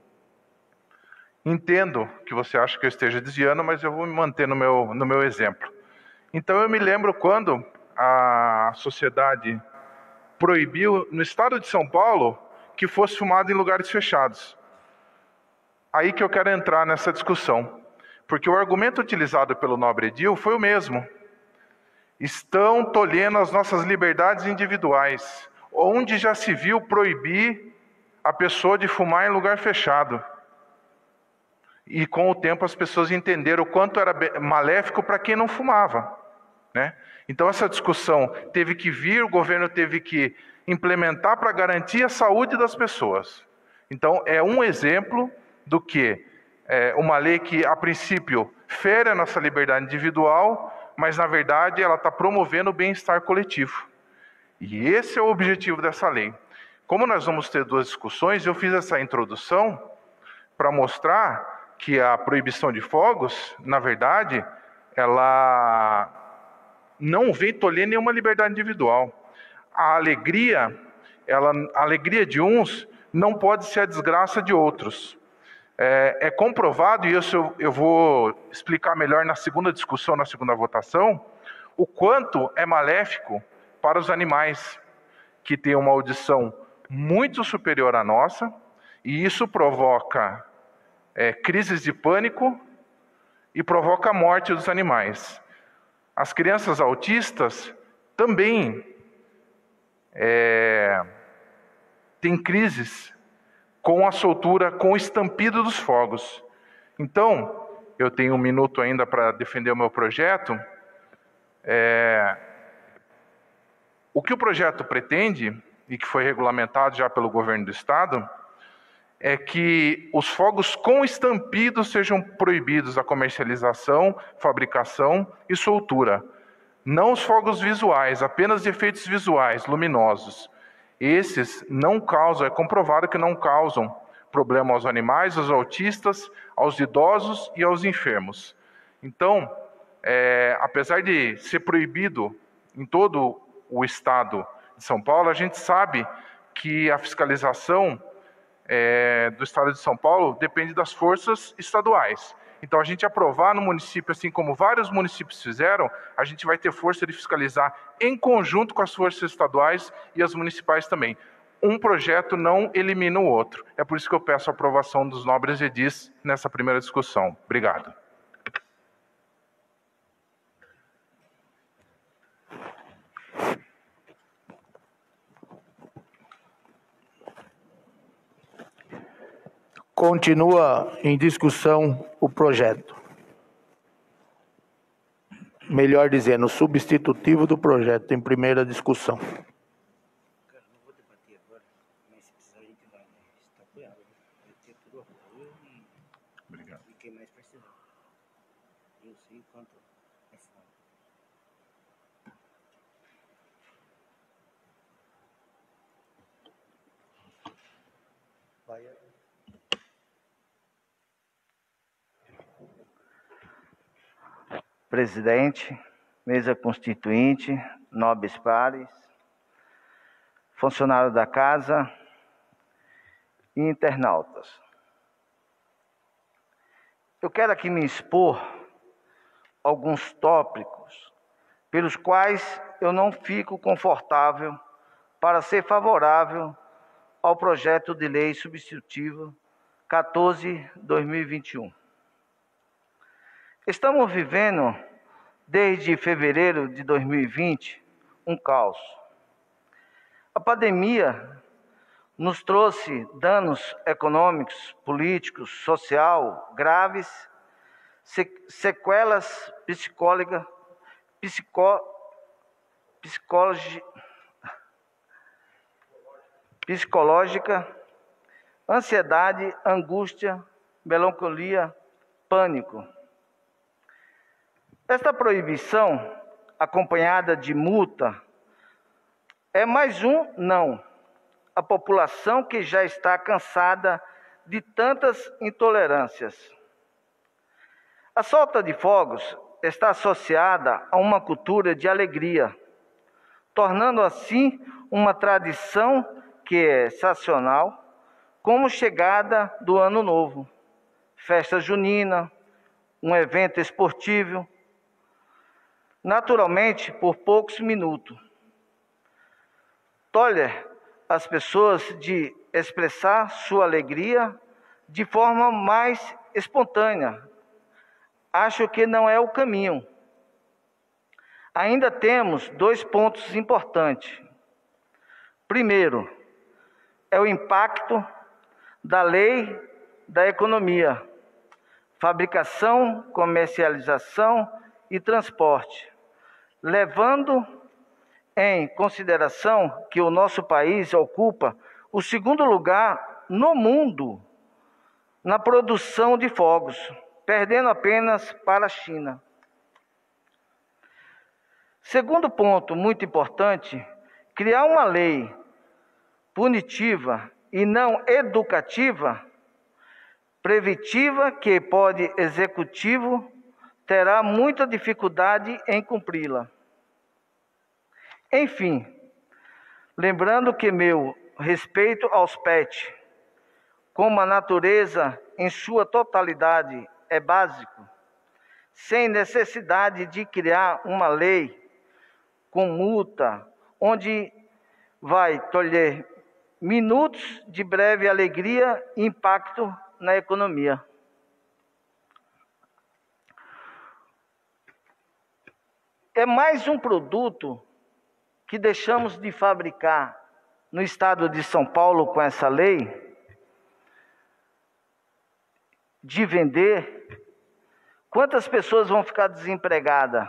entendo que você acha que eu esteja desviando, mas eu vou me manter no meu exemplo. Então eu me lembro quando a sociedade proibiu, no estado de São Paulo, que fosse fumado em lugares fechados. Aí que eu quero entrar nessa discussão. Porque o argumento utilizado pelo nobre edil foi o mesmo. Estão tolhendo as nossas liberdades individuais. Onde já se viu proibir a pessoa de fumar em lugar fechado? E com o tempo as pessoas entenderam o quanto era maléfico para quem não fumava, né? Então essa discussão teve que vir, o governo teve que implementar para garantir a saúde das pessoas. Então é um exemplo do que uma lei que a princípio fere a nossa liberdade individual, mas na verdade ela está promovendo o bem-estar coletivo. E esse é o objetivo dessa lei. Como nós vamos ter duas discussões, eu fiz essa introdução para mostrar que a proibição de fogos, na verdade, ela não vem tolher nenhuma liberdade individual. A alegria de uns não pode ser a desgraça de outros. É comprovado, e isso eu vou explicar melhor na segunda discussão, na segunda votação, o quanto é maléfico para os animais, que têm uma audição muito superior à nossa, e isso provoca crises de pânico e provoca a morte dos animais. As crianças autistas também têm crises com a soltura, com o estampido dos fogos. Então, eu tenho 1 minuto ainda para defender o meu projeto. O que o projeto pretende, e que foi regulamentado já pelo governo do estado, é que os fogos com estampido sejam proibidos a comercialização, fabricação e soltura. Não os fogos visuais, apenas efeitos visuais, luminosos. Esses não causam, é comprovado que não causam problema aos animais, aos autistas, aos idosos e aos enfermos. Então, apesar de ser proibido em todo o estado de São Paulo, a gente sabe que a fiscalização do Estado de São Paulo depende das forças estaduais. Então, a gente aprovar no município, assim como vários municípios fizeram, a gente vai ter força de fiscalizar em conjunto com as forças estaduais e as municipais também. Um projeto não elimina o outro. É por isso que eu peço a aprovação dos nobres edis nessa primeira discussão. Obrigado. Continua em discussão o projeto. Melhor dizendo, o substitutivo do projeto em primeira discussão. Obrigado. Presidente, mesa constituinte, nobres pares, funcionário da casa e internautas. Eu quero aqui me expor alguns tópicos pelos quais eu não fico confortável para ser favorável ao projeto de lei substitutivo 14/2021. Estamos vivendo, desde fevereiro de 2020, um caos. A pandemia nos trouxe danos econômicos, políticos, social graves, sequelas psicológica, ansiedade, angústia, melancolia, pânico. Esta proibição, acompanhada de multa, é mais um não. A população que já está cansada de tantas intolerâncias. A solta de fogos está associada a uma cultura de alegria, tornando assim uma tradição que é sazonal, como chegada do Ano Novo, festa junina, um evento esportivo, naturalmente por poucos minutos. Tolhe as pessoas de expressar sua alegria de forma mais espontânea. Acho que não é o caminho. Ainda temos 2 pontos importantes. Primeiro, é o impacto da lei da economia, fabricação, comercialização e transporte, levando em consideração que o nosso país ocupa o 2º lugar no mundo na produção de fogos, perdendo apenas para a China. Segundo ponto muito importante, criar uma lei punitiva e não educativa, preventiva, que pode executivo terá muita dificuldade em cumpri-la. Enfim, lembrando que meu respeito aos pets, como a natureza em sua totalidade é básico, sem necessidade de criar uma lei com multa, onde vai tolher minutos de breve alegria e impacto na economia. É mais um produto que deixamos de fabricar no estado de São Paulo com essa lei, de vender. Quantas pessoas vão ficar desempregadas?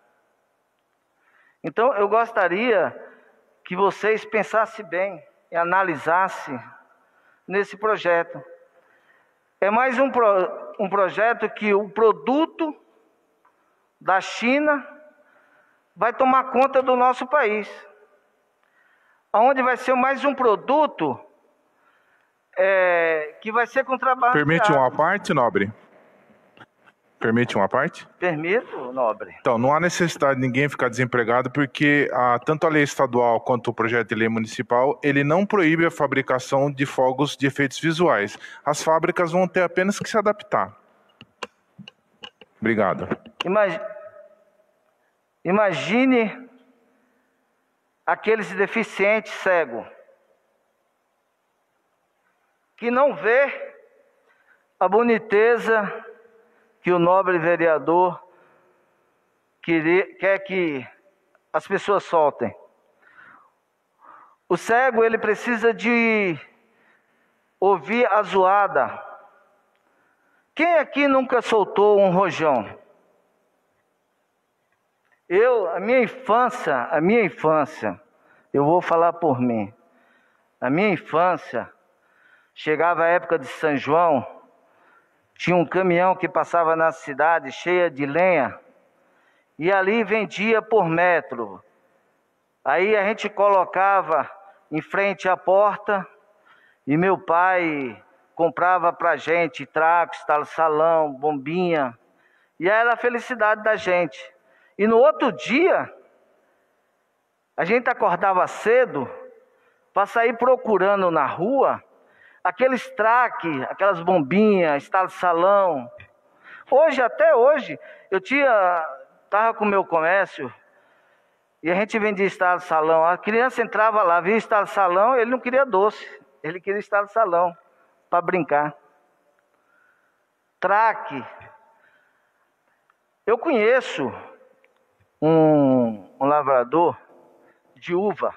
Então, eu gostaria que vocês pensassem bem e analisassem nesse projeto. É mais um projeto que o produto da China vai tomar conta do nosso país, onde vai ser mais um produto que vai ser contrabandeado. Permite uma parte, nobre? Permite uma parte? Permito, nobre. Então, não há necessidade de ninguém ficar desempregado, porque tanto a lei estadual quanto o projeto de lei municipal, ele não proíbe a fabricação de fogos de efeitos visuais. As fábricas vão ter apenas que se adaptar. Obrigado. Imagine aqueles deficientes cegos que não vê a boniteza que o nobre vereador quer que as pessoas soltem. O cego, ele precisa de ouvir a zoada. Quem aqui nunca soltou um rojão? A minha infância, eu vou falar por mim. A minha infância, chegava a época de São João, tinha um caminhão que passava na cidade cheia de lenha e ali vendia por metro. Aí a gente colocava em frente à porta e meu pai comprava pra gente trago, estalo-salão, bombinha, e era a felicidade da gente. E no outro dia, a gente acordava cedo para sair procurando na rua aqueles traques, aquelas bombinhas, estalo-salão. Até hoje, eu estava com o meu comércio e a gente vendia estalo-salão. A criança entrava lá, via estalo-salão, ele não queria doce, ele queria estalo-salão para brincar. Traque. Eu conheço um lavrador de uva.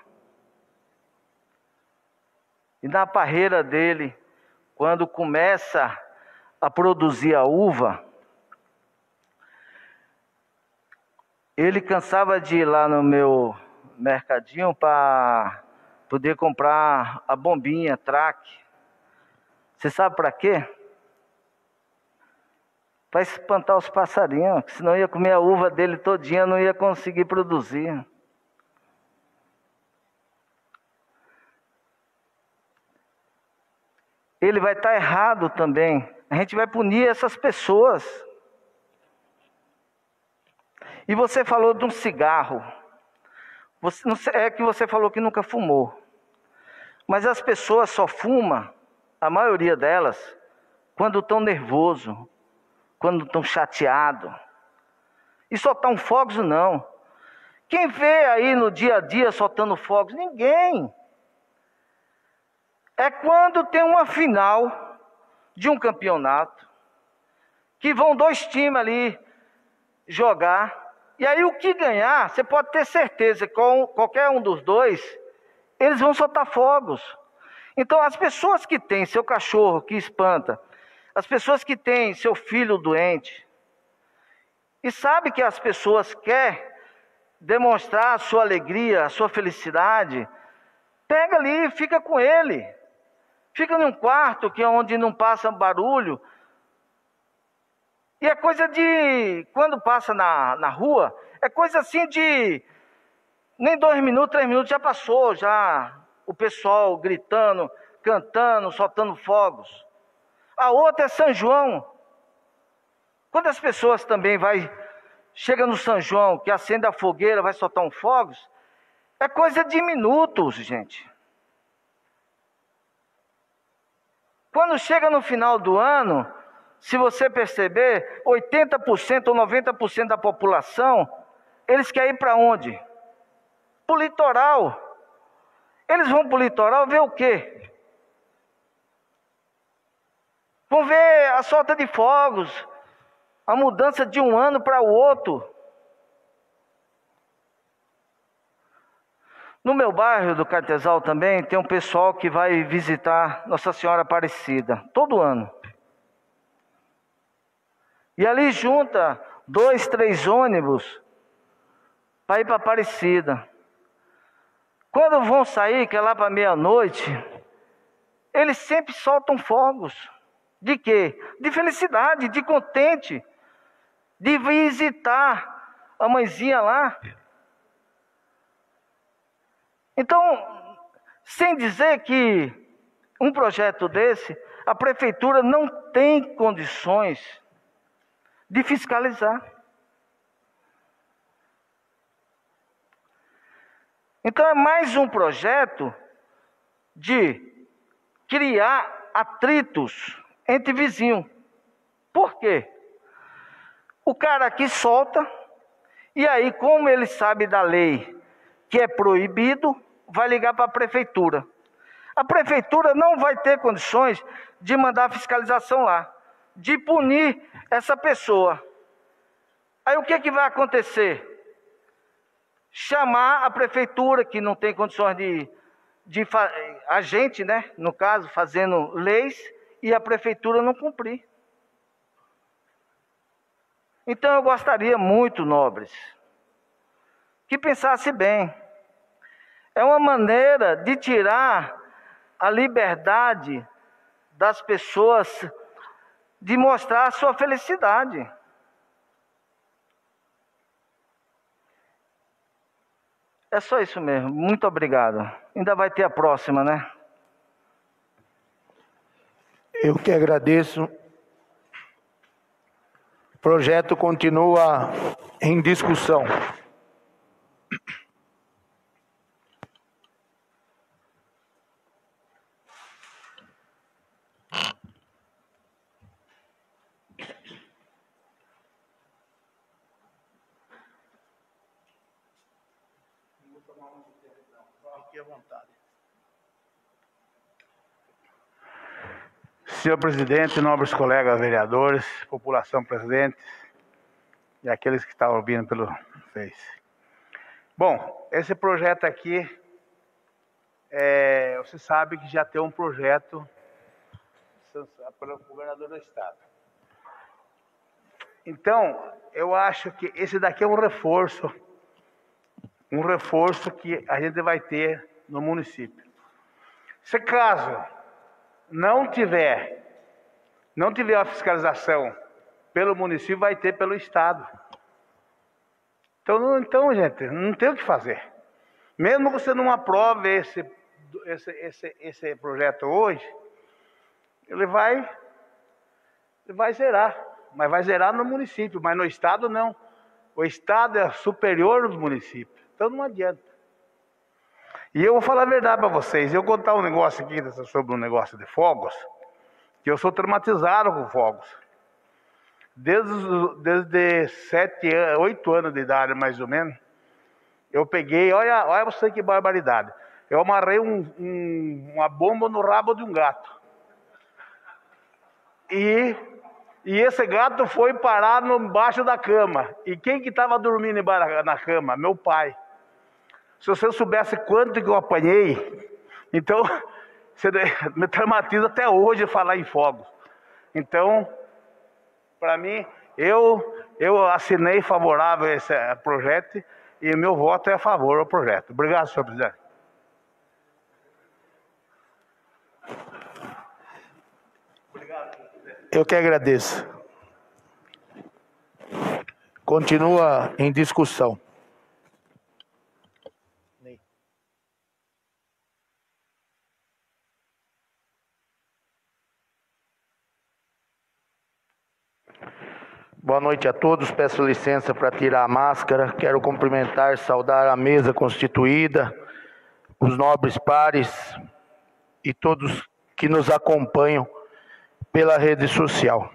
E na parreira dele, quando começa a produzir a uva, ele cansava de ir lá no meu mercadinho para poder comprar a bombinha, traque. Você sabe para quê? Para espantar os passarinhos, senão ia comer a uva dele todinha, não ia conseguir produzir. Ele vai estar errado também. A gente vai punir essas pessoas. E você falou de um cigarro. É que você falou que nunca fumou. Mas as pessoas só fumam, a maioria delas, quando estão nervosos, quando estão chateados. E soltar fogos não. Quem vê aí no dia a dia soltando fogos? Ninguém. É quando tem uma final de um campeonato, que vão 2 times ali jogar, e aí o que ganhar, você pode ter certeza que com qualquer um dos dois, eles vão soltar fogos. Então as pessoas que têm seu cachorro que espanta, as pessoas que têm seu filho doente, e sabe que as pessoas querem demonstrar a sua alegria, a sua felicidade, pega ali e fica com ele. Fica num quarto que é onde não passa barulho. E é coisa de... Quando passa na rua, é coisa assim de... Nem 2 minutos, 3 minutos já passou. Já o pessoal gritando, cantando, soltando fogos. A outra é São João. Quando as pessoas também chega no São João, que acende a fogueira, vai soltar um fogos, é coisa de minutos, gente. Quando chega no final do ano, se você perceber, 80% ou 90% da população, eles querem ir para onde? Para o litoral. Eles vão para o litoral ver o quê? Vão ver a solta de fogos, a mudança de um ano para o outro. No meu bairro do Cartesal também tem um pessoal que vai visitar Nossa Senhora Aparecida, todo ano. E ali junta 2, 3 ônibus para ir para Aparecida. Quando vão sair, que é lá para meia-noite, eles sempre soltam fogos. De quê? De felicidade, de contente, de visitar a mãezinha lá. Então, sem dizer que um projeto desse, a prefeitura não tem condições de fiscalizar. Então é mais um projeto de criar atritos entre vizinhos. Por quê? O cara aqui solta, e aí, como ele sabe da lei que é proibido, vai ligar para a prefeitura. A prefeitura não vai ter condições de mandar fiscalização lá, de punir essa pessoa. Aí o que vai acontecer? Chamar a prefeitura, que não tem condições a gente, né, no caso, fazendo leis, e a prefeitura não cumprir. Então eu gostaria muito, nobres, que pensasse bem. É uma maneira de tirar a liberdade das pessoas de mostrar a sua felicidade. É só isso mesmo. Muito obrigado. Ainda vai ter a próxima, né? Eu que agradeço. O projeto continua em discussão. Fique à vontade. Senhor presidente, nobres colegas vereadores, população presente e aqueles que estão ouvindo pelo Face. Bom, esse projeto aqui, você sabe que já tem um projeto pelo governador do estado. Então, eu acho que esse daqui é um reforço que a gente vai ter no município. Se caso não tiver a fiscalização pelo município, vai ter pelo estado. Então, gente, não tem o que fazer. Mesmo que você não aprove esse projeto hoje, ele vai zerar. Mas vai zerar no município, mas no estado não. O estado é superior aos municípios. Então não adianta. E eu vou falar a verdade para vocês. Eu vou contar um negócio aqui sobre um negócio de fogos, que eu sou traumatizado com fogos. Desde 8 anos de idade, mais ou menos, eu peguei, olha você que barbaridade. Eu amarrei uma bomba no rabo de um gato. E esse gato foi parar embaixo da cama. E quem que estava dormindo na cama? Meu pai. Se você soubesse quanto que eu apanhei, então você me traumatiza até hoje falar em fogos. Então, para mim, eu assinei favorável a esse projeto e meu voto é a favor do projeto. Obrigado, senhor presidente. Eu que agradeço. Continua em discussão. Boa noite a todos. Peço licença para tirar a máscara. Quero cumprimentar, saudar a mesa constituída, os nobres pares e todos que nos acompanham pela rede social.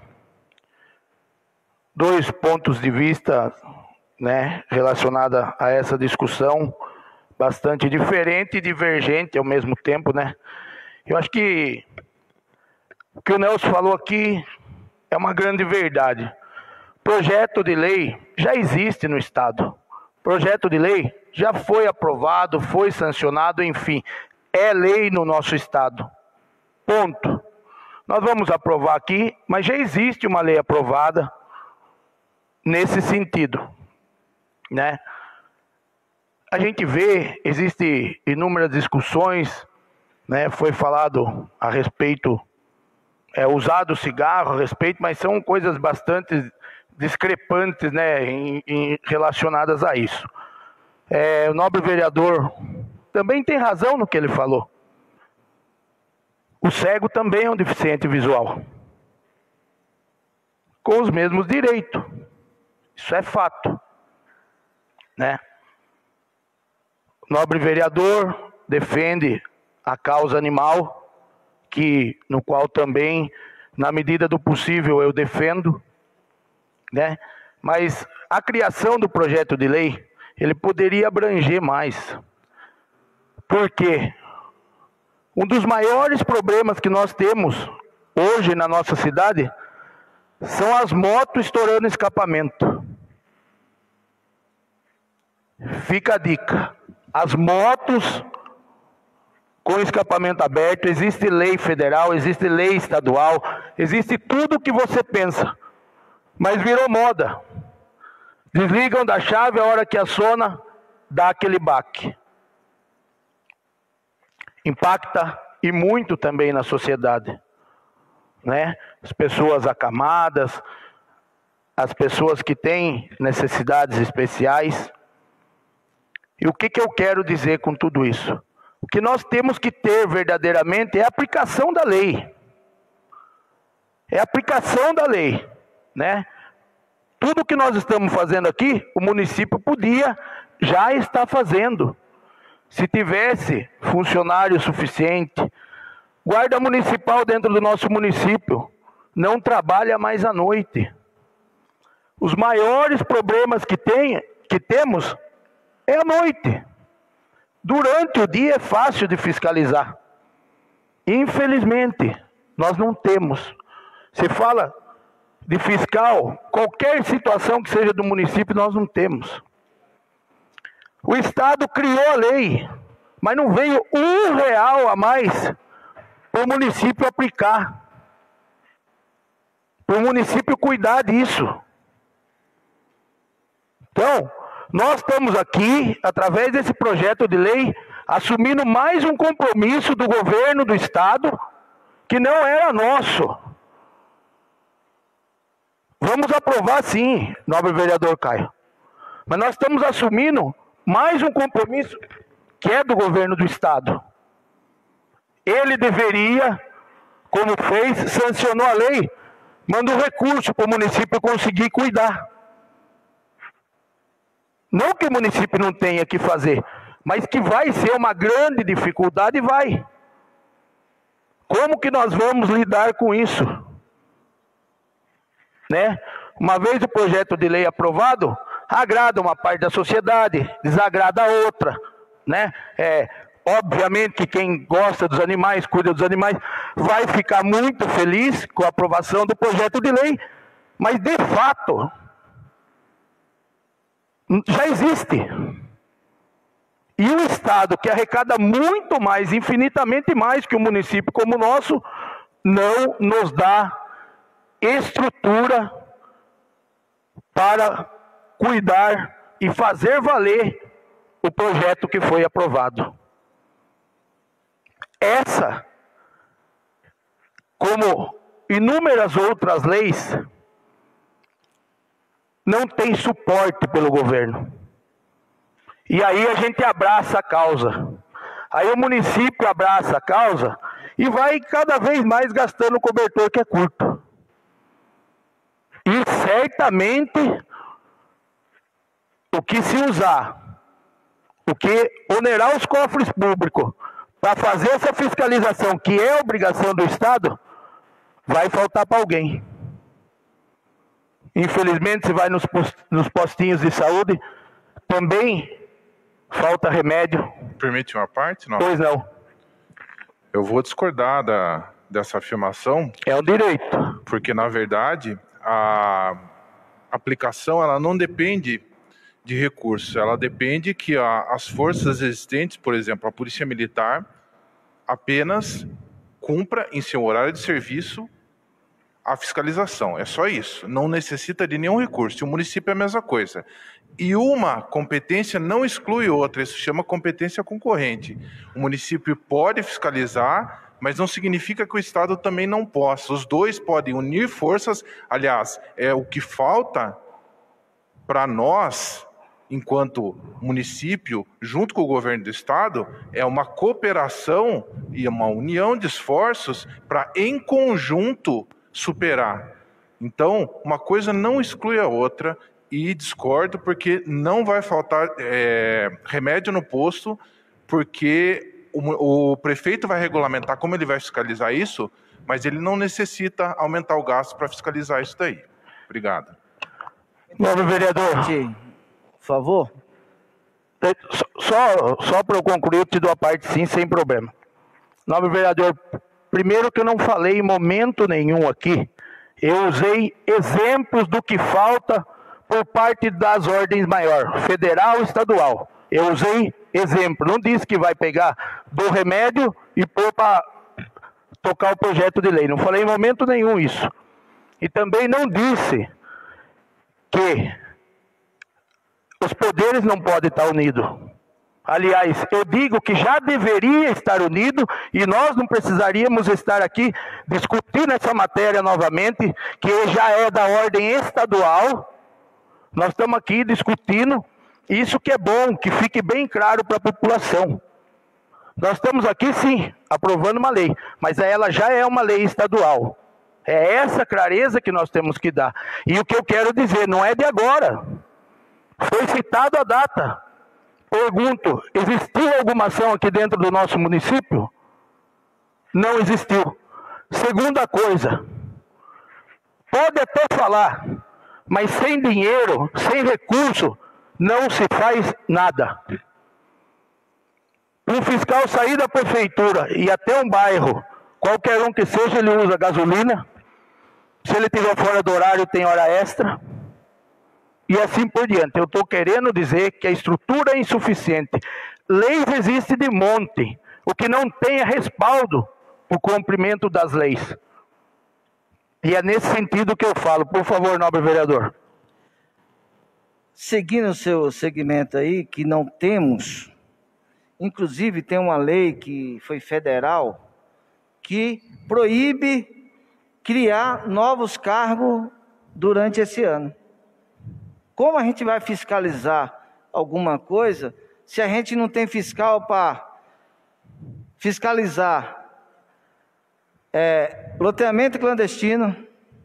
2 pontos de vista, relacionados a essa discussão, bastante diferente e divergente ao mesmo tempo, Eu acho que o que o Nelson falou aqui é uma grande verdade. Projeto de lei já existe no estado. Projeto de lei já foi aprovado, foi sancionado, enfim, é lei no nosso estado. Ponto. Nós vamos aprovar aqui, mas já existe uma lei aprovada nesse sentido, A gente vê, existem inúmeras discussões, foi falado a respeito, usado o cigarro a respeito, mas são coisas bastante discrepantes, relacionadas a isso. O nobre vereador também tem razão no que ele falou. O cego também é um deficiente visual. com os mesmos direitos. Isso é fato, né? O nobre vereador defende a causa animal, no qual também, na medida do possível, eu defendo, né? Mas a criação do projeto de lei, ele poderia abranger mais. Por quê? Um dos maiores problemas que nós temos hoje na nossa cidade são as motos estourando escapamento. Fica a dica. As motos com escapamento aberto, existe lei federal, existe lei estadual, existe tudo o que você pensa. Mas virou moda. Desligam da chave a hora que aciona, dá aquele baque. Impacta e muito também na sociedade, né? As pessoas acamadas, as pessoas que têm necessidades especiais. E o que eu quero dizer com tudo isso? O que nós temos que ter verdadeiramente é a aplicação da lei. É a aplicação da lei, né? Tudo que nós estamos fazendo aqui, o município podia já estar fazendo. Se tivesse funcionário suficiente, guarda municipal dentro do nosso município não trabalha mais à noite. Os maiores problemas que temos é à noite. Durante o dia é fácil de fiscalizar. Infelizmente, nós não temos. Você fala de fiscal, qualquer situação que seja do município, nós não temos. O Estado criou a lei, mas não veio R$1 a mais para o município aplicar. Para o município cuidar disso. Então, nós estamos aqui, através desse projeto de lei, assumindo mais um compromisso do governo do Estado, que não era nosso. Vamos aprovar sim, nobre vereador Caio. Mas nós estamos assumindo mais um compromisso que é do governo do Estado. Ele deveria, como fez, sancionou a lei, mandou recurso para o município conseguir cuidar. Não que o município não tenha que fazer, mas que vai ser uma grande dificuldade, vai. Como que nós vamos lidar com isso? Né? Uma vez o projeto de lei aprovado, agrada uma parte da sociedade, desagrada a outra, né? Obviamente que quem gosta dos animais, cuida dos animais, vai ficar muito feliz com a aprovação do projeto de lei, mas de fato já existe. E o Estado, que arrecada muito mais, infinitamente mais que um município como o nosso, não nos dá estrutura para cuidar e fazer valer o projeto que foi aprovado. Essa, como inúmeras outras leis, não tem suporte pelo governo. E aí a gente abraça a causa. Aí o município abraça a causa e vai cada vez mais gastando o cobertor que é curto. E certamente o que se usar, o que onerar os cofres públicos para fazer essa fiscalização, que é obrigação do Estado, vai faltar para alguém. Infelizmente, se vai nos postinhos de saúde, também falta remédio. Permite uma parte? Não. Pois não. Eu vou discordar dessa afirmação. É um direito. Porque, na verdade, a aplicação ela não depende de recursos. Ela depende que as forças existentes, por exemplo, a Polícia Militar, apenas cumpra em seu horário de serviço a fiscalização. É só isso. Não necessita de nenhum recurso. E o município é a mesma coisa. E uma competência não exclui outra. Isso chama competência concorrente. O município pode fiscalizar, mas não significa que o Estado também não possa. Os dois podem unir forças. Aliás, o que falta para nós, enquanto município, junto com o governo do Estado, é uma cooperação e uma união de esforços para, em conjunto, superar. Então, uma coisa não exclui a outra, e discordo porque não vai faltar remédio no posto, porque o prefeito vai regulamentar como ele vai fiscalizar isso, mas ele não necessita aumentar o gasto para fiscalizar isso daí. Obrigado. Nobre vereador. Por favor. Só para eu concluir, eu te dou a parte sim, sem problema. Nobre vereador, primeiro que eu não falei em momento nenhum aqui, eu usei exemplos do que falta por parte das ordens maiores, federal e estadual. Eu usei exemplo, não disse que vai pegar do remédio e pôr para tocar o projeto de lei. Não falei em momento nenhum isso. E também não disse que os poderes não podem estar unidos. Aliás, eu digo que já deveria estar unido e nós não precisaríamos estar aqui discutindo essa matéria novamente, que já é da ordem estadual. Nós estamos aqui discutindo isso, que é bom, que fique bem claro para a população. Nós estamos aqui sim, aprovando uma lei, mas ela já é uma lei estadual. É essa clareza que nós temos que dar. E o que eu quero dizer, não é de agora. Foi citado a data. Pergunto, existiu alguma ação aqui dentro do nosso município? Não existiu. Segunda coisa, pode até falar, mas sem dinheiro, sem recurso, não se faz nada. Um fiscal sair da prefeitura e até um bairro, qualquer um que seja, ele usa gasolina. Se ele estiver fora do horário, tem hora extra. E assim por diante. Eu estou querendo dizer que a estrutura é insuficiente. Leis existem de monte. O que não tem é respaldo para o cumprimento das leis. E é nesse sentido que eu falo. Por favor, nobre vereador. Seguindo o seu segmento aí, que não temos, inclusive tem uma lei que foi federal, que proíbe criar novos cargos durante esse ano. Como a gente vai fiscalizar alguma coisa se a gente não tem fiscal para fiscalizar loteamento clandestino,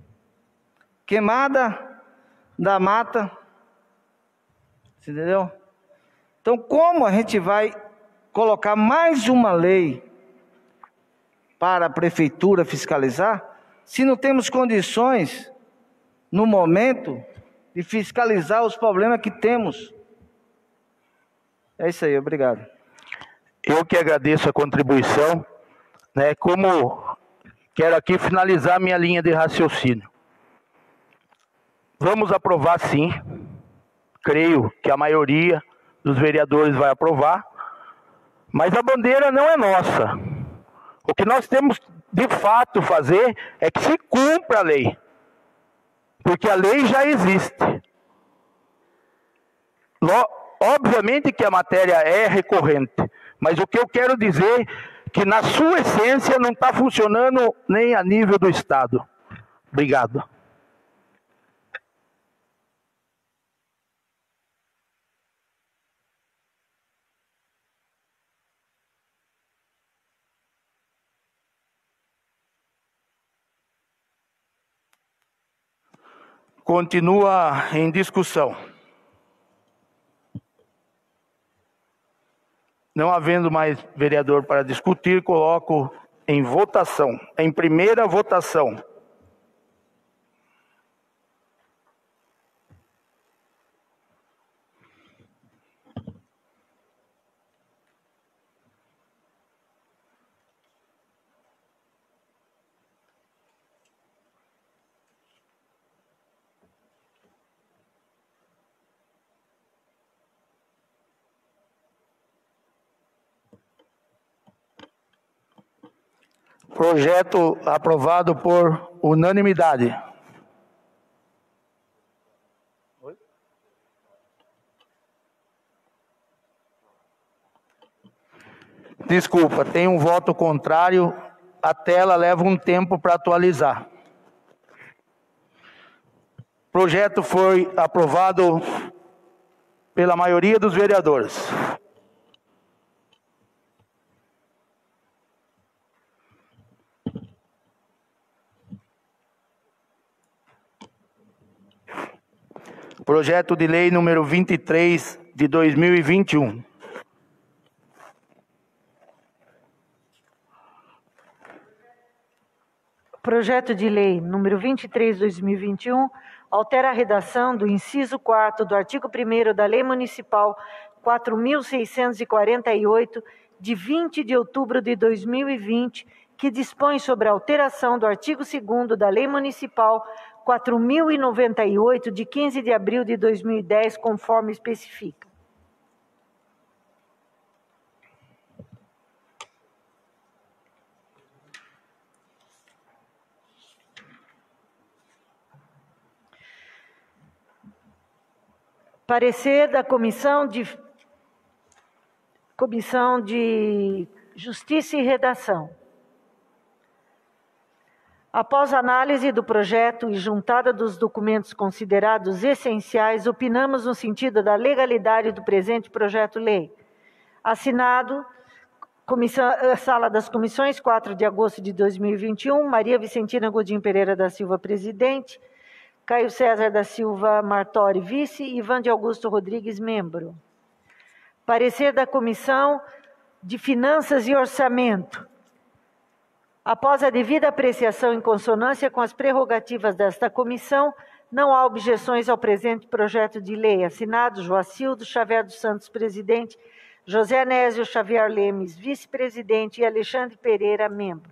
queimada da mata, entendeu? Então, como a gente vai colocar mais uma lei para a prefeitura fiscalizar, se não temos condições, no momento, de fiscalizar os problemas que temos? É isso aí, obrigado. Eu que agradeço a contribuição, né, como quero aqui finalizar minha linha de raciocínio. Vamos aprovar sim, creio que a maioria dos vereadores vai aprovar, mas a bandeira não é nossa. O que nós temos de fato fazer é que se cumpra a lei, porque a lei já existe. Obviamente que a matéria é recorrente, mas o que eu quero dizer é que na sua essência não está funcionando nem a nível do Estado. Obrigado. Continua em discussão. Não havendo mais vereador para discutir, coloco em votação, em primeira votação. Projeto aprovado por unanimidade. Desculpa, tem um voto contrário. A tela leva um tempo para atualizar. O projeto foi aprovado pela maioria dos vereadores. Projeto de Lei número 23 de 2021. Projeto de Lei número 23 de 2021 altera a redação do inciso 4º do artigo 1º da Lei Municipal 4.648, de 20 de outubro de 2020, que dispõe sobre a alteração do artigo 2º da Lei Municipal 4.098, de 15 de abril de 2010, conforme especifica. Parecer da Comissão de Justiça e Redação. Após análise do projeto e juntada dos documentos considerados essenciais, opinamos no sentido da legalidade do presente projeto-lei. Assinado, Sala das Comissões, 4 de agosto de 2021, Maria Vicentina Godinho Pereira da Silva, presidente, Caio César da Silva Martori, vice, e Ivan de Augusto Rodrigues, membro. Parecer da Comissão de Finanças e Orçamento. Após a devida apreciação em consonância com as prerrogativas desta comissão, não há objeções ao presente projeto de lei. Assinado Joacildo Xavier dos Santos, presidente, José Anésio Xavier Lemes, vice-presidente, e Alexandre Pereira, membro.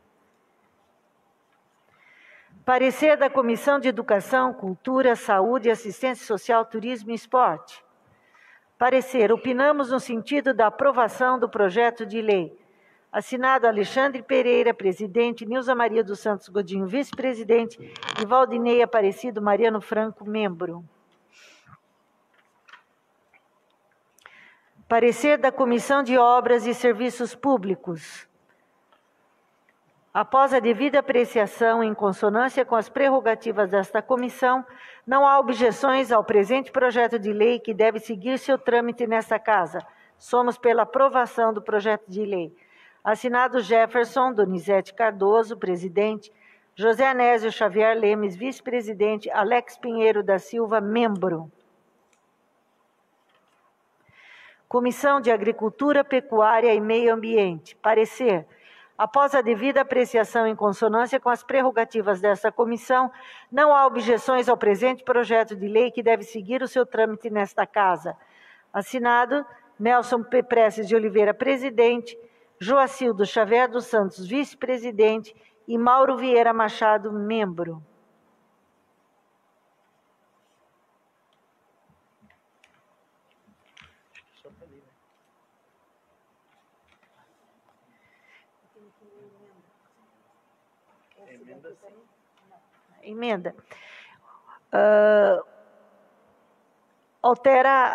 Parecer da Comissão de Educação, Cultura, Saúde, Assistência Social, Turismo e Esporte. Parecer, opinamos no sentido da aprovação do projeto de lei. Assinado Alexandre Pereira, presidente, Nilza Maria dos Santos Godinho, vice-presidente, e Valdinei Aparecido Mariano Franco, membro. Parecer da Comissão de Obras e Serviços Públicos. Após a devida apreciação em consonância com as prerrogativas desta comissão, não há objeções ao presente projeto de lei, que deve seguir seu trâmite nesta casa. Somos pela aprovação do projeto de lei. Assinado Jefferson Donizete Cardoso, presidente, José Anésio Xavier Lemes, vice-presidente, Alex Pinheiro da Silva, membro. Comissão de Agricultura, Pecuária e Meio Ambiente. Parecer. Após a devida apreciação em consonância com as prerrogativas desta comissão, não há objeções ao presente projeto de lei, que deve seguir o seu trâmite nesta casa. Assinado Nelson P. Prestes de Oliveira, presidente, Joacildo Xavier dos Santos, vice-presidente, e Mauro Vieira Machado, membro. Emenda. Altera.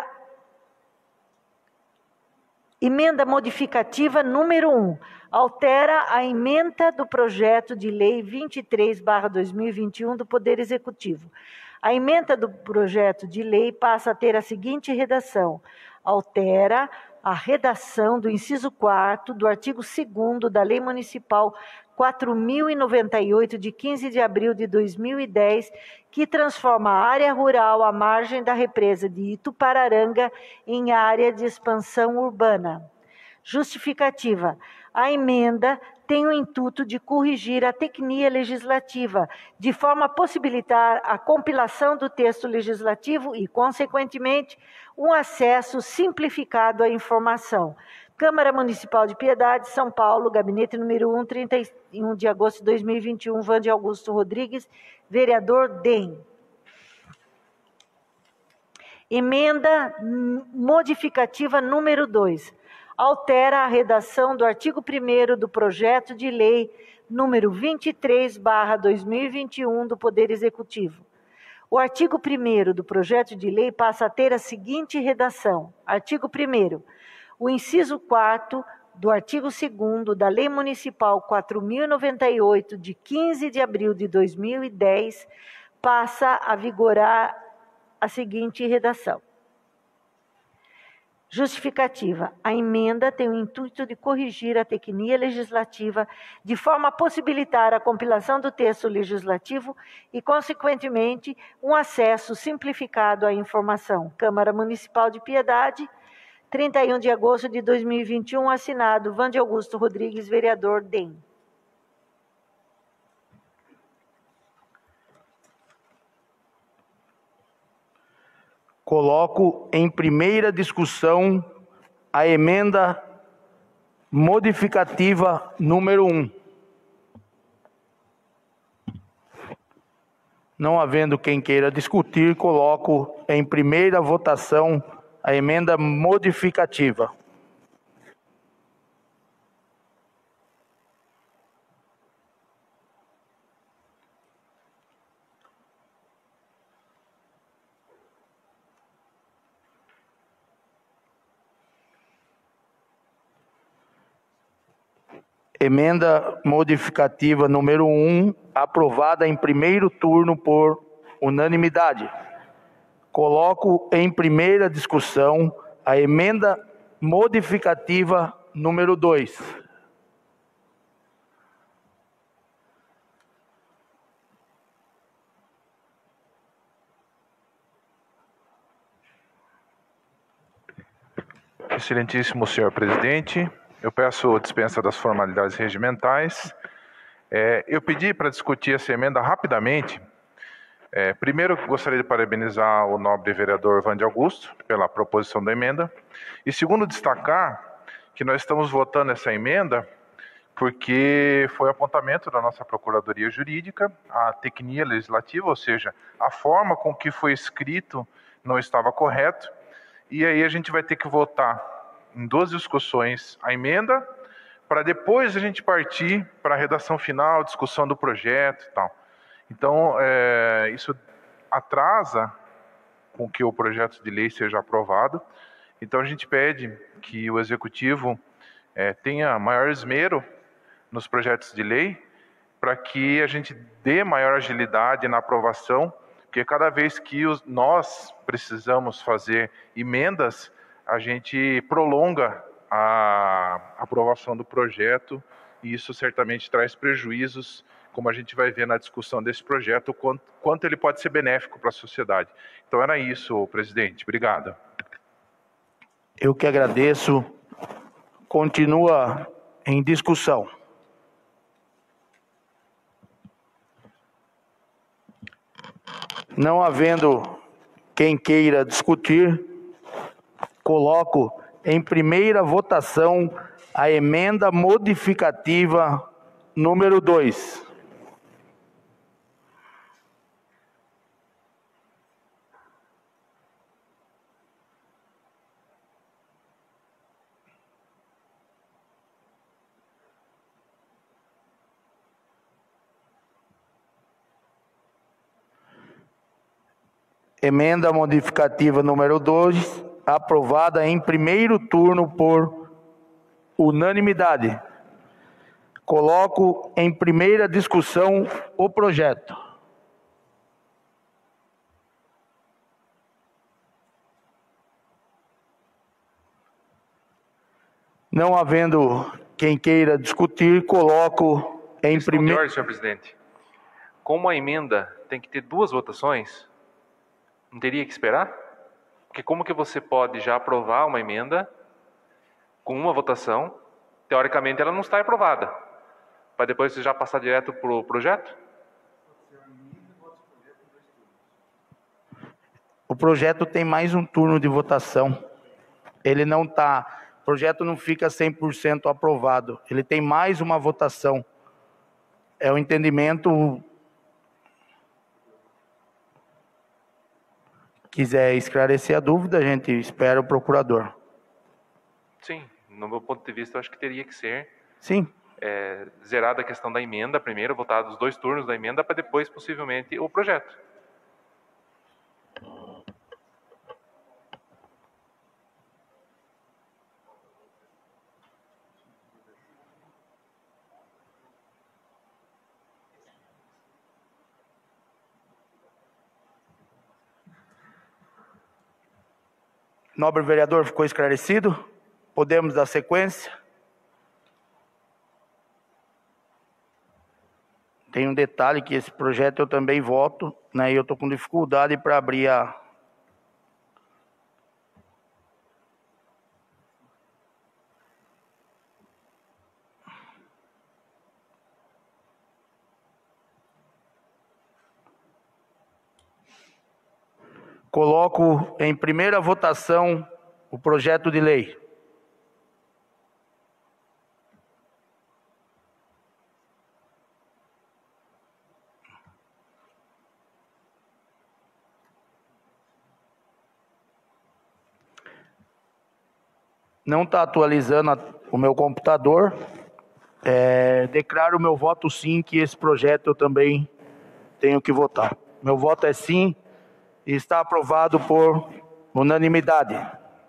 Emenda modificativa número 1. Altera a ementa do projeto de lei 23/2021 do Poder Executivo. A ementa do projeto de lei passa a ter a seguinte redação: altera a redação do inciso 4º do artigo 2º da Lei Municipal 4.098, de 15 de abril de 2010, que transforma a área rural à margem da represa de Itupararanga em área de expansão urbana. Justificativa. A emenda tem o intuito de corrigir a tecnia legislativa, de forma a possibilitar a compilação do texto legislativo e, consequentemente, um acesso simplificado à informação. Câmara Municipal de Piedade, São Paulo, gabinete número 1, 31 de agosto de 2021, Van de Augusto Rodrigues, vereador DEM. Emenda modificativa número 2. Altera a redação do artigo 1º do projeto de lei número 23/2021 do Poder Executivo. O artigo 1º do projeto de lei passa a ter a seguinte redação: artigo 1º. O inciso 4º do artigo 2º da Lei Municipal 4.098, de 15 de abril de 2010, passa a vigorar a seguinte redação: Justificativa. A emenda tem o intuito de corrigir a tecnia legislativa de forma a possibilitar a compilação do texto legislativo e, consequentemente, um acesso simplificado à informação. Câmara Municipal de Piedade, 31 de agosto de 2021, assinado Vande Augusto Rodrigues, vereador DEM. Coloco em primeira discussão a emenda modificativa número 1. Não havendo quem queira discutir, coloco em primeira votação a emenda modificativa. Emenda modificativa número 1, aprovada em primeiro turno por unanimidade. Coloco em primeira discussão a emenda modificativa número 2. Excelentíssimo senhor presidente, eu peço dispensa das formalidades regimentais. Eu pedi para discutir essa emenda rapidamente. Primeiro, gostaria de parabenizar o nobre vereador Vande Augusto pela proposição da emenda. E segundo, destacar que nós estamos votando essa emenda porque foi apontamento da nossa Procuradoria Jurídica, a tecnia legislativa, ou seja, a forma com que foi escrito não estava correto. E aí a gente vai ter que votar em 2 discussões a emenda, para depois a gente partir para a redação final, discussão do projeto e tal. Então, isso atrasa com que o projeto de lei seja aprovado. Então, a gente pede que o Executivo tenha maior esmero nos projetos de lei, para que a gente dê maior agilidade na aprovação, porque cada vez que nós precisamos fazer emendas, a gente prolonga a aprovação do projeto, e isso certamente traz prejuízos, como a gente vai ver na discussão desse projeto, quanto ele pode ser benéfico para a sociedade. Então era isso, presidente. Obrigado. Eu que agradeço. Continua em discussão. Não havendo quem queira discutir, coloco em primeira votação a emenda modificativa número 2. Emenda modificativa número 2, aprovada em primeiro turno por unanimidade. Coloco em primeira discussão o projeto. Não havendo quem queira discutir, coloco em primeiro... Senhor presidente, como a emenda tem que ter 2 votações, não teria que esperar? Porque como que você pode já aprovar uma emenda com uma votação, teoricamente ela não está aprovada, para depois você já passar direto para o projeto? O projeto tem mais um turno de votação. Ele não está... O projeto não fica 100% aprovado. Ele tem mais uma votação. É o entendimento... Quiser esclarecer a dúvida, a gente espera o procurador. Sim, no meu ponto de vista, eu acho que teria que ser Sim. Zerada a questão da emenda primeiro, votados os 2 turnos da emenda, para depois, possivelmente, o projeto. Nobre vereador, ficou esclarecido? Podemos dar sequência? Tem um detalhe que esse projeto eu também voto, né? E eu estou com dificuldade para abrir a... Coloco em primeira votação o projeto de lei. Não está atualizando o meu computador. Declaro o meu voto sim, que esse projeto eu também tenho que votar. Meu voto é sim e está aprovado por unanimidade.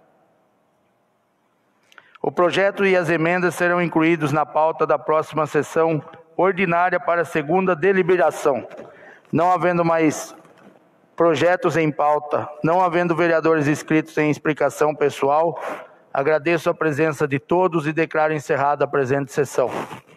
O projeto e as emendas serão incluídos na pauta da próxima sessão ordinária para a segunda deliberação. Não havendo mais projetos em pauta, não havendo vereadores inscritos em explicação pessoal, agradeço a presença de todos e declaro encerrada a presente sessão.